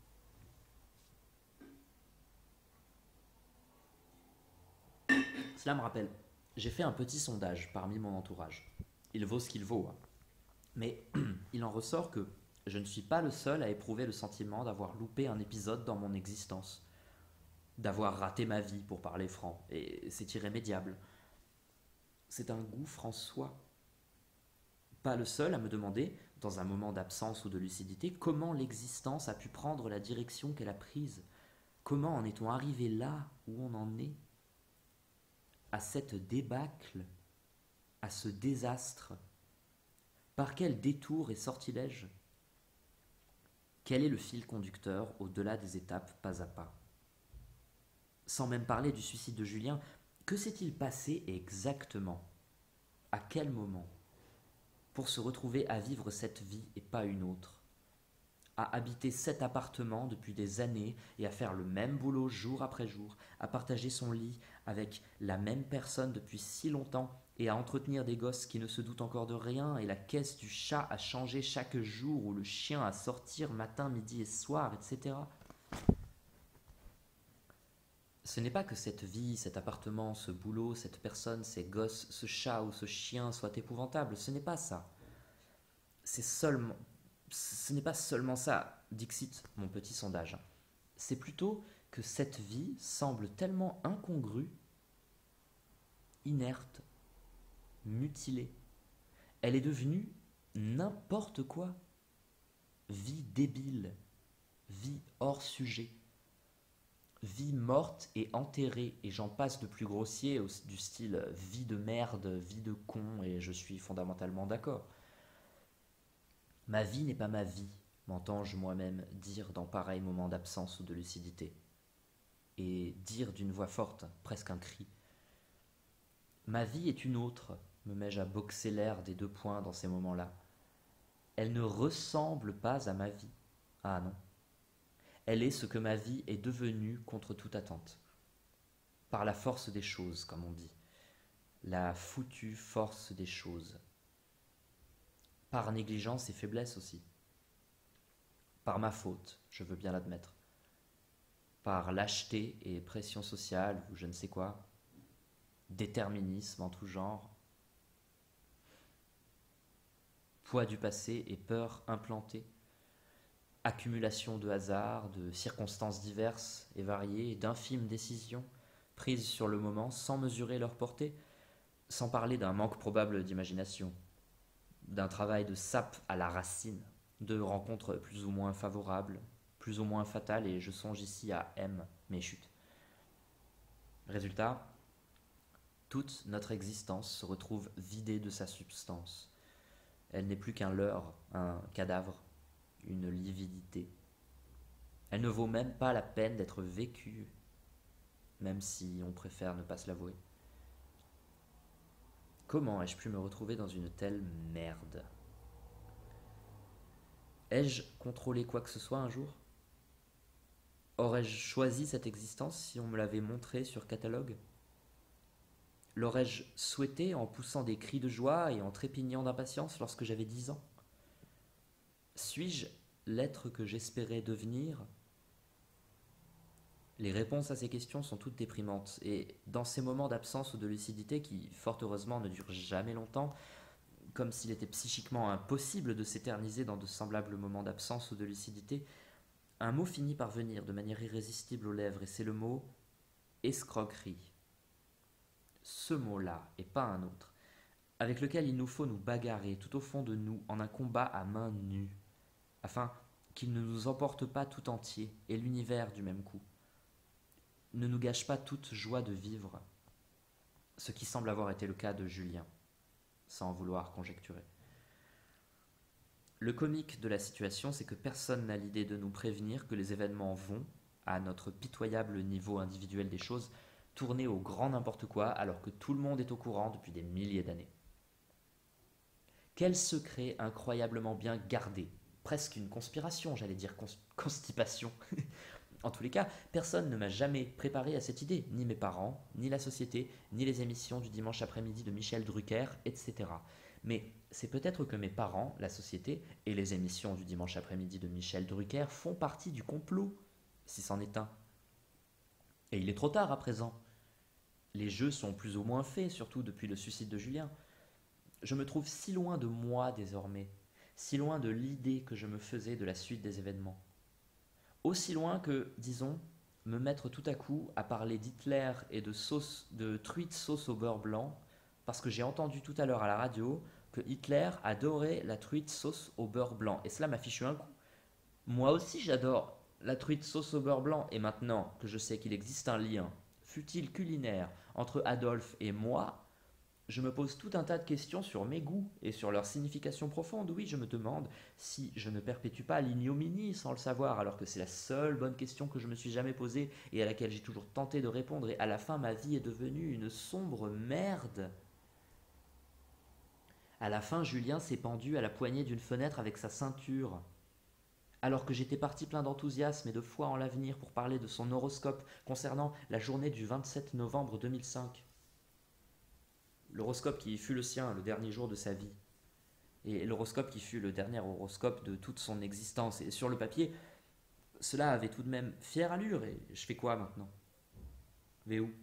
Cela me rappelle, j'ai fait un petit sondage parmi mon entourage. Il vaut ce qu'il vaut, hein. Mais il en ressort que je ne suis pas le seul à éprouver le sentiment d'avoir loupé un épisode dans mon existence, d'avoir raté ma vie, pour parler franc, et c'est irrémédiable. C'est un gouffre en soi. Pas le seul à me demander, dans un moment d'absence ou de lucidité, comment l'existence a pu prendre la direction qu'elle a prise. Comment en est-on arrivé là où on en est? À cette débâcle, à ce désastre? Par quel détour et sortilège? Quel est le fil conducteur au-delà des étapes pas à pas? Sans même parler du suicide de Julien, que s'est-il passé exactement? À quel moment? Pour se retrouver à vivre cette vie et pas une autre? à habiter cet appartement depuis des années et à faire le même boulot jour après jour, à partager son lit avec la même personne depuis si longtemps et à entretenir des gosses qui ne se doutent encore de rien et la caisse du chat à changer chaque jour ou le chien à sortir matin, midi et soir, et cetera. Ce n'est pas que cette vie, cet appartement, ce boulot, cette personne, ces gosses, ce chat ou ce chien soient épouvantables, ce n'est pas ça. C'est seulement, ce n'est pas seulement ça, dixit mon petit sondage. C'est plutôt que cette vie semble tellement incongrue, inerte, mutilée. Elle est devenue n'importe quoi. Vie débile, vie hors sujet, vie morte et enterrée, et j'en passe de plus grossier, du style vie de merde, vie de con, et je suis fondamentalement d'accord. Ma vie n'est pas ma vie, m'entends-je moi-même dire dans pareil moment d'absence ou de lucidité. Et dire d'une voix forte, presque un cri. Ma vie est une autre, me mets-je à boxer l'air des deux poings dans ces moments-là. Elle ne ressemble pas à ma vie. Ah non. Elle est ce que ma vie est devenue contre toute attente. Par la force des choses, comme on dit. La foutue force des choses. Par négligence et faiblesse aussi. Par ma faute, je veux bien l'admettre. Par lâcheté et pression sociale, ou je ne sais quoi. Déterminisme en tout genre. Poids du passé et peur implantée. Accumulation de hasards, de circonstances diverses et variées, d'infimes décisions prises sur le moment sans mesurer leur portée, sans parler d'un manque probable d'imagination, d'un travail de sape à la racine, de rencontres plus ou moins favorables, plus ou moins fatales, et je songe ici à M, mais chut. Résultat, toute notre existence se retrouve vidée de sa substance. Elle n'est plus qu'un leurre, un cadavre, une lividité. Elle ne vaut même pas la peine d'être vécue, même si on préfère ne pas se l'avouer. Comment ai-je pu me retrouver dans une telle merde ? Ai-je contrôlé quoi que ce soit un jour ? Aurais-je choisi cette existence si on me l'avait montrée sur catalogue ? L'aurais-je souhaité en poussant des cris de joie et en trépignant d'impatience lorsque j'avais dix ans ? Suis-je l'être que j'espérais devenir ? Les réponses à ces questions sont toutes déprimantes, et dans ces moments d'absence ou de lucidité qui, fort heureusement, ne durent jamais longtemps, comme s'il était psychiquement impossible de s'éterniser dans de semblables moments d'absence ou de lucidité, un mot finit par venir de manière irrésistible aux lèvres, et c'est le mot « escroquerie ». Ce mot-là, et pas un autre, avec lequel il nous faut nous bagarrer tout au fond de nous en un combat à main nue, afin qu'il ne nous emporte pas tout entier et l'univers du même coup, ne nous gâche pas toute joie de vivre, ce qui semble avoir été le cas de Julien, sans vouloir conjecturer. Le comique de la situation, c'est que personne n'a l'idée de nous prévenir que les événements vont, à notre pitoyable niveau individuel des choses, tourner au grand n'importe quoi alors que tout le monde est au courant depuis des milliers d'années. Quel secret incroyablement bien gardé, presque une conspiration, j'allais dire cons- constipation. En tous les cas, personne ne m'a jamais préparé à cette idée, ni mes parents, ni la société, ni les émissions du dimanche après-midi de Michel Drucker, et cetera. Mais c'est peut-être que mes parents, la société et les émissions du dimanche après-midi de Michel Drucker font partie du complot, si c'en est un. Et il est trop tard à présent. Les jeux sont plus ou moins faits, surtout depuis le suicide de Julien. Je me trouve si loin de moi désormais, si loin de l'idée que je me faisais de la suite des événements. Aussi loin que, disons, me mettre tout à coup à parler d'Hitler et de, sauce, de truite sauce au beurre blanc, parce que j'ai entendu tout à l'heure à la radio que Hitler adorait la truite sauce au beurre blanc. Et cela m'a fichu un coup. Moi aussi j'adore la truite sauce au beurre blanc, et maintenant que je sais qu'il existe un lien, fût-il culinaire, entre Adolphe et moi, je me pose tout un tas de questions sur mes goûts et sur leur signification profonde. Oui, je me demande si je ne perpétue pas l'ignominie sans le savoir, alors que c'est la seule bonne question que je me suis jamais posée et à laquelle j'ai toujours tenté de répondre, et à la fin ma vie est devenue une sombre merde. À la fin, Julien s'est pendu à la poignée d'une fenêtre avec sa ceinture. Alors que j'étais parti plein d'enthousiasme et de foi en l'avenir pour parler de son horoscope concernant la journée du vingt-sept novembre deux mille cinq. L'horoscope qui fut le sien le dernier jour de sa vie. Et l'horoscope qui fut le dernier horoscope de toute son existence. Et sur le papier, cela avait tout de même fière allure. Et je fais quoi maintenant? Vais où?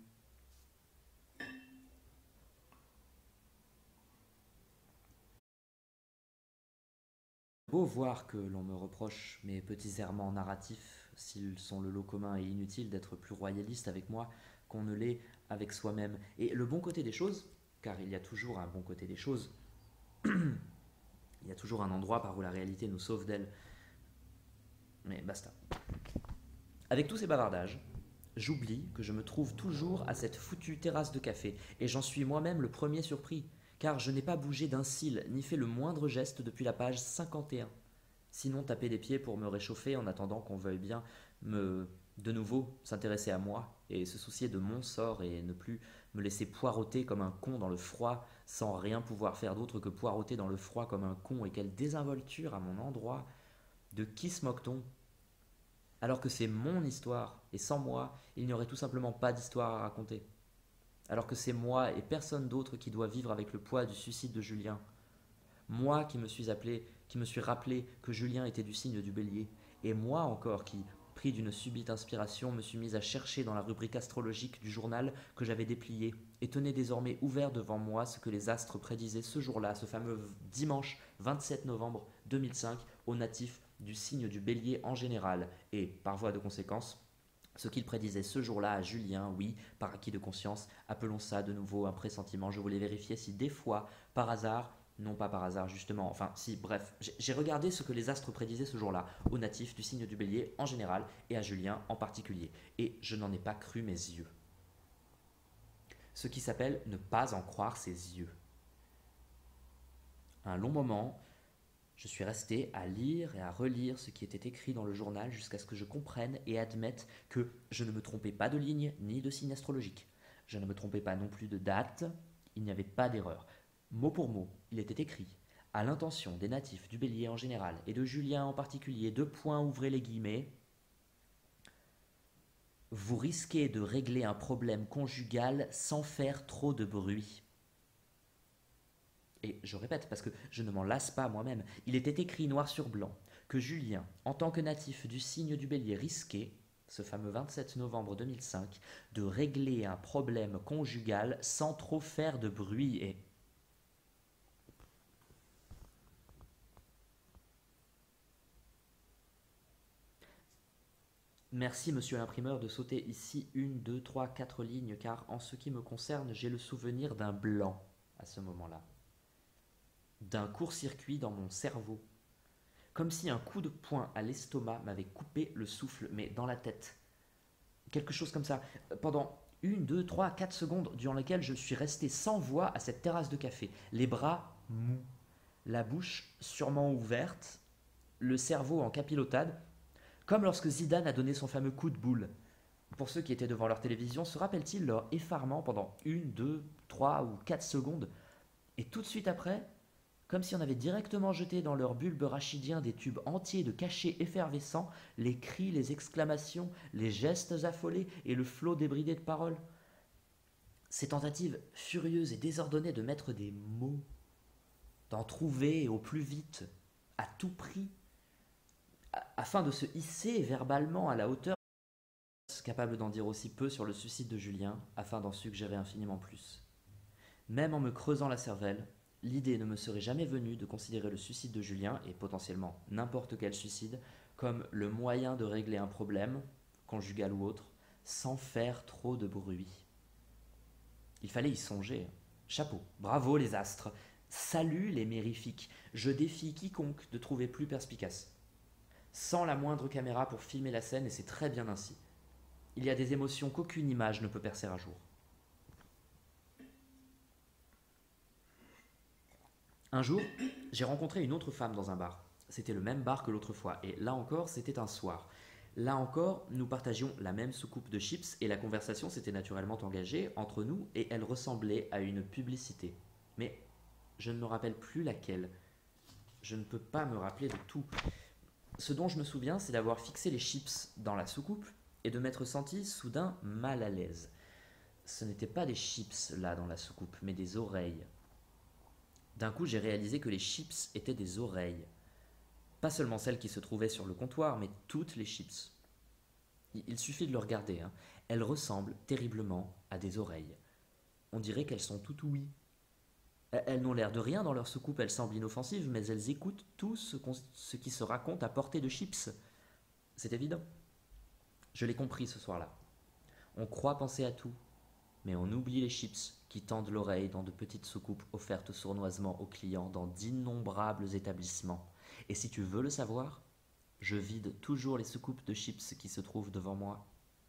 Beau voir que l'on me reproche mes petits errements narratifs, s'ils sont le lot commun et inutile d'être plus royaliste avec moi qu'on ne l'est avec soi-même. Et le bon côté des choses, car il y a toujours un bon côté des choses, il y a toujours un endroit par où la réalité nous sauve d'elle. Mais basta. Avec tous ces bavardages, j'oublie que je me trouve toujours à cette foutue terrasse de café, et j'en suis moi-même le premier surpris, car je n'ai pas bougé d'un cil, ni fait le moindre geste depuis la page cinquante et un. Sinon taper des pieds pour me réchauffer en attendant qu'on veuille bien me, de nouveau, s'intéresser à moi, et se soucier de mon sort, et ne plus me laisser poireauter comme un con dans le froid, sans rien pouvoir faire d'autre que poireauter dans le froid comme un con, et quelle désinvolture à mon endroit. De qui se moque-t-on? Alors que c'est mon histoire, et sans moi, il n'y aurait tout simplement pas d'histoire à raconter. Alors que c'est moi et personne d'autre qui doit vivre avec le poids du suicide de Julien. Moi qui me suis appelé, qui me suis rappelé que Julien était du signe du bélier, et moi encore qui, pris d'une subite inspiration, me suis mis à chercher dans la rubrique astrologique du journal que j'avais déplié, et tenais désormais ouvert devant moi ce que les astres prédisaient ce jour-là, ce fameux dimanche vingt-sept novembre deux mille cinq, aux natifs du signe du bélier en général, et, par voie de conséquence, ce qu'il prédisait ce jour-là à Julien, oui, par acquis de conscience, appelons ça de nouveau un pressentiment. Je voulais vérifier si des fois, par hasard, non pas par hasard justement, enfin si, bref, j'ai regardé ce que les astres prédisaient ce jour-là, aux natifs du signe du bélier en général et à Julien en particulier, et je n'en ai pas cru mes yeux. Ce qui s'appelle ne pas en croire ses yeux. Un long moment, je suis resté à lire et à relire ce qui était écrit dans le journal jusqu'à ce que je comprenne et admette que je ne me trompais pas de ligne ni de signe astrologique. Je ne me trompais pas non plus de date, il n'y avait pas d'erreur. Mot pour mot, il était écrit « À l'intention des natifs du bélier en général et de Julien en particulier, deux points ouvrez les guillemets, vous risquez de régler un problème conjugal sans faire trop de bruit. » Et je répète, parce que je ne m'en lasse pas moi-même, il était écrit noir sur blanc que Julien, en tant que natif du signe du bélier, risquait, ce fameux vingt-sept novembre deux mille cinq, de régler un problème conjugal sans trop faire de bruit et... Merci, monsieur l'imprimeur, de sauter ici une, deux, trois, quatre lignes, car en ce qui me concerne, j'ai le souvenir d'un blanc à ce moment-là. D'un court-circuit dans mon cerveau. Comme si un coup de poing à l'estomac m'avait coupé le souffle, mais dans la tête. Quelque chose comme ça. Pendant une, deux, trois, quatre secondes, durant lesquelles je suis resté sans voix à cette terrasse de café, les bras mous, la bouche sûrement ouverte, le cerveau en capilotade, comme lorsque Zidane a donné son fameux coup de boule. Pour ceux qui étaient devant leur télévision, se rappellent-ils leur effarement pendant une, deux, trois ou quatre secondes? Et tout de suite après, comme si on avait directement jeté dans leur bulbe rachidien des tubes entiers de cachets effervescents, les cris, les exclamations, les gestes affolés et le flot débridé de paroles. Ces tentatives furieuses et désordonnées de mettre des mots, d'en trouver au plus vite, à tout prix, afin de se hisser verbalement à la hauteur, capable d'en dire aussi peu sur le suicide de Julien, afin d'en suggérer infiniment plus. Même en me creusant la cervelle, l'idée ne me serait jamais venue de considérer le suicide de Julien, et potentiellement n'importe quel suicide, comme le moyen de régler un problème, conjugal ou autre, sans faire trop de bruit. Il fallait y songer. Chapeau, bravo les astres, salut les mérifiques, je défie quiconque de trouver plus perspicace. Sans la moindre caméra pour filmer la scène, et c'est très bien ainsi. Il y a des émotions qu'aucune image ne peut percer à jour. Un jour, j'ai rencontré une autre femme dans un bar. C'était le même bar que l'autre fois, et là encore, c'était un soir. Là encore, nous partagions la même soucoupe de chips, et la conversation s'était naturellement engagée entre nous, et elle ressemblait à une publicité. Mais je ne me rappelle plus laquelle. Je ne peux pas me rappeler de tout. Ce dont je me souviens, c'est d'avoir fixé les chips dans la soucoupe et de m'être senti soudain mal à l'aise. Ce n'étaient pas des chips là dans la soucoupe, mais des oreilles. D'un coup, j'ai réalisé que les chips étaient des oreilles. Pas seulement celles qui se trouvaient sur le comptoir, mais toutes les chips. Il suffit de le regarder, hein. Elles ressemblent terriblement à des oreilles. On dirait qu'elles sont toutes ouïes. Elles n'ont l'air de rien dans leur soucoupe, elles semblent inoffensives, mais elles écoutent tout ce, ce qui se raconte à portée de chips. C'est évident. Je l'ai compris ce soir-là. On croit penser à tout, mais on oublie les chips qui tendent l'oreille dans de petites soucoupes offertes sournoisement aux clients dans d'innombrables établissements. Et si tu veux le savoir, je vide toujours les soucoupes de chips qui se trouvent devant moi.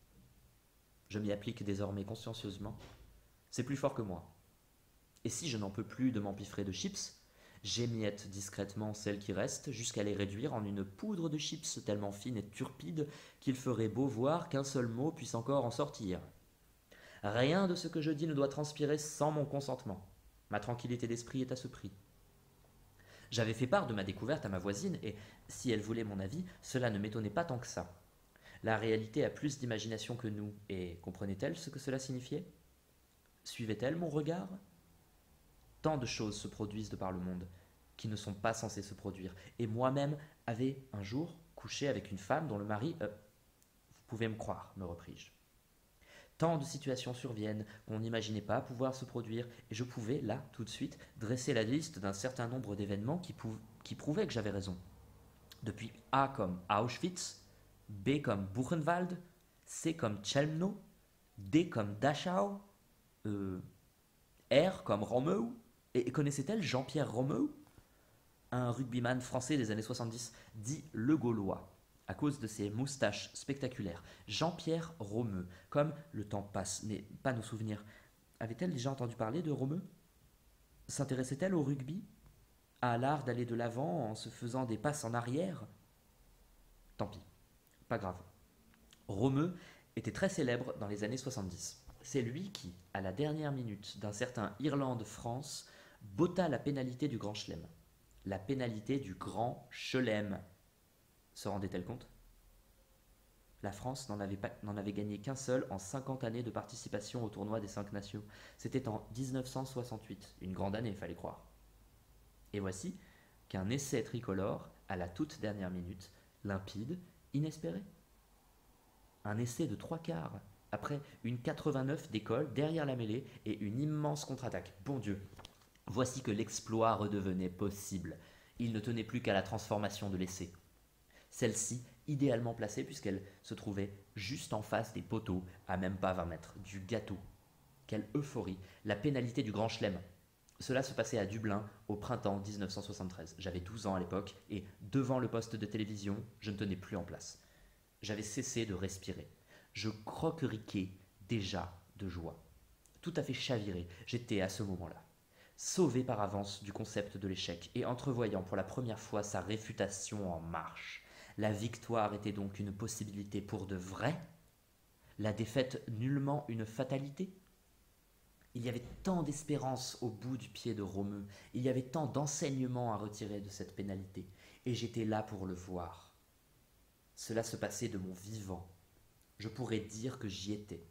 Je m'y applique désormais consciencieusement. C'est plus fort que moi. Et si je n'en peux plus de m'empiffrer de chips, j'émiette discrètement celles qui restent jusqu'à les réduire en une poudre de chips tellement fine et turpide qu'il ferait beau voir qu'un seul mot puisse encore en sortir. Rien de ce que je dis ne doit transpirer sans mon consentement. Ma tranquillité d'esprit est à ce prix. J'avais fait part de ma découverte à ma voisine et, si elle voulait mon avis, cela ne m'étonnait pas tant que ça. La réalité a plus d'imagination que nous, et comprenait-elle ce que cela signifiait? Suivait-elle mon regard? Tant de choses se produisent de par le monde qui ne sont pas censées se produire, et moi-même avais un jour couché avec une femme dont le mari... Euh, vous pouvez me croire, me repris-je. Tant de situations surviennent qu'on n'imaginait pas pouvoir se produire, et je pouvais, là, tout de suite, dresser la liste d'un certain nombre d'événements qui, pou- qui prouvaient que j'avais raison. Depuis A comme Auschwitz, B comme Buchenwald, C comme Chelmno, D comme Dachau, euh, R comme Romeu. Et connaissait-elle Jean-Pierre Romeu, un rugbyman français des années soixante-dix, dit le Gaulois, à cause de ses moustaches spectaculaires. Jean-Pierre Romeu, comme le temps passe, mais pas nos souvenirs. Avait-elle déjà entendu parler de Romeu? S'intéressait-elle au rugby? À l'art d'aller de l'avant en se faisant des passes en arrière? Tant pis, pas grave. Romeu était très célèbre dans les années soixante-dix. C'est lui qui, à la dernière minute d'un certain Irlande-France, botta la pénalité du Grand Chelem. La pénalité du Grand Chelem. Se rendait-elle compte? La France n'en avait, pas, n'en avait gagné qu'un seul en cinquante années de participation au tournoi des cinq nations. C'était en dix-neuf cent soixante-huit, une grande année, fallait croire. Et voici qu'un essai tricolore, à la toute dernière minute, limpide, inespéré. Un essai de trois quarts, après une quatre-vingt-neuf d'école derrière la mêlée et une immense contre-attaque. Bon Dieu, voici que l'exploit redevenait possible. Il ne tenait plus qu'à la transformation de l'essai. Celle-ci, idéalement placée puisqu'elle se trouvait juste en face des poteaux, à même pas vingt mètres, du gâteau. Quelle euphorie! La pénalité du Grand Chelem. Cela se passait à Dublin au printemps dix-neuf cent soixante-treize. J'avais douze ans à l'époque et, devant le poste de télévision, je ne tenais plus en place. J'avais cessé de respirer. Je croqueriquais déjà de joie. Tout à fait chaviré, j'étais à ce moment-là. Sauvé par avance du concept de l'échec et entrevoyant pour la première fois sa réfutation en marche. La victoire était donc une possibilité pour de vrai? La défaite nullement une fatalité? Il y avait tant d'espérance au bout du pied de Romeu, il y avait tant d'enseignements à retirer de cette pénalité, et j'étais là pour le voir. Cela se passait de mon vivant. Je pourrais dire que j'y étais.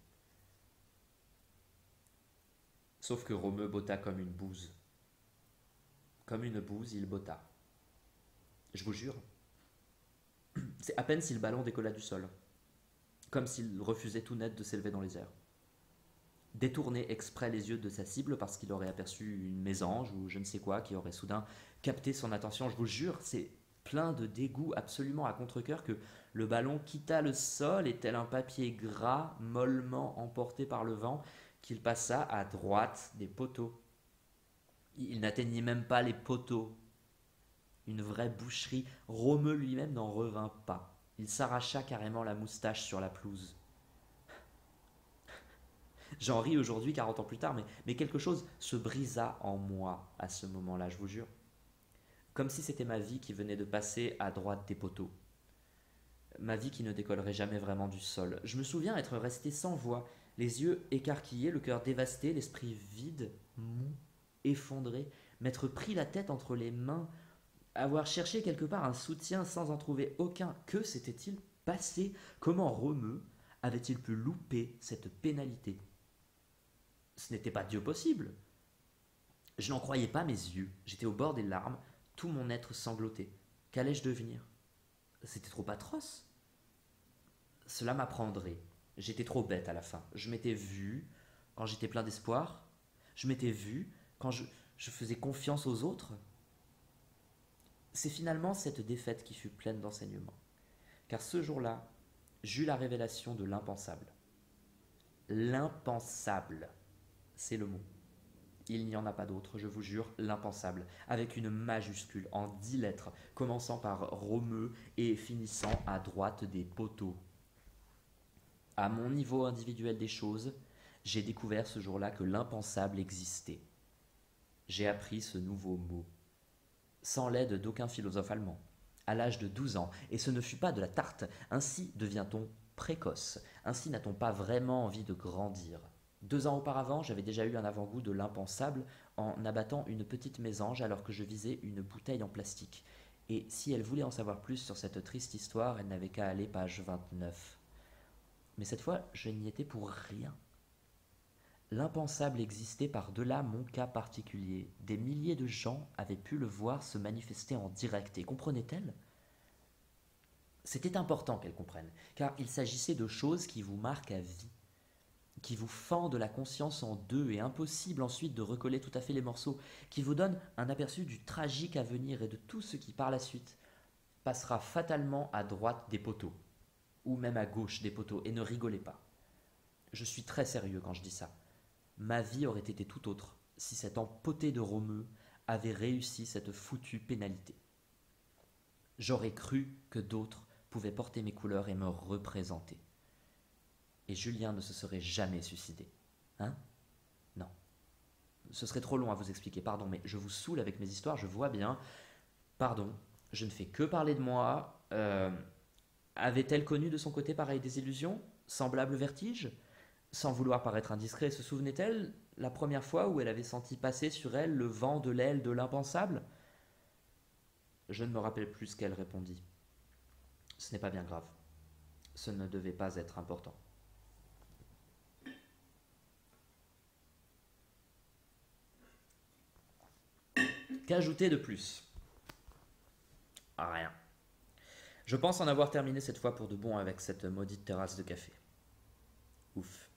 Sauf que Romeu botta comme une bouse. Comme une bouse, il botta. Je vous jure, c'est à peine si le ballon décolla du sol, comme s'il refusait tout net de s'élever dans les airs. Détourner exprès les yeux de sa cible parce qu'il aurait aperçu une mésange ou je ne sais quoi qui aurait soudain capté son attention. Je vous jure, c'est plein de dégoût absolument à contre-cœur que le ballon quitta le sol et tel un papier gras mollement emporté par le vent qu'il passa à droite des poteaux. Il n'atteignit même pas les poteaux. Une vraie boucherie. Romeu lui-même n'en revint pas. Il s'arracha carrément la moustache sur la pelouse. J'en ris aujourd'hui, quarante ans plus tard, mais, mais quelque chose se brisa en moi à ce moment-là, je vous jure. Comme si c'était ma vie qui venait de passer à droite des poteaux. Ma vie qui ne décollerait jamais vraiment du sol. Je me souviens être resté sans voix, les yeux écarquillés, le cœur dévasté, l'esprit vide, mou, effondré, m'être pris la tête entre les mains avoir cherché quelque part un soutien sans en trouver aucun. Que s'était-il passé? Comment Romeu avait-il pu louper cette pénalité? Ce n'était pas Dieu possible. Je n'en croyais pas mes yeux. J'étais au bord des larmes, tout mon être sanglotait. Qu'allais-je devenir? C'était trop atroce. Cela m'apprendrait. J'étais trop bête à la fin. Je m'étais vu quand j'étais plein d'espoir. Je m'étais vu quand je, je faisais confiance aux autres. C'est finalement cette défaite qui fut pleine d'enseignements. Car ce jour-là, j'eus la révélation de l'impensable. L'impensable, c'est le mot. Il n'y en a pas d'autre, je vous jure, l'impensable, avec une majuscule en dix lettres, commençant par Romeu et finissant à droite des poteaux. À mon niveau individuel des choses, j'ai découvert ce jour-là que l'impensable existait. J'ai appris ce nouveau mot, sans l'aide d'aucun philosophe allemand, à l'âge de douze ans, et ce ne fut pas de la tarte. Ainsi devient-on précoce, ainsi n'a-t-on pas vraiment envie de grandir. Deux ans auparavant, j'avais déjà eu un avant-goût de l'impensable en abattant une petite mésange alors que je visais une bouteille en plastique. Et si elle voulait en savoir plus sur cette triste histoire, elle n'avait qu'à aller page vingt-neuf. Mais cette fois, je n'y étais pour rien. L'impensable existait par-delà mon cas particulier. Des milliers de gens avaient pu le voir se manifester en direct. Et comprenaient-elles? C'était important qu'elles comprennent, car il s'agissait de choses qui vous marquent à vie, qui vous fendent la conscience en deux et impossible ensuite de recoller tout à fait les morceaux, qui vous donnent un aperçu du tragique à venir et de tout ce qui par la suite passera fatalement à droite des poteaux, ou même à gauche des poteaux, et ne rigolez pas. Je suis très sérieux quand je dis ça. Ma vie aurait été tout autre si cet empoté de Romeu avait réussi cette foutue pénalité. J'aurais cru que d'autres pouvaient porter mes couleurs et me représenter. Et Julien ne se serait jamais suicidé. Hein? Non. Ce serait trop long à vous expliquer, pardon, mais je vous saoule avec mes histoires, je vois bien. Pardon, je ne fais que parler de moi. Euh, avait-elle connu de son côté pareille désillusion, semblable vertige? Sans vouloir paraître indiscret, se souvenait-elle la première fois où elle avait senti passer sur elle le vent de l'aile de l'impensable? Je ne me rappelle plus ce qu'elle répondit. Ce n'est pas bien grave. Ce ne devait pas être important. Qu'ajouter de plus? Rien. Je pense en avoir terminé cette fois pour de bon avec cette maudite terrasse de café. Ouf.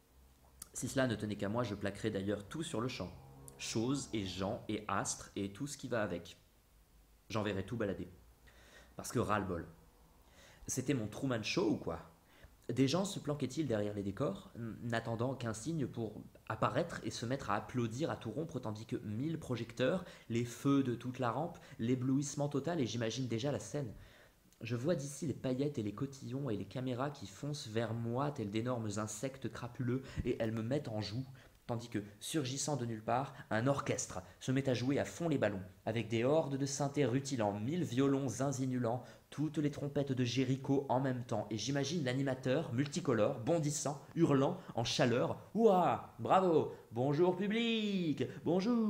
Si cela ne tenait qu'à moi, je plaquerais d'ailleurs tout sur le champ. Choses et gens et astres et tout ce qui va avec. J'enverrais tout balader. Parce que ras-le-bol. C'était mon Truman Show ou quoi? Des gens se planquaient-ils derrière les décors, n'attendant qu'un signe pour apparaître et se mettre à applaudir à tout rompre, tandis que mille projecteurs, les feux de toute la rampe, l'éblouissement total, et j'imagine déjà la scène. Je vois d'ici les paillettes et les cotillons et les caméras qui foncent vers moi tels d'énormes insectes crapuleux, et elles me mettent en joue, tandis que, surgissant de nulle part, un orchestre se met à jouer à fond les ballons, avec des hordes de synthés rutilant, mille violons zinzinulants, toutes les trompettes de Jéricho en même temps, et j'imagine l'animateur, multicolore, bondissant, hurlant, en chaleur. « Ouah, bravo, bonjour public, bonjour !»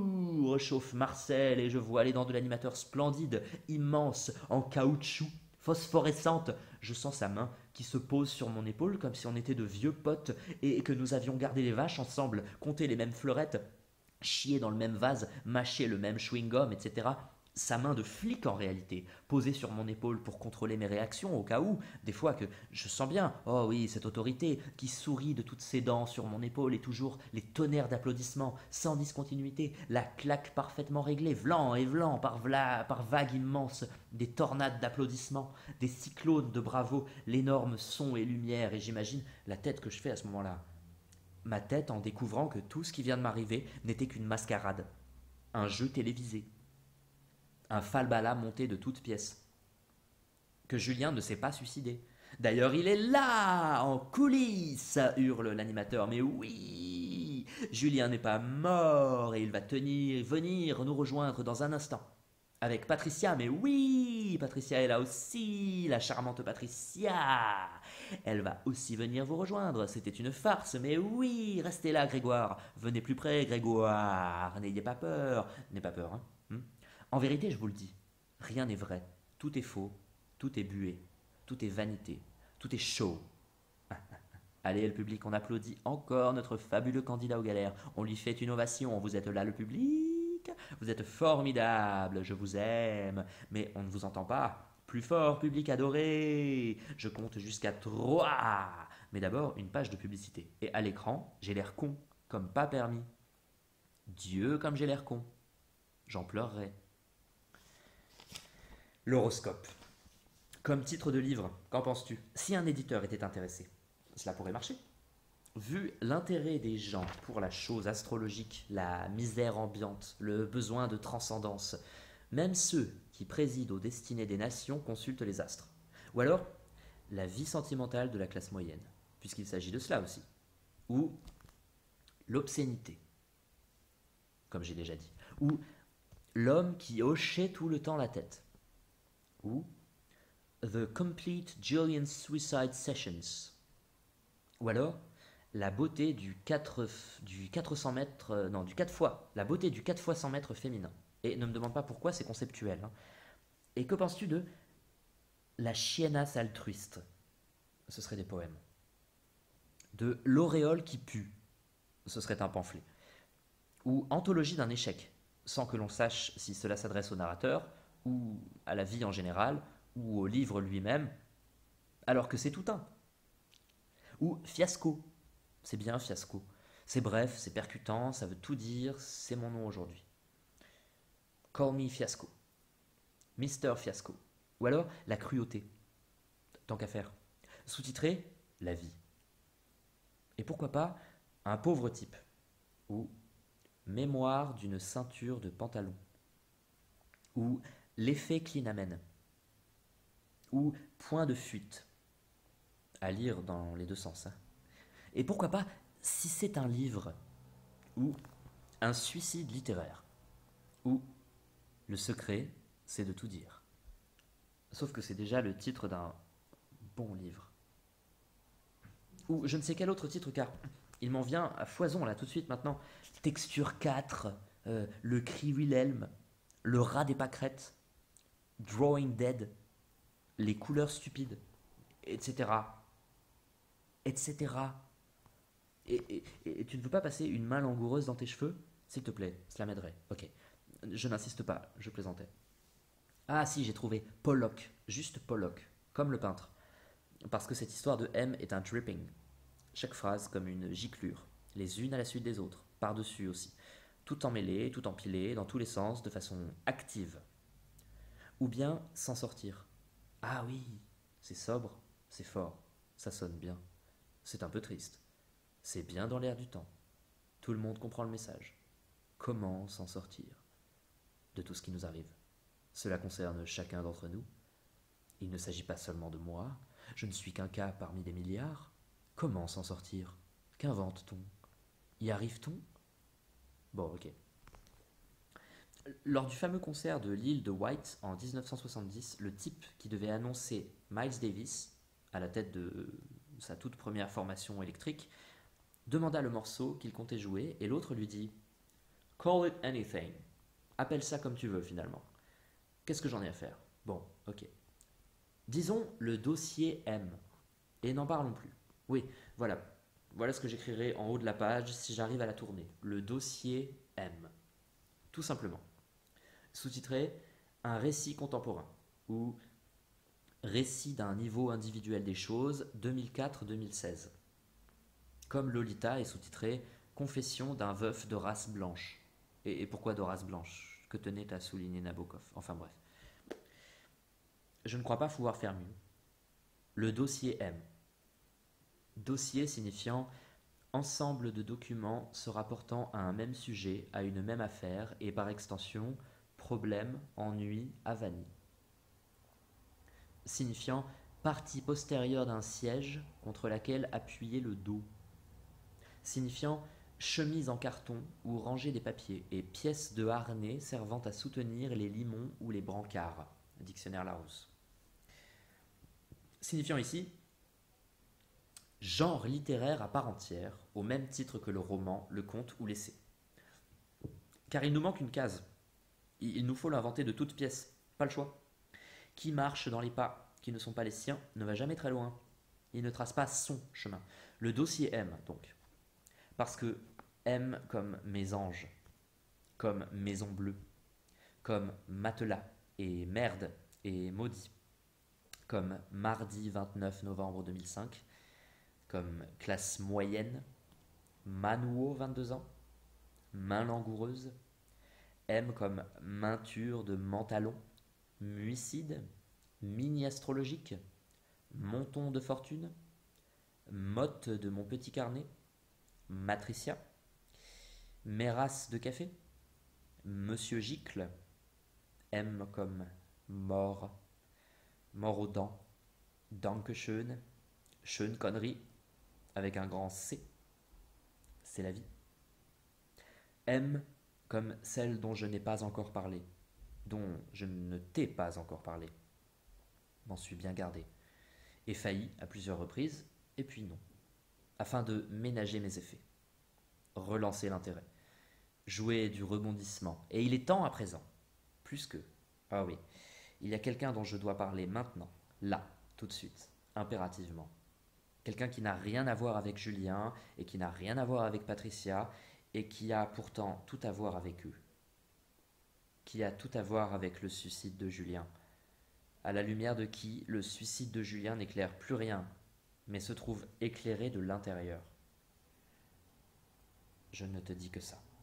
chauffe Marcel, et je vois les dents de l'animateur splendide, immense, en caoutchouc, phosphorescente. Je sens sa main qui se pose sur mon épaule comme si on était de vieux potes et que nous avions gardé les vaches ensemble, compté les mêmes fleurettes, chié dans le même vase, mâché le même chewing-gum, et cetera. Sa main de flic en réalité, posée sur mon épaule pour contrôler mes réactions au cas où, des fois que je sens bien, oh oui, cette autorité qui sourit de toutes ses dents sur mon épaule et toujours les tonnerres d'applaudissements, sans discontinuité, la claque parfaitement réglée, vlan et vlan par, vla, par vagues immenses, des tornades d'applaudissements, des cyclones de bravo, l'énorme son et lumière, et j'imagine la tête que je fais à ce moment-là. Ma tête en découvrant que tout ce qui vient de m'arriver n'était qu'une mascarade, un jeu télévisé. Un falbala monté de toutes pièces. Que Julien ne s'est pas suicidé. D'ailleurs, il est là, en coulisses, hurle l'animateur. Mais oui, Julien n'est pas mort et il va tenir, venir nous rejoindre dans un instant. Avec Patricia, mais oui, Patricia est là aussi, la charmante Patricia. Elle va aussi venir vous rejoindre. C'était une farce, mais oui, restez là, Grégoire. Venez plus près, Grégoire. N'ayez pas peur. N'ayez pas peur, hein. En vérité, je vous le dis, Rien n'est vrai, tout est faux, tout est buée, tout est vanité, tout est show. Allez, le public, on applaudit encore notre fabuleux candidat aux galères. On lui fait une ovation. Vous êtes là, le public. Vous êtes formidable. Je vous aime. Mais on ne vous entend pas. Plus fort, public adoré. Je compte jusqu'à trois. Mais d'abord, une page de publicité. Et à l'écran, j'ai l'air con, comme pas permis. Dieu, comme j'ai l'air con. J'en pleurerai. L'horoscope. Comme titre de livre, qu'en penses-tu? Si un éditeur était intéressé, cela pourrait marcher. Vu l'intérêt des gens pour la chose astrologique, la misère ambiante, le besoin de transcendance, même ceux qui président aux destinées des nations consultent les astres. Ou alors, la vie sentimentale de la classe moyenne, puisqu'il s'agit de cela aussi. Ou l'obscénité, comme j'ai déjà dit. Ou l'homme qui hochait tout le temps la tête. Ou The Complete Julian Suicide Sessions. Ou alors, la beauté du, quatre, du quatre cents mètres, euh, non, du quatre fois, la beauté du quatre fois cent mètres féminin. Et ne me demande pas pourquoi, c'est conceptuel. Hein. Et que penses-tu de la chiennasse altruiste? Ce serait des poèmes. De l'auréole qui pue. Ce serait un pamphlet. Ou anthologie d'un échec, sans que l'on sache si cela s'adresse au narrateur, ou à la vie en général, ou au livre lui-même, alors que c'est tout un. Ou fiasco, c'est bien fiasco. C'est bref, c'est percutant, ça veut tout dire, c'est mon nom aujourd'hui. Call me fiasco. Mister Fiasco. Ou alors la cruauté. Tant qu'à faire. Sous-titré, la vie. Et pourquoi pas un pauvre type. Ou mémoire d'une ceinture de pantalon. Ou l'effet Klinamen. Ou point de fuite. À lire dans les deux sens. Hein. Et pourquoi pas si c'est un livre. Ou un suicide littéraire. Ou le secret, c'est de tout dire. Sauf que c'est déjà le titre d'un bon livre. Ou je ne sais quel autre titre, car il m'en vient à foison là tout de suite maintenant. Texture quatre, euh, le cri Wilhelm, le rat des pâquerettes, Drawing Dead, les couleurs stupides, et cetera. et cetera. Et, et, et tu ne veux pas passer une main langoureuse dans tes cheveux? S'il te plaît, cela m'aiderait. Ok. Je n'insiste pas, je plaisantais. Ah si, j'ai trouvé Pollock, juste Pollock, comme le peintre. Parce que cette histoire de M est un dripping. Chaque phrase comme une giclure, les unes à la suite des autres, par-dessus aussi. Tout emmêlé, tout empilé, dans tous les sens, de façon active. Ou bien s'en sortir. Ah oui, c'est sobre, c'est fort, ça sonne bien. C'est un peu triste. C'est bien dans l'air du temps. Tout le monde comprend le message. Comment s'en sortir de tout ce qui nous arrive? Cela concerne chacun d'entre nous. Il ne s'agit pas seulement de moi. Je ne suis qu'un cas parmi des milliards. Comment s'en sortir? Qu'invente-t-on? Y arrive-t-on? Bon, ok. Lors du fameux concert de l'île de White en dix-neuf cent soixante-dix, le type qui devait annoncer Miles Davis, à la tête de sa toute première formation électrique, demanda le morceau qu'il comptait jouer et l'autre lui dit « Call it anything ». Appelle ça comme tu veux finalement. Qu'est-ce que j'en ai à faire? Bon, ok. Disons le dossier M. Et n'en parlons plus. Oui, voilà. Voilà ce que j'écrirai en haut de la page si j'arrive à la tourner. Le dossier M. Tout simplement. Sous-titré « Un récit contemporain » ou « Récit d'un niveau individuel des choses deux mille quatre deux mille seize ». Comme Lolita est sous-titré « Confession d'un veuf de race blanche ». Et, et pourquoi de race blanche? Que tenait à souligner Nabokov? Enfin bref. Je ne crois pas pouvoir faire mieux. Le dossier M. Dossier signifiant ensemble de documents se rapportant à un même sujet, à une même affaire, et par extension, problème, ennui, avanie. Signifiant partie postérieure d'un siège contre laquelle appuyer le dos. Signifiant chemise en carton ou rangée des papiers, et pièce de harnais servant à soutenir les limons ou les brancards. Dictionnaire Larousse. Signifiant ici genre littéraire à part entière, au même titre que le roman, le conte ou l'essai. Car il nous manque une case. Il nous faut l'inventer de toutes pièces. Pas le choix. Qui marche dans les pas qui ne sont pas les siens ne va jamais très loin. Il ne trace pas son chemin. Le dossier M, donc. Parce que M comme mes anges, comme maison bleue, comme matelas et merde et maudit, comme mardi vingt-neuf novembre deux mille cinq, comme classe moyenne, Manouo vingt-deux ans, main langoureuse, M comme mainture de mentalon, muicide, mini astrologique, monton de fortune, motte de mon petit carnet, matricia, mérasse de café, monsieur Gicle, M comme mort, mort aux dents, Dankeschön, schön connerie, avec un grand C, c'est la vie. M comme celle dont je n'ai pas encore parlé, dont je ne t'ai pas encore parlé. M'en suis bien gardé. Et failli à plusieurs reprises, et puis non. Afin de ménager mes effets. Relancer l'intérêt. Jouer du rebondissement. Et il est temps à présent. Plus que. Ah oui. Il y a quelqu'un dont je dois parler maintenant. Là. Tout de suite. Impérativement. Quelqu'un qui n'a rien à voir avec Julien, et qui n'a rien à voir avec Patricia, et qui a pourtant tout à voir avec eux. Qui a tout à voir avec le suicide de Julien. À la lumière de qui le suicide de Julien n'éclaire plus rien, mais se trouve éclairé de l'intérieur. Je ne te dis que ça.